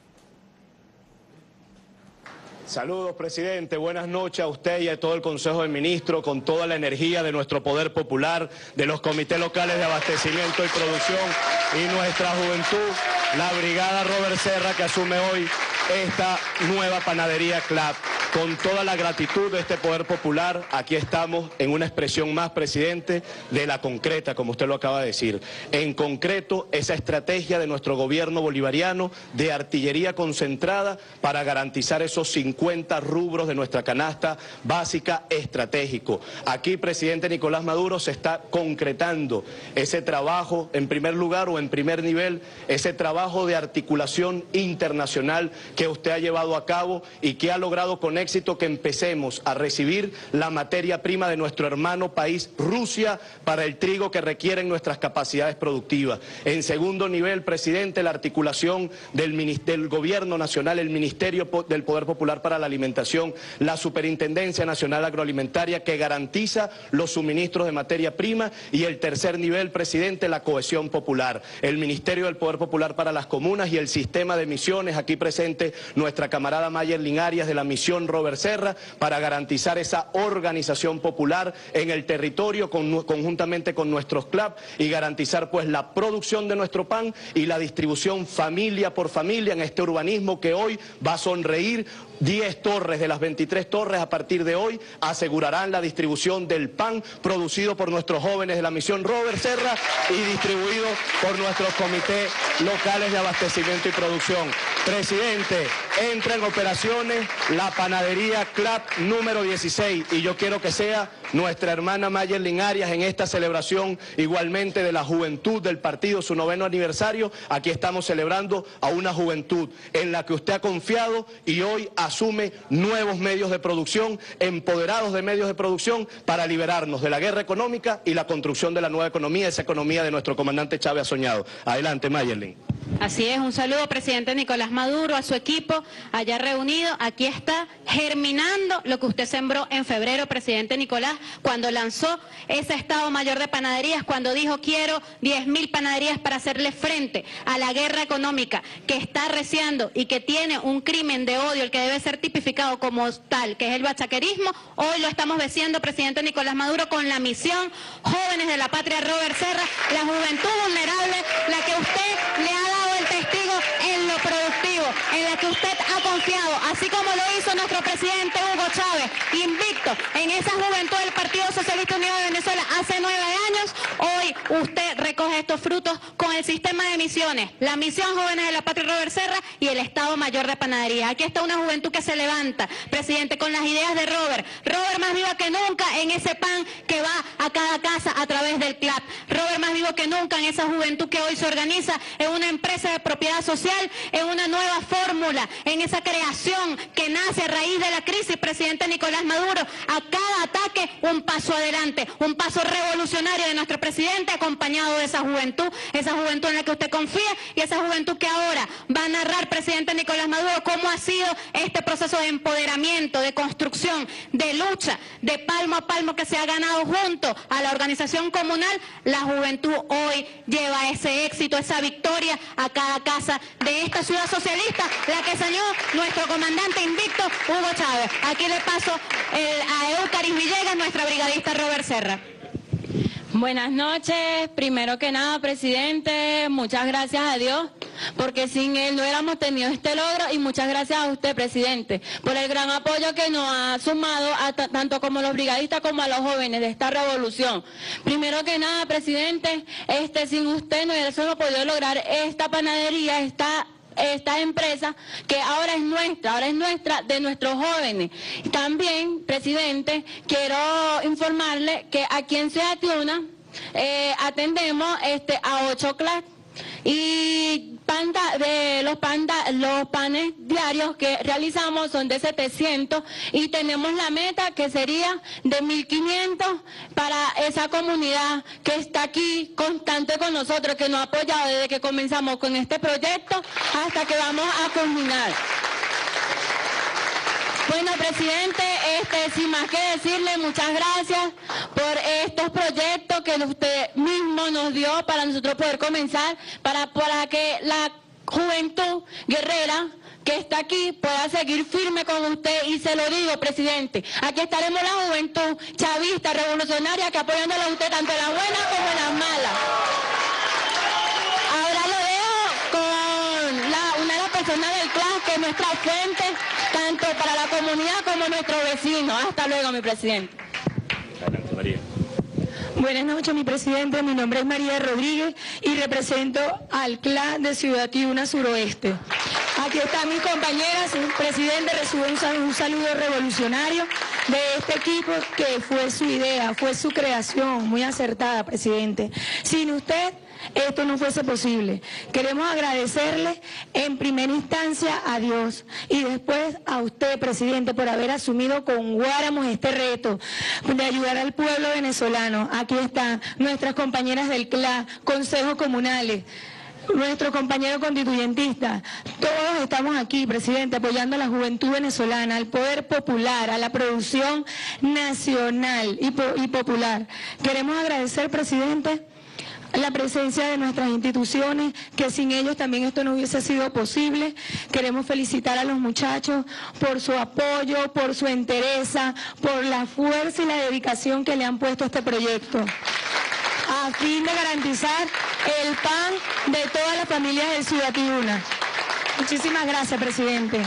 Saludos, presidente. Buenas noches a usted y a todo el Consejo de Ministros, con toda la energía de nuestro poder popular, de los comités locales de abastecimiento y producción y nuestra juventud, la brigada Robert Serra, que asume hoy esta nueva panadería CLAP. Con toda la gratitud de este poder popular, aquí estamos en una expresión más, presidente, de la concreta, como usted lo acaba de decir. En concreto, esa estrategia de nuestro gobierno bolivariano de artillería concentrada para garantizar esos 50 rubros de nuestra canasta básica estratégico. Aquí, presidente Nicolás Maduro, se está concretando ese trabajo, en primer lugar o en primer nivel, ese trabajo de articulación internacional que usted ha llevado a cabo y que ha logrado con éxito que empecemos a recibir la materia prima de nuestro hermano país Rusia para el trigo que requieren nuestras capacidades productivas. En segundo nivel, presidente, la articulación del Gobierno Nacional, el Ministerio del Poder Popular para la Alimentación, la Superintendencia Nacional Agroalimentaria que garantiza los suministros de materia prima, y el tercer nivel, presidente, la cohesión popular, el Ministerio del Poder Popular para las comunas y el sistema de misiones, aquí presente nuestra camarada Mayerlin Arias de la misión Robert Serra, para garantizar esa organización popular en el territorio conjuntamente con nuestros CLAP y garantizar pues la producción de nuestro pan y la distribución familia por familia en este urbanismo que hoy va a sonreír. 10 torres de las 23 torres a partir de hoy asegurarán la distribución del pan producido por nuestros jóvenes de la misión Robert Serra y distribuido por nuestros comités locales de abastecimiento y producción. Presidente, entra en operaciones la panadería CLAP número 16 y yo quiero que sea nuestra hermana Mayerlin Arias en esta celebración igualmente de la juventud del partido, su 9º aniversario. Aquí estamos celebrando a una juventud en la que usted ha confiado y hoy asume nuevos medios de producción, empoderados de medios de producción para liberarnos de la guerra económica y la construcción de la nueva economía, esa economía de nuestro comandante Chávez ha soñado. Adelante, Mayerlin. Así es, un saludo, presidente Nicolás Maduro, a su equipo allá reunido. Aquí está germinando lo que usted sembró en febrero, presidente Nicolás, cuando lanzó ese Estado Mayor de Panaderías, cuando dijo quiero 10.000 panaderías para hacerle frente a la guerra económica que está arreciando y que tiene un crimen de odio, el que debe ser tipificado como tal, que es el bachaquerismo. Hoy lo estamos venciendo, presidente Nicolás Maduro, con la misión Jóvenes de la Patria Robert Serra, la juventud vulnerable, la que usted le ha dado el testigo en lo productivo, en la que usted ha confiado confiado, así como lo hizo nuestro presidente Hugo Chávez, invicto en esa juventud del Partido Socialista Unido de Venezuela hace 9 años, hoy usted recoge estos frutos con el sistema de misiones, la misión Jóvenes de la Patria Robert Serra y el Estado Mayor de Panadería. Aquí está una juventud que se levanta, presidente, con las ideas de Robert más viva que nunca en ese pan que va a cada casa a través del CLAP, Robert más vivo que nunca en esa juventud que hoy se organiza en una empresa de propiedad social, en una nueva fórmula, en esa creación que nace a raíz de la crisis, presidente Nicolás Maduro, a cada ataque un paso adelante, un paso revolucionario de nuestro presidente acompañado de esa juventud en la que usted confía y esa juventud que ahora va a narrar, presidente Nicolás Maduro, cómo ha sido este proceso de empoderamiento, de construcción, de lucha, de palmo a palmo que se ha ganado junto a la organización comunal. La juventud hoy lleva ese éxito, esa victoria a cada casa de esta ciudad socialista, la que soñó nuestro comandante invicto Hugo Chávez. Aquí le paso a Eucaris Villegas, nuestra brigadista Robert Serra. Buenas noches, primero que nada, presidente, muchas gracias a Dios, porque sin él no hubiéramos tenido este logro, y muchas gracias a usted, presidente, por el gran apoyo que nos ha sumado tanto como los brigadistas como a los jóvenes de esta revolución. Primero que nada, presidente, sin usted no hubiésemos podido lograr esta panadería, esta empresa que ahora es nuestra, de nuestros jóvenes. También, presidente, quiero informarle que aquí en Ciudad Tiuna atendemos a 8 CLAP y los panes diarios que realizamos son de 700 y tenemos la meta que sería de 1500 para esa comunidad que está aquí constante con nosotros, que nos ha apoyado desde que comenzamos con este proyecto hasta que vamos a culminar. Bueno, presidente, sin más que decirle, muchas gracias por estos proyectos que usted mismo nos dio para nosotros poder comenzar, para que la juventud guerrera que está aquí pueda seguir firme con usted. Y se lo digo, presidente, aquí estaremos la juventud chavista, revolucionaria, que apoyándolo a usted tanto en las buenas como en las malas. Ahora lo dejo con una de las personas del CLAS, que es nuestra fuente, tanto para la comunidad como nuestros vecinos. Hasta luego, mi presidente. Adelante, María. Buenas noches, mi presidente. Mi nombre es María Rodríguez y represento al CLAS de Ciudad Tiuna Suroeste. Aquí están mis compañeras. Presidente, recibe un saludo revolucionario de este equipo, que fue su idea, fue su creación, muy acertada, presidente. Sin usted, esto no fuese posible. Queremos agradecerle en primera instancia a Dios y después a usted, presidente, por haber asumido con Guáramos este reto de ayudar al pueblo venezolano. Aquí están nuestras compañeras del CLAS, consejos comunales, nuestros compañeros constituyentistas. Todos estamos aquí, presidente, apoyando a la juventud venezolana, al poder popular, a la producción nacional y popular. Queremos agradecer, presidente, la presencia de nuestras instituciones, que sin ellos también esto no hubiese sido posible. Queremos felicitar a los muchachos por su apoyo, por su entereza, por la fuerza y la dedicación que le han puesto a este proyecto, a fin de garantizar el pan de todas las familias de Ciudad Tiuna. Muchísimas gracias, presidente.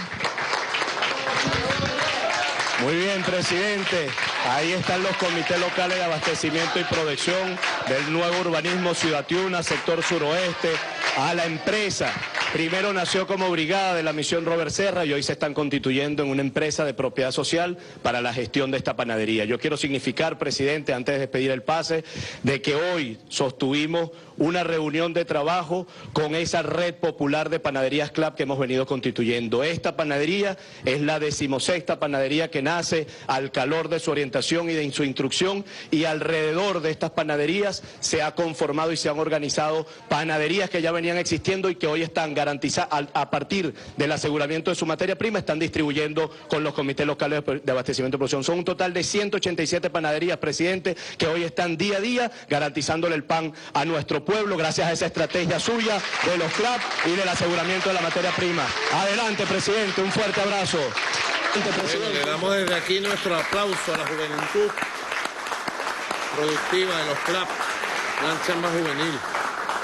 Muy bien, presidente. Ahí están los comités locales de abastecimiento y protección del nuevo urbanismo Ciudad Tiuna, sector suroeste, a la empresa. Primero nació como brigada de la misión Robert Serra y hoy se están constituyendo en una empresa de propiedad social para la gestión de esta panadería. Yo quiero significar, presidente, antes de despedir el pase, de que hoy sostuvimos una reunión de trabajo con esa red popular de panaderías CLAP que hemos venido constituyendo. Esta panadería es la 16ª panadería que nace al calor de su orientación y de su instrucción, y alrededor de estas panaderías se ha conformado y se han organizado panaderías que ya venían existiendo y que hoy están garantizadas a partir del aseguramiento de su materia prima, están distribuyendo con los comités locales de abastecimiento y producción. Son un total de 187 panaderías, presidente, que hoy están día a día garantizándole el pan a nuestro pueblo gracias a esa estrategia suya de los CLAP y del aseguramiento de la materia prima. Adelante, presidente, un fuerte abrazo. Bueno, le damos desde aquí nuestro aplauso a la juventud productiva de los CLAP, la chamba juvenil.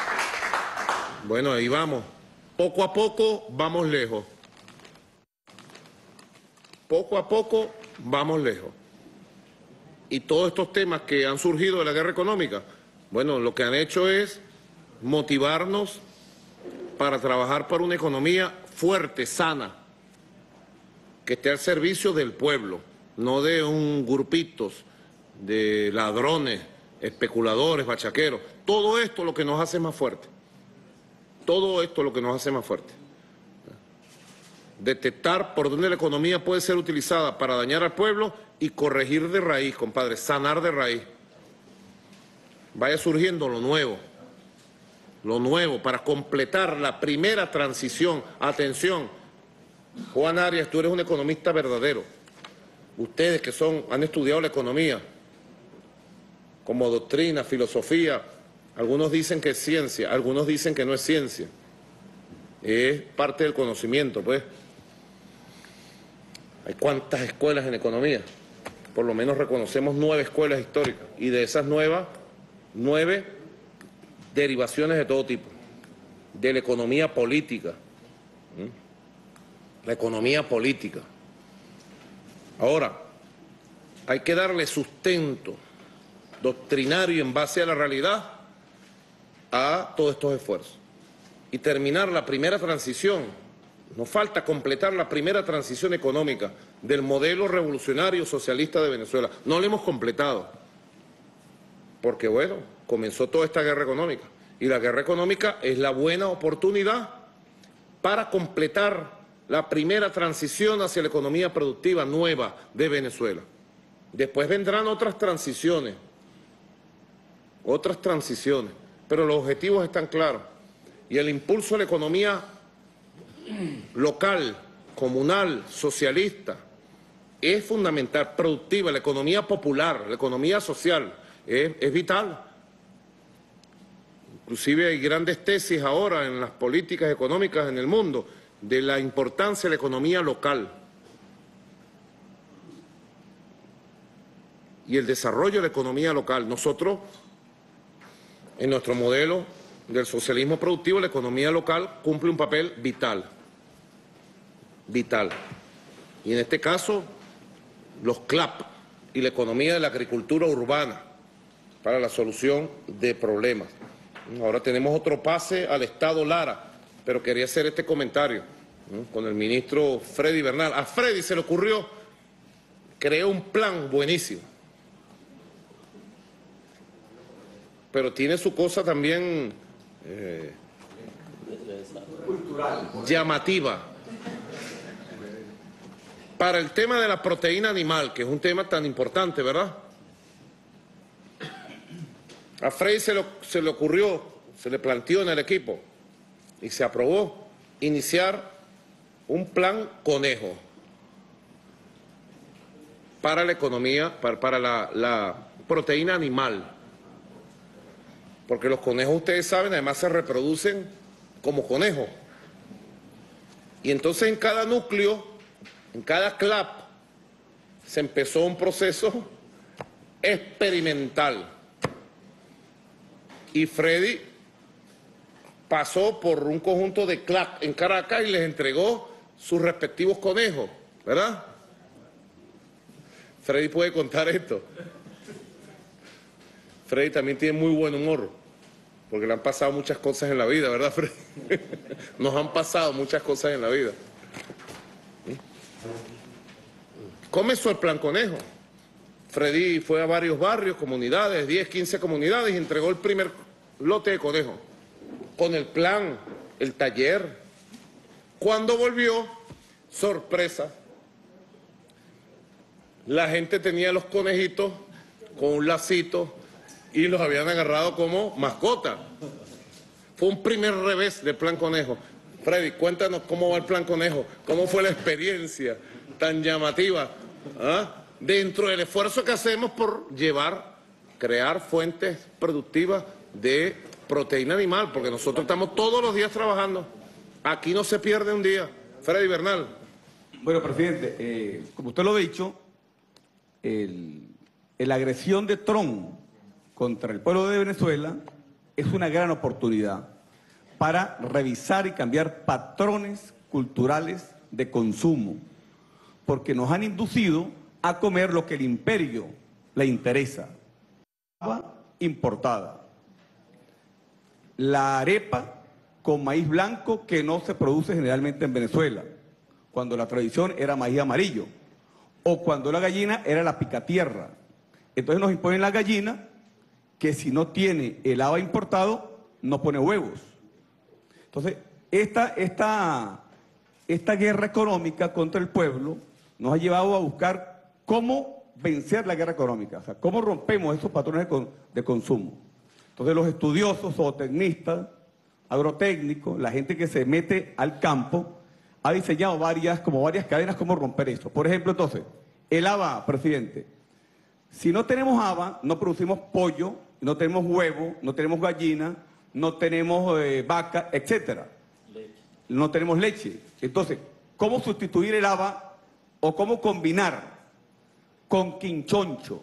Bueno, ahí vamos. Poco a poco vamos lejos. poco a poco vamos lejos. Y todos estos temas que han surgido de la guerra económica, bueno, lo que han hecho es motivarnos para trabajar por una economía fuerte, sana, que esté al servicio del pueblo, no de un grupitos de ladrones, especuladores, bachaqueros. Todo esto es lo que nos hace más fuerte. Todo esto es lo que nos hace más fuerte. Detectar por dónde la economía puede ser utilizada para dañar al pueblo y corregir de raíz, compadre, sanar de raíz. Vaya surgiendo lo nuevo para completar la primera transición. Atención, Juan Arias, tú eres un economista verdadero. Ustedes que han estudiado la economía como doctrina, filosofía, algunos dicen que es ciencia, algunos dicen que no es ciencia. Es parte del conocimiento, pues. Hay cuántas escuelas en economía. Por lo menos reconocemos 9 escuelas históricas. Y de esas 9 derivaciones de todo tipo. De la economía política. La economía política. Ahora, hay que darle sustento doctrinario en base a la realidad a todos estos esfuerzos. Y terminar la primera transición. Nos falta completar la primera transición económica del modelo revolucionario socialista de Venezuela. No lo hemos completado. Porque, bueno, comenzó toda esta guerra económica. Y la guerra económica es la buena oportunidad para completar la primera transición hacia la economía productiva nueva de Venezuela. Después vendrán otras transiciones, pero los objetivos están claros. Y el impulso a la economía local, comunal, socialista, es fundamental, productiva, la economía popular, la economía social, es vital. Inclusive hay grandes tesis ahora en las políticas económicas en el mundo de la importancia de la economía local y el desarrollo de la economía local. Nosotros, en nuestro modelo del socialismo productivo, la economía local cumple un papel vital. Y en este caso, los CLAP y la economía de la agricultura urbana para la solución de problemas. Ahora tenemos otro pase al Estado Lara, pero quería hacer este comentario con el ministro Freddy Bernal. A Freddy se le ocurrió, creó un plan buenísimo, pero tiene su cosa también cultural, llamativa. Para el tema de la proteína animal, que es un tema tan importante, ¿verdad? A Freddy se le ocurrió, se le planteó en el equipo y se aprobó iniciar un plan conejo para la economía, para la proteína animal. Porque los conejos, ustedes saben, además se reproducen como conejos. Y entonces en cada núcleo, en cada CLAP, se empezó un proceso experimental. Y Freddy pasó por un conjunto de CLAP en Caracas y les entregó sus respectivos conejos, ¿verdad? Freddy puede contar esto. Freddy también tiene muy buen humor, porque le han pasado muchas cosas en la vida, ¿verdad, Freddy? Nos han pasado muchas cosas en la vida. Comenzó el plan conejo. Freddy fue a varios barrios, comunidades, 10, 15 comunidades, y entregó el primer lote de conejos. Con el plan, el taller. Cuando volvió, sorpresa, la gente tenía los conejitos con un lacito y los habían agarrado como mascota. Fue un primer revés del plan conejo. Freddy, cuéntanos cómo va el plan conejo, cómo fue la experiencia tan llamativa, dentro del esfuerzo que hacemos por crear fuentes productivas de proteína animal, porque nosotros estamos todos los días trabajando. Aquí no se pierde un día. Freddy Bernal. Bueno, presidente, como usted lo ha dicho, la agresión de Trump contra el pueblo de Venezuela es una gran oportunidad para revisar y cambiar patrones culturales de consumo, porque nos han inducido a comer lo que el imperio le interesa. Importada. La arepa con maíz blanco que no se produce generalmente en Venezuela, cuando la tradición era maíz amarillo, o cuando la gallina era la picatierra. Entonces nos imponen la gallina que si no tiene el haba importado, no pone huevos. Entonces, esta guerra económica contra el pueblo nos ha llevado a buscar cómo vencer la guerra económica, o sea, cómo rompemos esos patrones de consumo. Entonces los estudiosos, zootecnistas, agrotécnicos, la gente que se mete al campo, ha diseñado varias cadenas cómo romper eso. Por ejemplo, entonces, el haba, presidente. Si no tenemos haba, no producimos pollo, no tenemos huevo, no tenemos gallina, no tenemos vaca, etcétera. No tenemos leche. Entonces, ¿cómo sustituir el haba o cómo combinar con quinchoncho?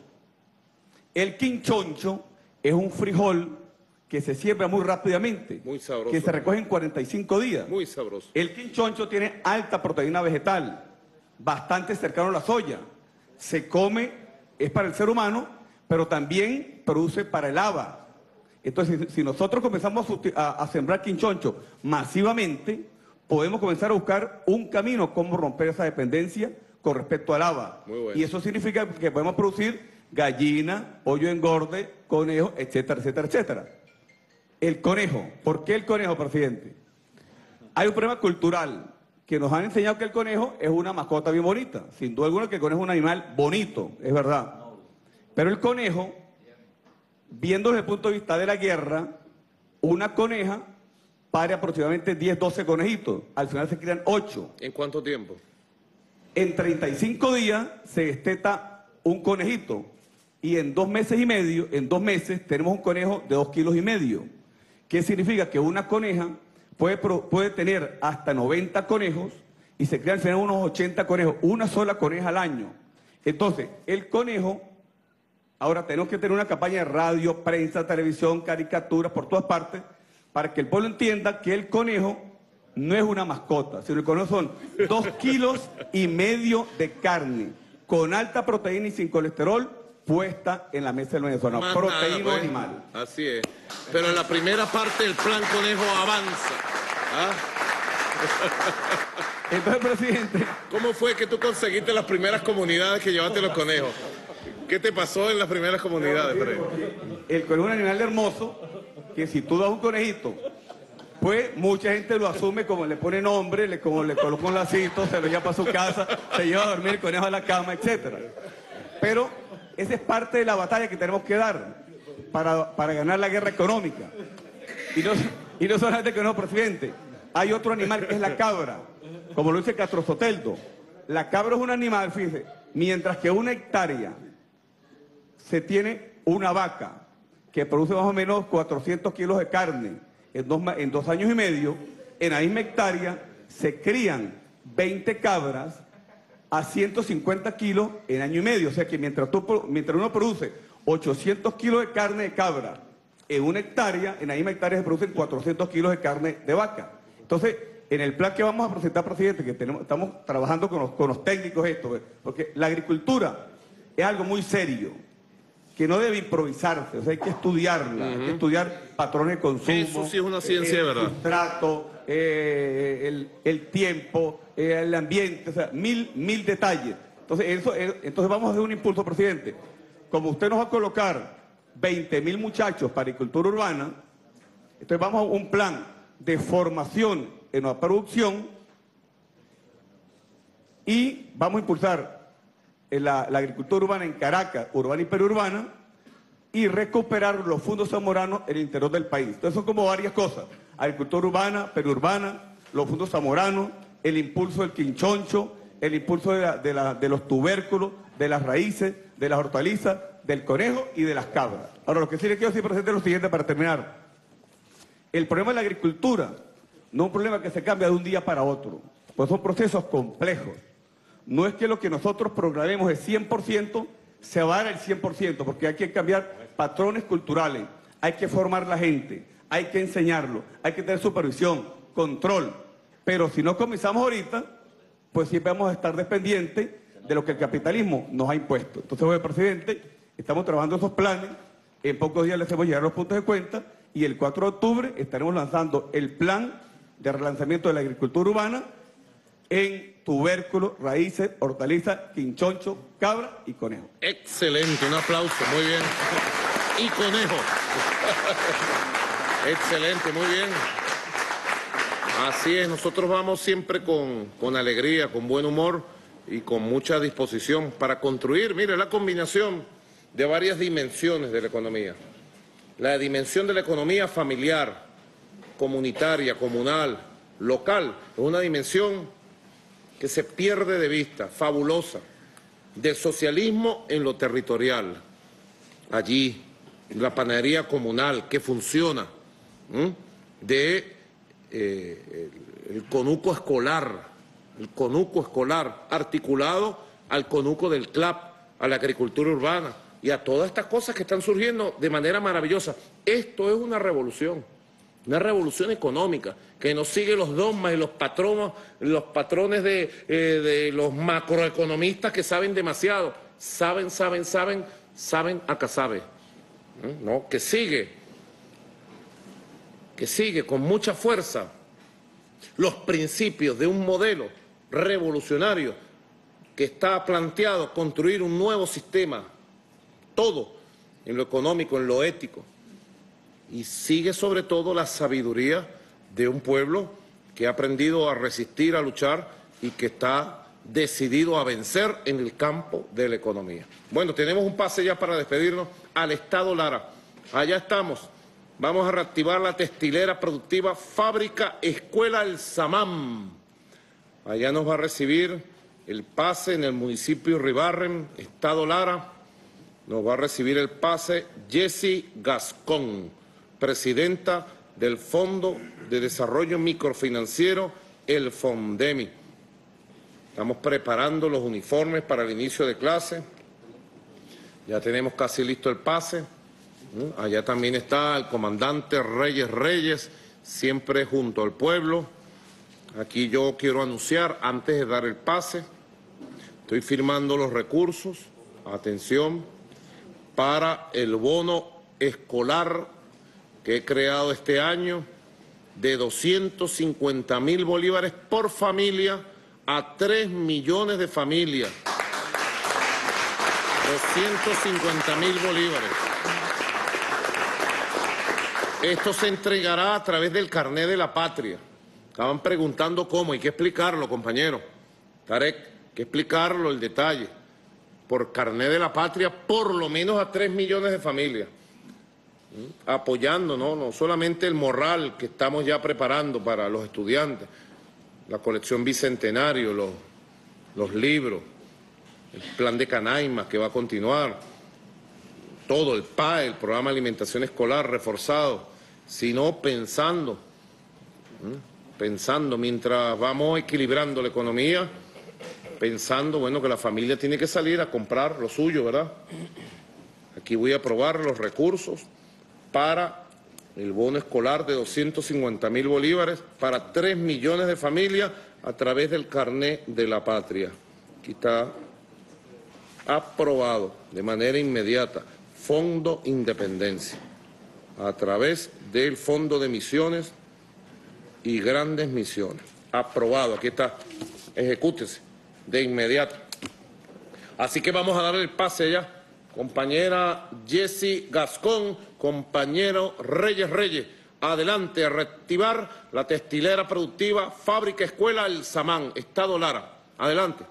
El quinchoncho es un frijol que se siembra muy rápidamente, muy sabroso, que se recoge en 45 días. Muy sabroso. El quinchoncho tiene alta proteína vegetal, bastante cercano a la soya. Se come, es para el ser humano, pero también produce para el haba. Entonces, si nosotros comenzamos a sembrar quinchoncho masivamente, podemos comenzar a buscar un camino cómo romper esa dependencia con respecto al haba. Bueno. Y eso significa que podemos producir gallina, pollo engorde, conejo, etcétera, etcétera, etcétera. El conejo. ¿Por qué el conejo, presidente? Hay un problema cultural, que nos han enseñado que el conejo es una mascota bien bonita. Sin duda alguna que el conejo es un animal bonito, es verdad. Pero el conejo, viendo desde el punto de vista de la guerra, una coneja pare aproximadamente 10, 12 conejitos. Al final se crían 8. ¿En cuánto tiempo? En 35 días se desteta un conejito. Y en 2 meses y medio, en 2 meses, tenemos un conejo de 2,5 kilos. ¿Qué significa? Que una coneja puede tener hasta 90 conejos y se crean al final unos 80 conejos. Una sola coneja al año. Entonces, el conejo, ahora tenemos que tener una campaña de radio, prensa, televisión, caricaturas, por todas partes, para que el pueblo entienda que el conejo no es una mascota, sino el conejo son 2,5 kilos de carne, con alta proteína y sin colesterol, puesta en la mesa del venezolano. Más Proteína nada, pues. animal. Así es. Pero en la primera parte el plan conejo avanza. ¿Ah? Entonces, presidente, ¿cómo fue que tú conseguiste las primeras comunidades que llevaste los conejos? ¿Qué te pasó en las primeras comunidades, Fred? El conejo es un animal hermoso, que si tú das un conejito, pues mucha gente lo asume como le pone nombre, como le coloca un lacito, se lo lleva para su casa, se lleva a dormir el conejo a la cama, etcétera. Pero esa es parte de la batalla que tenemos que dar para ganar la guerra económica. Y no solamente el conejo, presidente. Hay otro animal que es la cabra, como lo dice Castro Soteldo. La cabra es un animal, fíjese, mientras que 1 hectárea se tiene una vaca que produce más o menos 400 kilos de carne en 2 años y medio, en la misma hectárea se crían 20 cabras a 150 kilos en año y medio. O sea que mientras uno produce 800 kilos de carne de cabra en 1 hectárea, en la misma hectárea se producen 400 kilos de carne de vaca. Entonces, en el plan que vamos a presentar, presidente, que estamos trabajando con los técnicos esto, porque la agricultura es algo muy serio, que no debe improvisarse, o sea, hay que estudiarla, hay que estudiar patrones de consumo. Eso sí es una ciencia de verdad. El sustrato, el tiempo, el ambiente, o sea, mil detalles. Entonces vamos a hacer un impulso, presidente. Como usted nos va a colocar 20.000 muchachos para agricultura urbana, entonces vamos a un plan de formación en la producción y vamos a impulsar la agricultura urbana en Caracas, urbana y periurbana, y recuperar los fondos zamoranos en el interior del país. Entonces son como varias cosas: agricultura urbana, periurbana, los fondos zamoranos, el impulso del quinchoncho, el impulso de los tubérculos, de las raíces, de las hortalizas, del conejo y de las cabras. Ahora, lo que sí le quiero decir, presidente, es lo siguiente para terminar. El problema de la agricultura no es un problema que se cambia de un día para otro, pues son procesos complejos. No es que lo que nosotros programemos es 100%, se va a dar el 100%, porque hay que cambiar patrones culturales, hay que formar la gente, hay que enseñarlo, hay que tener supervisión, control. Pero si no comenzamos ahorita, pues siempre vamos a estar dependientes de lo que el capitalismo nos ha impuesto. Entonces, señor presidente, estamos trabajando esos planes, en pocos días les hacemos llegar los puntos de cuenta y el 4 de octubre estaremos lanzando el plan de relanzamiento de la agricultura urbana en tubérculos, raíces, hortalizas, quinchoncho, cabra y conejo. Excelente, un aplauso, muy bien. Y conejo. Excelente, muy bien. Así es, nosotros vamos siempre con alegría, con buen humor y con mucha disposición para construir, mire, la combinación de varias dimensiones de la economía. La dimensión de la economía familiar, comunitaria, comunal, local, es una dimensión que se pierde de vista, fabulosa, del socialismo en lo territorial. Allí, la panadería comunal que funciona, el conuco escolar, articulado al conuco del CLAP, a la agricultura urbana y a todas estas cosas que están surgiendo de manera maravillosa. Esto es una revolución económica que no sigue los dogmas y los patrones de los macroeconomistas que saben demasiado. Saben a casabe. ¿No? Que sigue con mucha fuerza los principios de un modelo revolucionario que está planteado construir un nuevo sistema, todo en lo económico, en lo ético, y sigue sobre todo la sabiduría de un pueblo que ha aprendido a resistir, a luchar y que está decidido a vencer en el campo de la economía. Bueno, tenemos un pase ya para despedirnos al Estado Lara. Allá estamos. Vamos a reactivar la textilera productiva Fábrica Escuela El Samán. Allá nos va a recibir el pase en el municipio Ribarren, Estado Lara. Nos va a recibir el pase Jessie Gascón, presidenta del Fondo de Desarrollo Microfinanciero, el FONDEMI. Estamos preparando los uniformes para el inicio de clase. Ya tenemos casi listo el pase. Allá también está el comandante Reyes, siempre junto al pueblo. Aquí yo quiero anunciar, antes de dar el pase, estoy firmando los recursos, atención, para el bono escolar que he creado este año de 250.000 bolívares por familia a 3 millones de familias. 250.000 bolívares. Esto se entregará a través del carné de la patria. Estaban preguntando cómo, hay que explicarlo, compañero. Tarek, hay que explicarlo, el detalle. Por carné de la patria, por lo menos a 3 millones de familias. Apoyando, no solamente el morral que estamos ya preparando para los estudiantes, la colección Bicentenario, los libros, el plan de Canaima que va a continuar, todo el PAE, el programa de alimentación escolar reforzado, sino pensando mientras vamos equilibrando la economía, pensando, bueno, que la familia tiene que salir a comprar lo suyo, ¿verdad? Aquí voy a aprobar los recursos para el bono escolar de 250.000 bolívares para 3 millones de familias a través del carné de la patria. Aquí está aprobado de manera inmediata. Fondo Independencia, a través del Fondo de Misiones y Grandes Misiones. Aprobado, aquí está, ejecútese de inmediato. Así que vamos a darle el pase ya. Compañera Jessie Gascón, compañero Reyes, adelante a reactivar la textilera productiva Fábrica Escuela El Samán, Estado Lara. Adelante.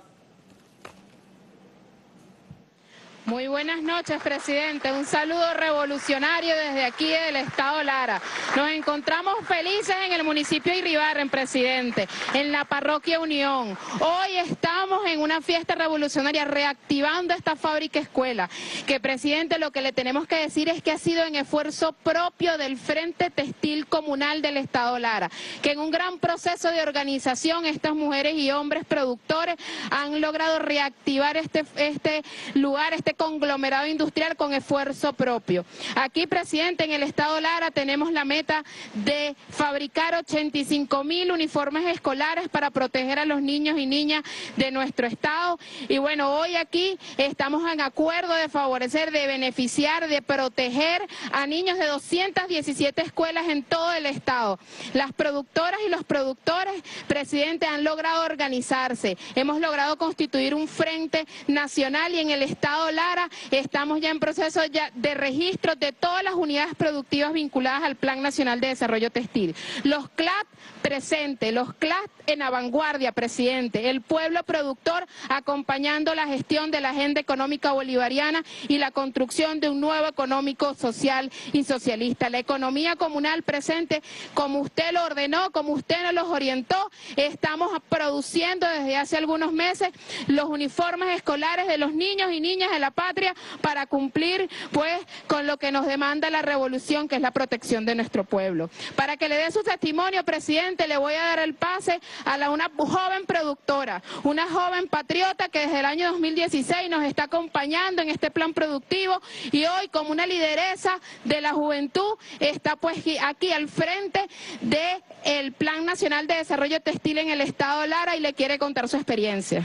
Muy buenas noches, presidente. Un saludo revolucionario desde aquí del Estado Lara. Nos encontramos felices en el municipio de Iribarren, presidente, en la parroquia Unión. Hoy estamos en una fiesta revolucionaria reactivando esta fábrica escuela, que, presidente, lo que le tenemos que decir es que ha sido en esfuerzo propio del Frente Textil Comunal del Estado Lara, que en un gran proceso de organización estas mujeres y hombres productores han logrado reactivar este lugar, este este conglomerado industrial con esfuerzo propio. Aquí, presidente, en el estado Lara tenemos la meta de fabricar 85.000 uniformes escolares para proteger a los niños y niñas de nuestro estado. Y bueno, hoy aquí estamos en acuerdo de favorecer, de beneficiar, de proteger a niños de 217 escuelas en todo el estado. Las productoras y los productores, presidente, han logrado organizarse. Hemos logrado constituir un frente nacional y en el estado Lara estamos ya en proceso de registro de todas las unidades productivas vinculadas al Plan Nacional de Desarrollo Textil. Los CLAT presentes, los CLAT en la vanguardia, presidente. El pueblo productor acompañando la gestión de la agenda económica bolivariana y la construcción de un nuevo económico social y socialista. La economía comunal presente, como usted lo ordenó, como usted nos los orientó, estamos produciendo desde hace algunos meses los uniformes escolares de los niños y niñas de la patria para cumplir pues con lo que nos demanda la revolución, que es la protección de nuestro pueblo. Para que le dé su testimonio, presidente, le voy a dar el pase a una joven productora, una joven patriota que desde el año 2016 nos está acompañando en este plan productivo y hoy como una lideresa de la juventud está pues aquí al frente del Plan Nacional de Desarrollo Textil en el estado Lara y le quiere contar su experiencia.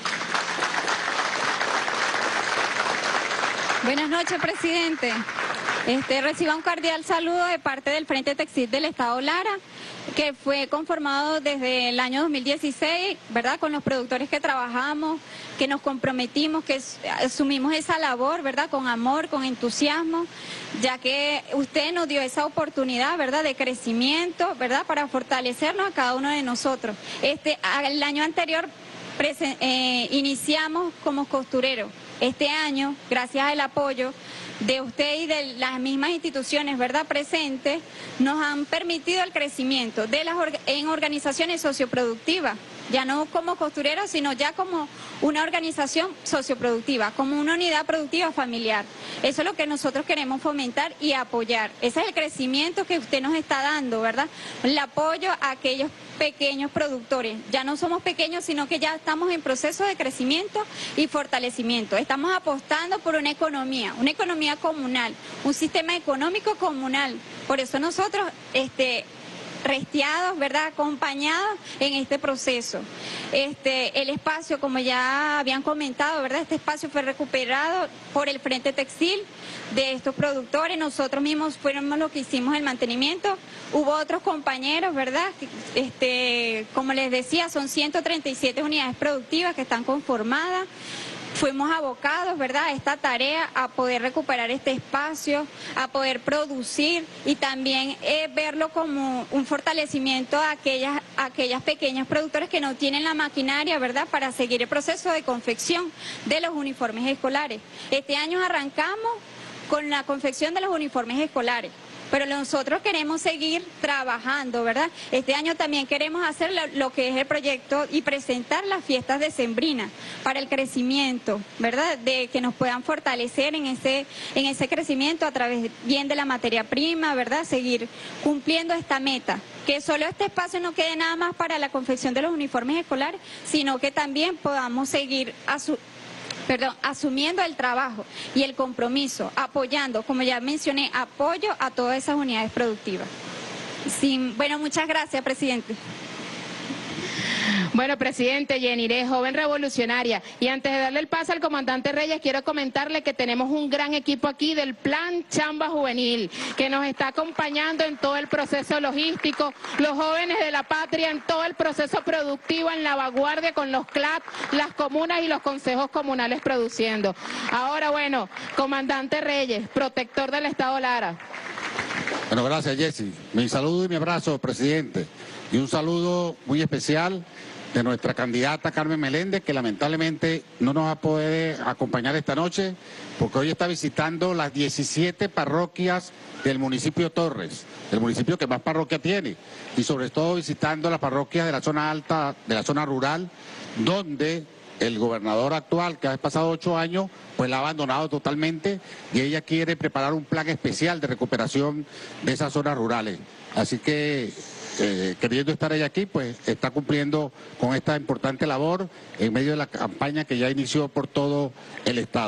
Buenas noches, presidente. Reciba un cordial saludo de parte del Frente Textil del Estado Lara, que fue conformado desde el año 2016, ¿verdad? Con los productores que trabajamos, que nos comprometimos, que asumimos esa labor, ¿verdad? Con amor, con entusiasmo, ya que usted nos dio esa oportunidad, ¿verdad? De crecimiento, ¿verdad? Para fortalecernos a cada uno de nosotros. El año anterior iniciamos como costureros. Este año, gracias al apoyo de usted y de las mismas instituciones, ¿verdad?, presentes, nos han permitido el crecimiento en organizaciones socioproductivas, ya no como costureros, sino ya como una organización socioproductiva, como una unidad productiva familiar. Eso es lo que nosotros queremos fomentar y apoyar. Ese es el crecimiento que usted nos está dando, ¿verdad? El apoyo a aquellos pequeños productores. Ya no somos pequeños, sino que ya estamos en proceso de crecimiento y fortalecimiento. Estamos apostando por una economía comunal, un sistema económico comunal. Por eso nosotros, restiados, ¿verdad?, acompañados en este proceso. El espacio, como ya habían comentado, ¿verdad?, este espacio fue recuperado por el Frente Textil de estos productores. Nosotros mismos fuimos los que hicimos el mantenimiento. Hubo otros compañeros, ¿verdad?, como les decía, son 137 unidades productivas que están conformadas. Fuimos abocados, ¿verdad?, a esta tarea, a poder recuperar este espacio, a poder producir y también verlo como un fortalecimiento a aquellas pequeñas productoras que no tienen la maquinaria, ¿verdad?, para seguir el proceso de confección de los uniformes escolares. Este año arrancamos con la confección de los uniformes escolares, pero nosotros queremos seguir trabajando, ¿verdad? Este año también queremos hacer lo que es el proyecto y presentar las fiestas decembrinas para el crecimiento, ¿verdad? De que nos puedan fortalecer en ese crecimiento a través bien de la materia prima, ¿verdad? Seguir cumpliendo esta meta. Que solo este espacio no quede nada más para la confección de los uniformes escolares, sino que también podamos seguir asumiendo el trabajo y el compromiso, apoyando, como ya mencioné, apoyo a todas esas unidades productivas. Bueno, muchas gracias, presidente. Bueno, presidente, Yeniré, joven revolucionaria. Y antes de darle el paso al comandante Reyes, quiero comentarle que tenemos un gran equipo aquí del Plan Chamba Juvenil, que nos está acompañando en todo el proceso logístico, los jóvenes de la patria en todo el proceso productivo, en la vanguardia con los CLAT, las comunas y los consejos comunales produciendo. Ahora, bueno, comandante Reyes, protector del Estado Lara. Bueno, gracias, Jessy. Mi saludo y mi abrazo, presidente. Y un saludo muy especial de nuestra candidata Carmen Meléndez, que lamentablemente no nos va a poder acompañar esta noche, porque hoy está visitando las 17 parroquias del municipio Torres, el municipio que más parroquia tiene, y sobre todo visitando las parroquias de la zona alta, de la zona rural, donde el gobernador actual, que ha pasado 8 años, pues la ha abandonado totalmente, y ella quiere preparar un plan especial de recuperación de esas zonas rurales. Así que queriendo estar ella aquí, pues está cumpliendo con esta importante labor en medio de la campaña que ya inició por todo el Estado.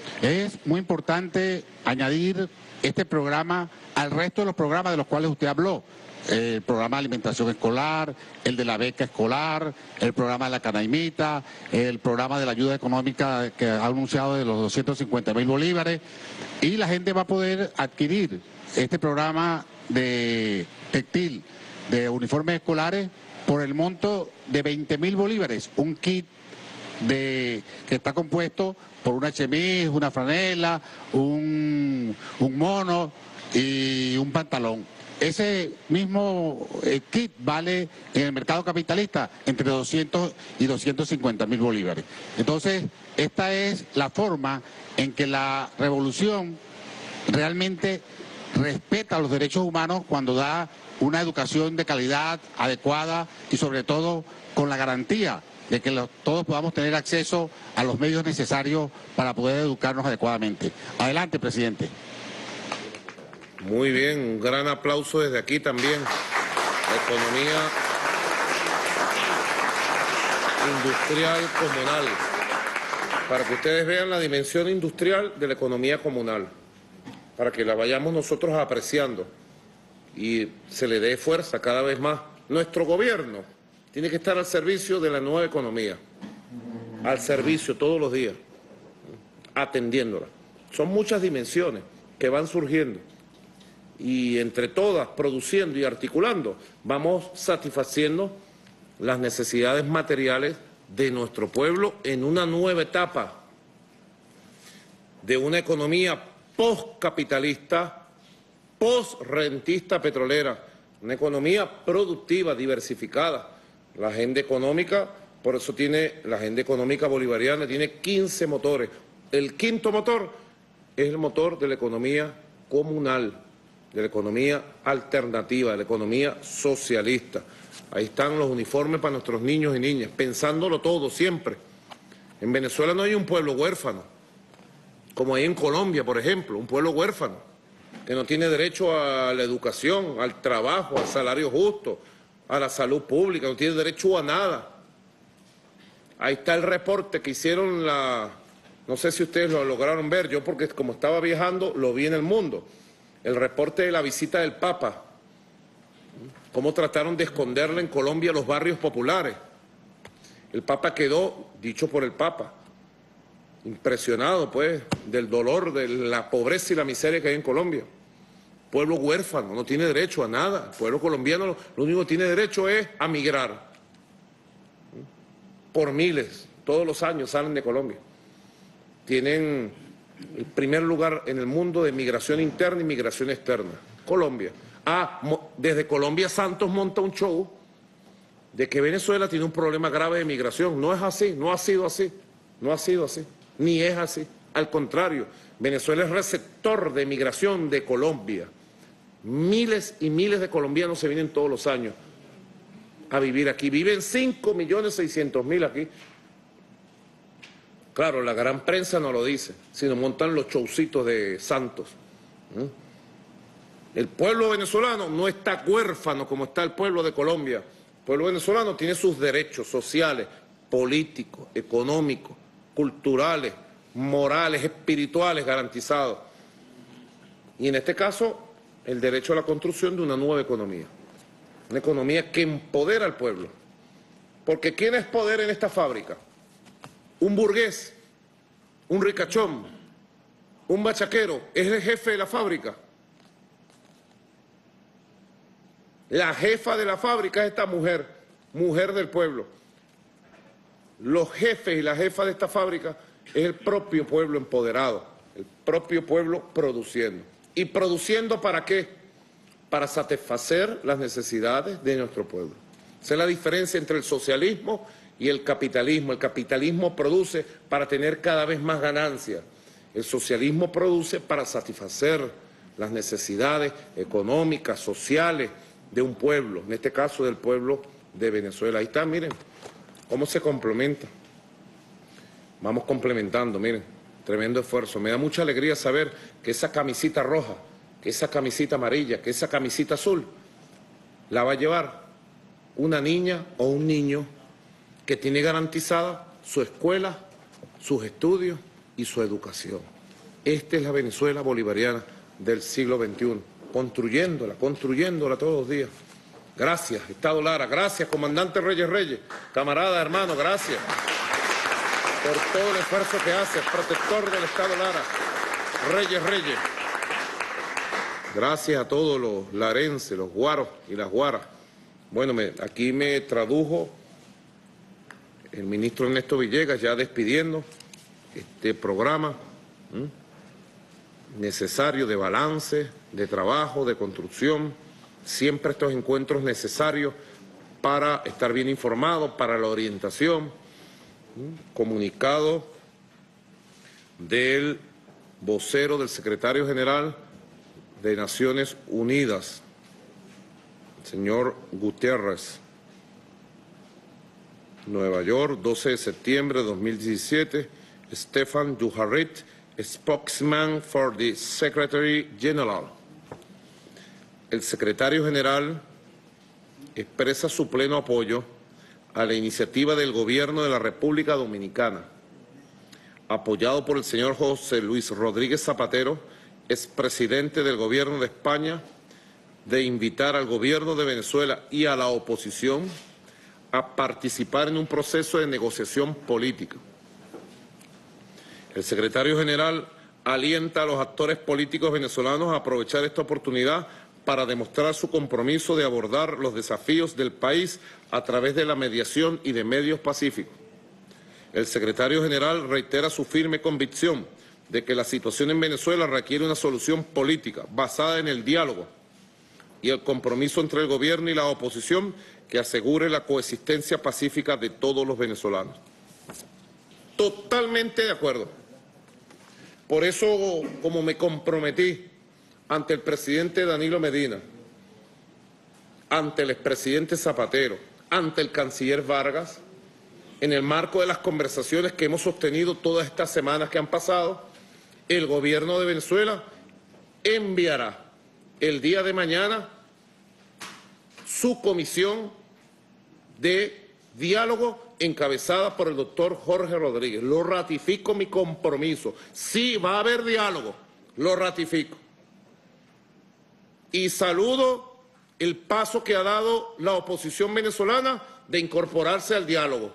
Es muy importante añadir este programa al resto de los programas de los cuales usted habló. El programa de alimentación escolar, el de la beca escolar, el programa de la canaimita, el programa de la ayuda económica que ha anunciado de los 250.000 bolívares, y la gente va a poder adquirir este programa de textil, de uniformes escolares, por el monto de 20.000 bolívares, un kit que está compuesto por una chemise, una franela, un mono y un pantalón. Ese mismo kit vale en el mercado capitalista entre 200 y 250.000 bolívares. Entonces, esta es la forma en que la revolución realmente respeta los derechos humanos cuando da una educación de calidad adecuada y sobre todo con la garantía de que todos podamos tener acceso a los medios necesarios para poder educarnos adecuadamente. Adelante, presidente. Muy bien, un gran aplauso desde aquí también. La economía industrial comunal, para que ustedes vean la dimensión industrial de la economía comunal, para que la vayamos nosotros apreciando y se le dé fuerza cada vez más. Nuestro gobierno tiene que estar al servicio de la nueva economía, al servicio todos los días, atendiéndola. Son muchas dimensiones que van surgiendo y entre todas, produciendo y articulando, vamos satisfaciendo las necesidades materiales de nuestro pueblo en una nueva etapa de una economía postcapitalista, postrentista petrolera, una economía productiva, diversificada. La agenda económica, por eso la agenda económica bolivariana tiene 15 motores. El quinto motor es el motor de la economía comunal, de la economía alternativa, de la economía socialista. Ahí están los uniformes para nuestros niños y niñas, pensándolo todo siempre. En Venezuela no hay un pueblo huérfano, como hay en Colombia, por ejemplo, un pueblo huérfano, que no tiene derecho a la educación, al trabajo, al salario justo, a la salud pública, no tiene derecho a nada. Ahí está el reporte que hicieron no sé si ustedes lo lograron ver, yo porque como estaba viajando lo vi en El Mundo, el reporte de la visita del Papa, cómo trataron de esconderle en Colombia los barrios populares. El Papa quedó, dicho por el Papa, impresionado pues del dolor, de la pobreza y la miseria que hay en Colombia. Pueblo huérfano, no tiene derecho a nada. El pueblo colombiano lo único que tiene derecho es a migrar. Por miles, todos los años salen de Colombia. Tienen el primer lugar en el mundo de migración interna y migración externa. Colombia. Desde Colombia Santos monta un show de que Venezuela tiene un problema grave de migración. No es así, no ha sido así, no ha sido así, ni es así. Al contrario, Venezuela es receptor de migración de Colombia. Miles y miles de colombianos se vienen todos los años a vivir aquí. Viven 5.600.000 aquí. Claro, la gran prensa no lo dice, sino montan los showcitos de Santos. El pueblo venezolano no está huérfano como está el pueblo de Colombia. El pueblo venezolano tiene sus derechos sociales, políticos, económicos, culturales, morales, espirituales garantizados. Y en este caso, el derecho a la construcción de una nueva economía. Una economía que empodera al pueblo. Porque ¿quién es poder en esta fábrica? Un burgués, un ricachón, un bachaquero, es el jefe de la fábrica. La jefa de la fábrica es esta mujer, mujer del pueblo. Los jefes y la jefa de esta fábrica es el propio pueblo empoderado, el propio pueblo produciendo. ¿Y produciendo para qué? Para satisfacer las necesidades de nuestro pueblo. Esa es la diferencia entre el socialismo y el capitalismo. El capitalismo produce para tener cada vez más ganancias. El socialismo produce para satisfacer las necesidades económicas, sociales de un pueblo, en este caso del pueblo de Venezuela. Ahí está, miren, cómo se complementa. Vamos complementando, miren, tremendo esfuerzo. Me da mucha alegría saber que esa camisita roja, que esa camisita amarilla, que esa camisita azul, la va a llevar una niña o un niño que tiene garantizada su escuela, sus estudios y su educación. Esta es la Venezuela bolivariana del siglo XXI, construyéndola todos los días. Gracias, Estado Lara, gracias, comandante Reyes, camarada, hermano, gracias por todo el esfuerzo que haces, protector del Estado Lara, Reyes. Gracias a todos los larenses, los guaros y las guaras. Bueno, aquí me tradujo el ministro Ernesto Villegas, ya despidiendo este programa necesario de balance, de trabajo, de construcción. Siempre estos encuentros necesarios para estar bien informados, para la orientación. Comunicado del vocero del secretario general de Naciones Unidas, señor Guterres. Nueva York, 12 de septiembre de 2017, Stefan Dujarric, spokesman for the Secretary General. El secretario general expresa su pleno apoyo a la iniciativa del Gobierno de la República Dominicana, apoyado por el señor José Luis Rodríguez Zapatero, expresidente del Gobierno de España, de invitar al Gobierno de Venezuela y a la oposición a participar en un proceso de negociación política. El secretario general alienta a los actores políticos venezolanos a aprovechar esta oportunidad para demostrar su compromiso de abordar los desafíos del país a través de la mediación y de medios pacíficos. El secretario general reitera su firme convicción de que la situación en Venezuela requiere una solución política basada en el diálogo y el compromiso entre el gobierno y la oposición que asegure la coexistencia pacífica de todos los venezolanos. Totalmente de acuerdo. Por eso, como me comprometí ante el presidente Danilo Medina, ante el expresidente Zapatero, ante el canciller Vargas, en el marco de las conversaciones que hemos sostenido todas estas semanas que han pasado, el gobierno de Venezuela enviará el día de mañana su comisión de diálogo encabezada por el doctor Jorge Rodríguez. Lo ratifico, mi compromiso. Sí, va a haber diálogo, lo ratifico. Y saludo el paso que ha dado la oposición venezolana de incorporarse al diálogo.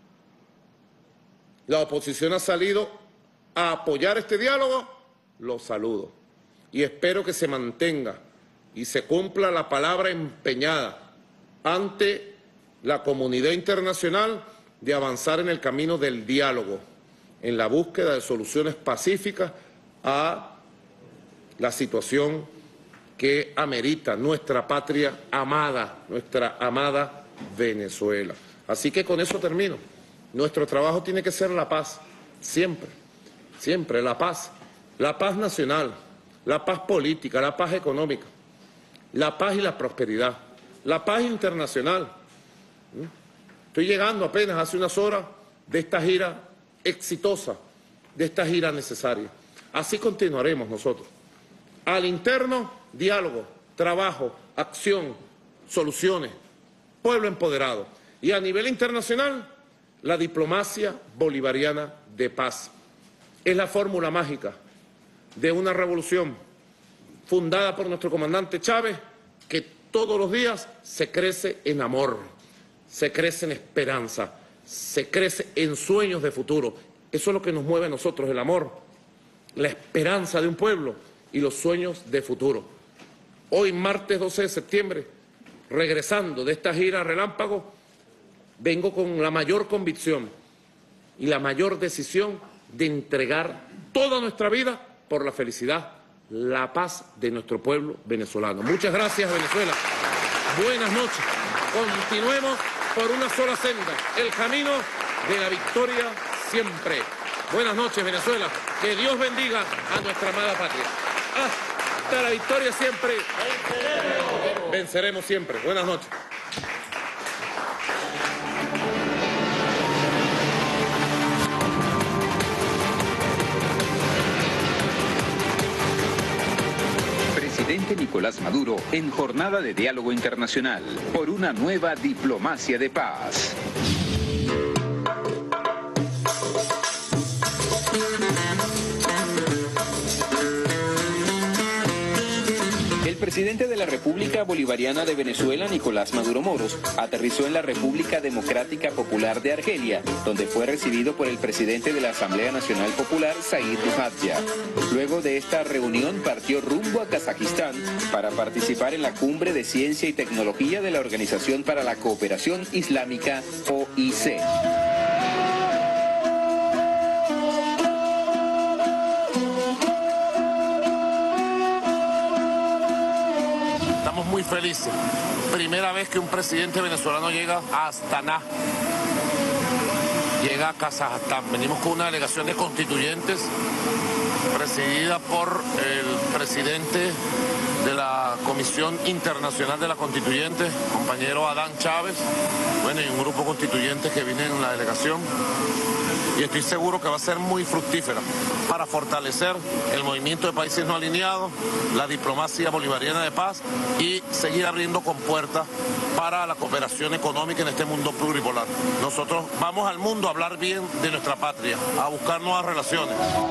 La oposición ha salido a apoyar este diálogo, lo saludo. Y espero que se mantenga y se cumpla la palabra empeñada ante la comunidad internacional de avanzar en el camino del diálogo, en la búsqueda de soluciones pacíficas a la situación que amerita nuestra patria amada, nuestra amada Venezuela. Así que con eso termino. Nuestro trabajo tiene que ser la paz, siempre, siempre la paz nacional, la paz política, la paz económica, la paz y la prosperidad, la paz internacional. Estoy llegando apenas hace unas horas de esta gira exitosa, de esta gira necesaria. Así continuaremos nosotros. Al interno, diálogo, trabajo, acción, soluciones, pueblo empoderado. Y a nivel internacional, la diplomacia bolivariana de paz. Es la fórmula mágica de una revolución fundada por nuestro comandante Chávez, que todos los días se crece en amor, se crece en esperanza, se crece en sueños de futuro. Eso es lo que nos mueve a nosotros, el amor, la esperanza de un pueblo y los sueños de futuro. Hoy, martes 12 de septiembre, regresando de esta gira relámpago, vengo con la mayor convicción y la mayor decisión de entregar toda nuestra vida por la felicidad, la paz de nuestro pueblo venezolano. Muchas gracias, Venezuela. Buenas noches. Continuemos por una sola senda, el camino de la victoria siempre. Buenas noches, Venezuela. Que Dios bendiga a nuestra amada patria. Hasta la victoria siempre. Venceremos. Venceremos siempre. Buenas noches. Presidente Nicolás Maduro en jornada de diálogo internacional por una nueva diplomacia de paz. presidente de la República Bolivariana de Venezuela, Nicolás Maduro Moros, aterrizó en la República Democrática Popular de Argelia, donde fue recibido por el presidente de la Asamblea Nacional Popular, Said Rohatya. Luego de esta reunión partió rumbo a Kazajistán para participar en la Cumbre de Ciencia y Tecnología de la Organización para la Cooperación Islámica, OIC. Muy felices. Primera vez que un presidente venezolano llega a Astana, llega a Kazajistán. Venimos con una delegación de constituyentes presidida por el presidente de la Comisión Internacional de la Constituyente, compañero Adán Chávez, bueno, y un grupo constituyente que viene en la delegación. Y estoy seguro que va a ser muy fructífera para fortalecer el movimiento de países no alineados, la diplomacia bolivariana de paz y seguir abriendo compuertas para la cooperación económica en este mundo pluripolar. Nosotros vamos al mundo a hablar bien de nuestra patria, a buscar nuevas relaciones.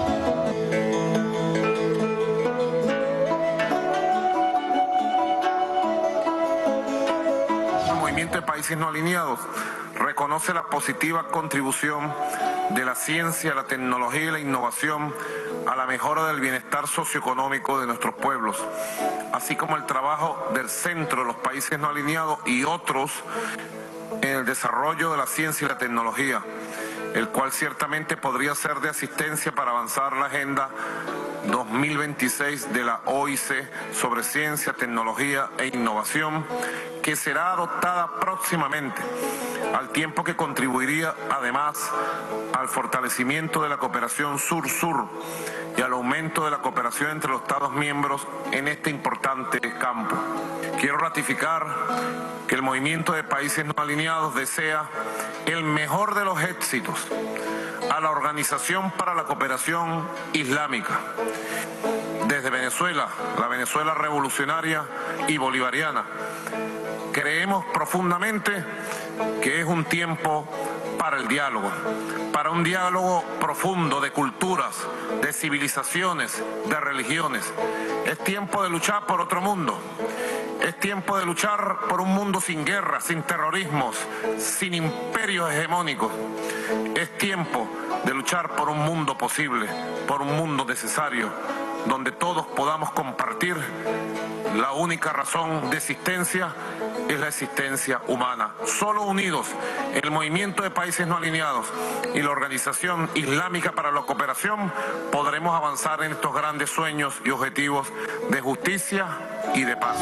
El movimiento de países no alineados reconoce la positiva contribución de la ciencia, la tecnología y la innovación a la mejora del bienestar socioeconómico de nuestros pueblos, así como el trabajo del Centro de los Países No Alineados y otros en el desarrollo de la ciencia y la tecnología, el cual ciertamente podría ser de asistencia para avanzar la Agenda 2026 de la OIC sobre ciencia, tecnología e innovación, que será adoptada próximamente, al tiempo que contribuiría además al fortalecimiento de la cooperación sur-sur y al aumento de la cooperación entre los Estados miembros en este importante campo. Quiero ratificar que el movimiento de países no alineados desea el mejor de los éxitos a la Organización para la Cooperación Islámica. Desde Venezuela, la Venezuela revolucionaria y bolivariana, creemos profundamente que es un tiempo para el diálogo, para un diálogo profundo de culturas, de civilizaciones, de religiones. Es tiempo de luchar por otro mundo. Es tiempo de luchar por un mundo sin guerra, sin terrorismos, sin imperios hegemónicos. Es tiempo de luchar por un mundo posible, por un mundo necesario, donde todos podamos compartir. La única razón de existencia es la existencia humana. Solo unidos, el movimiento de países no alineados y la Organización Islámica para la Cooperación, podremos avanzar en estos grandes sueños y objetivos de justicia y de paz.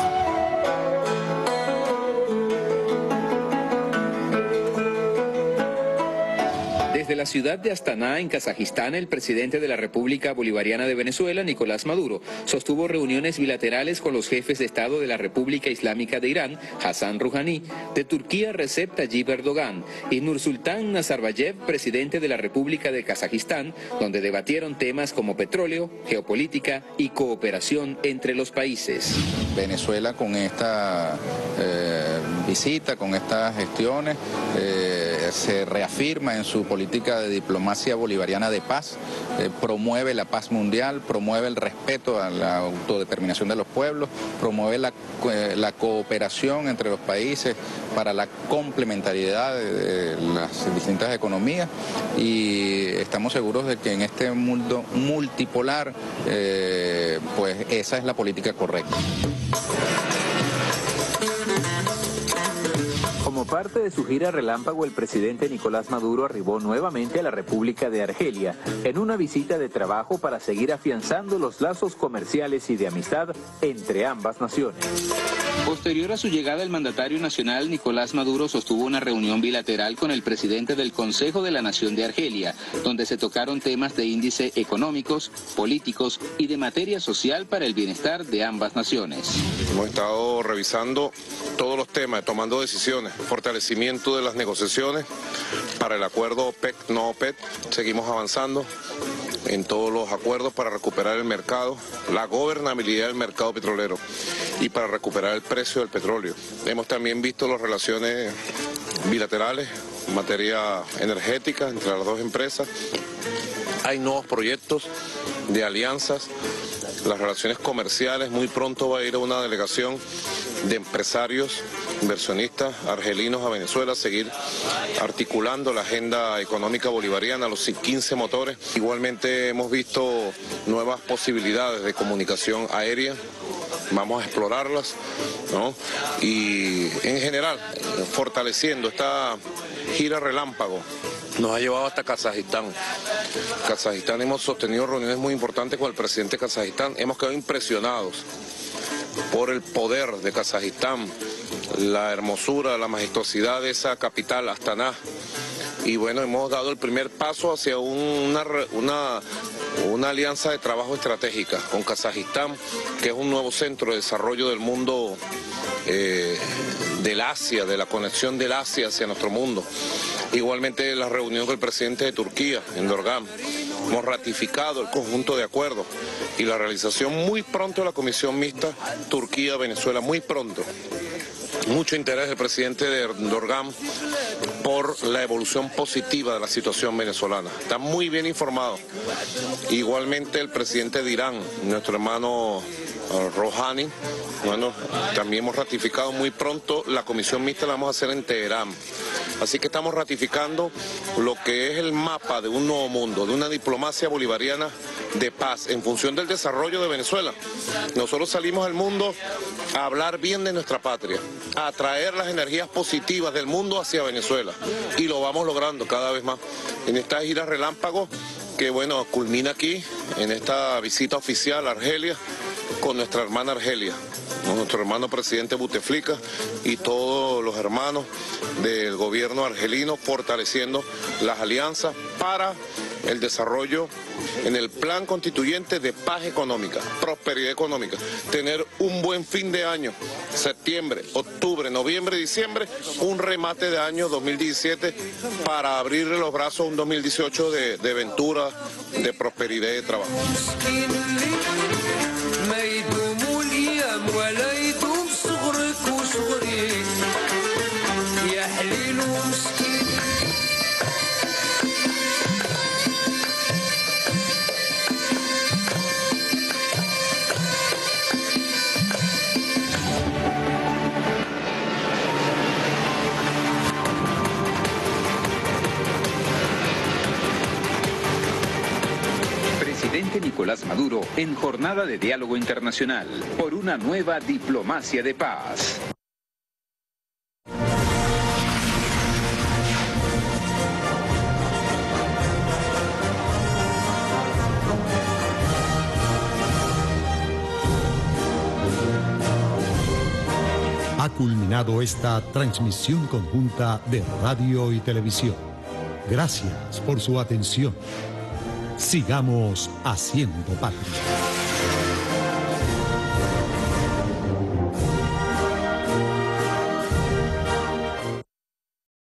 Desde la ciudad de Astana, en Kazajistán, el presidente de la República Bolivariana de Venezuela, Nicolás Maduro, sostuvo reuniones bilaterales con los jefes de Estado de la República Islámica de Irán, Hassan Rouhani, de Turquía, Recep Tayyip Erdogan, y Nursultán Nazarbayev, presidente de la República de Kazajistán, donde debatieron temas como petróleo, geopolítica y cooperación entre los países. Venezuela, con esta visita, con estas gestiones, se reafirma en su política de diplomacia bolivariana de paz, promueve la paz mundial, promueve el respeto a la autodeterminación de los pueblos, promueve la cooperación entre los países para la complementariedad de las distintas economías, y estamos seguros de que en este mundo multipolar, pues esa es la política correcta. Como parte de su gira relámpago, el presidente Nicolás Maduro arribó nuevamente a la República de Argelia en una visita de trabajo para seguir afianzando los lazos comerciales y de amistad entre ambas naciones. Posterior a su llegada, el mandatario nacional Nicolás Maduro sostuvo una reunión bilateral con el presidente del Consejo de la Nación de Argelia, donde se tocaron temas de índice económicos, políticos y de materia social para el bienestar de ambas naciones. Hemos estado revisando todos los temas, tomando decisiones, fortalecimiento de las negociaciones para el acuerdo OPEC-no OPEC. Seguimos avanzando en todos los acuerdos para recuperar el mercado, la gobernabilidad del mercado petrolero y para recuperar el precio del petróleo. Hemos también visto las relaciones bilaterales en materia energética entre las dos empresas. Hay nuevos proyectos de alianzas las relaciones comerciales. Muy pronto va a ir a una delegación de empresarios, inversionistas argelinos a Venezuela a seguir articulando la agenda económica bolivariana, los 15 motores. Igualmente hemos visto nuevas posibilidades de comunicación aérea. Vamos a explorarlas, ¿no? Y en general, fortaleciendo esta gira relámpago. Nos ha llevado hasta Kazajistán. Kazajistán hemos sostenido reuniones muy importantes con el presidente de Kazajistán. Hemos quedado impresionados por el poder de Kazajistán, la hermosura, la majestuosidad de esa capital, Astana. Y bueno, hemos dado el primer paso hacia una alianza de trabajo estratégica con Kazajistán, que es un nuevo centro de desarrollo del mundo del Asia, de la conexión del Asia hacia nuestro mundo. Igualmente la reunión con el presidente de Turquía, en Erdogan. Hemos ratificado el conjunto de acuerdos y la realización muy pronto de la comisión mixta Turquía-Venezuela, muy pronto. Mucho interés del presidente de Erdogan por la evolución positiva de la situación venezolana. Está muy bien informado. Igualmente el presidente de Irán, nuestro hermano Rouhani, bueno, también hemos ratificado muy pronto la comisión mixta, la vamos a hacer en Teherán. Así que estamos ratificando lo que es el mapa de un nuevo mundo, de una diplomacia bolivariana de paz en función del desarrollo de Venezuela. Nosotros salimos al mundo a hablar bien de nuestra patria, a atraer las energías positivas del mundo hacia Venezuela, y lo vamos logrando cada vez más en esta gira relámpago que, bueno, culmina aquí en esta visita oficial a Argelia con nuestra hermana Argelia, nuestro hermano presidente Buteflika y todos los hermanos del gobierno argelino, fortaleciendo las alianzas para el desarrollo en el plan constituyente de paz económica, prosperidad económica, tener un buen fin de año, septiembre, octubre, noviembre, diciembre, un remate de año 2017 para abrirle los brazos a un 2018 de ventura, de prosperidad y de trabajo. Presidente Nicolás Maduro en jornada de diálogo internacional por una nueva diplomacia de paz. Ha culminado esta transmisión conjunta de radio y televisión. Gracias por su atención. Sigamos haciendo patria.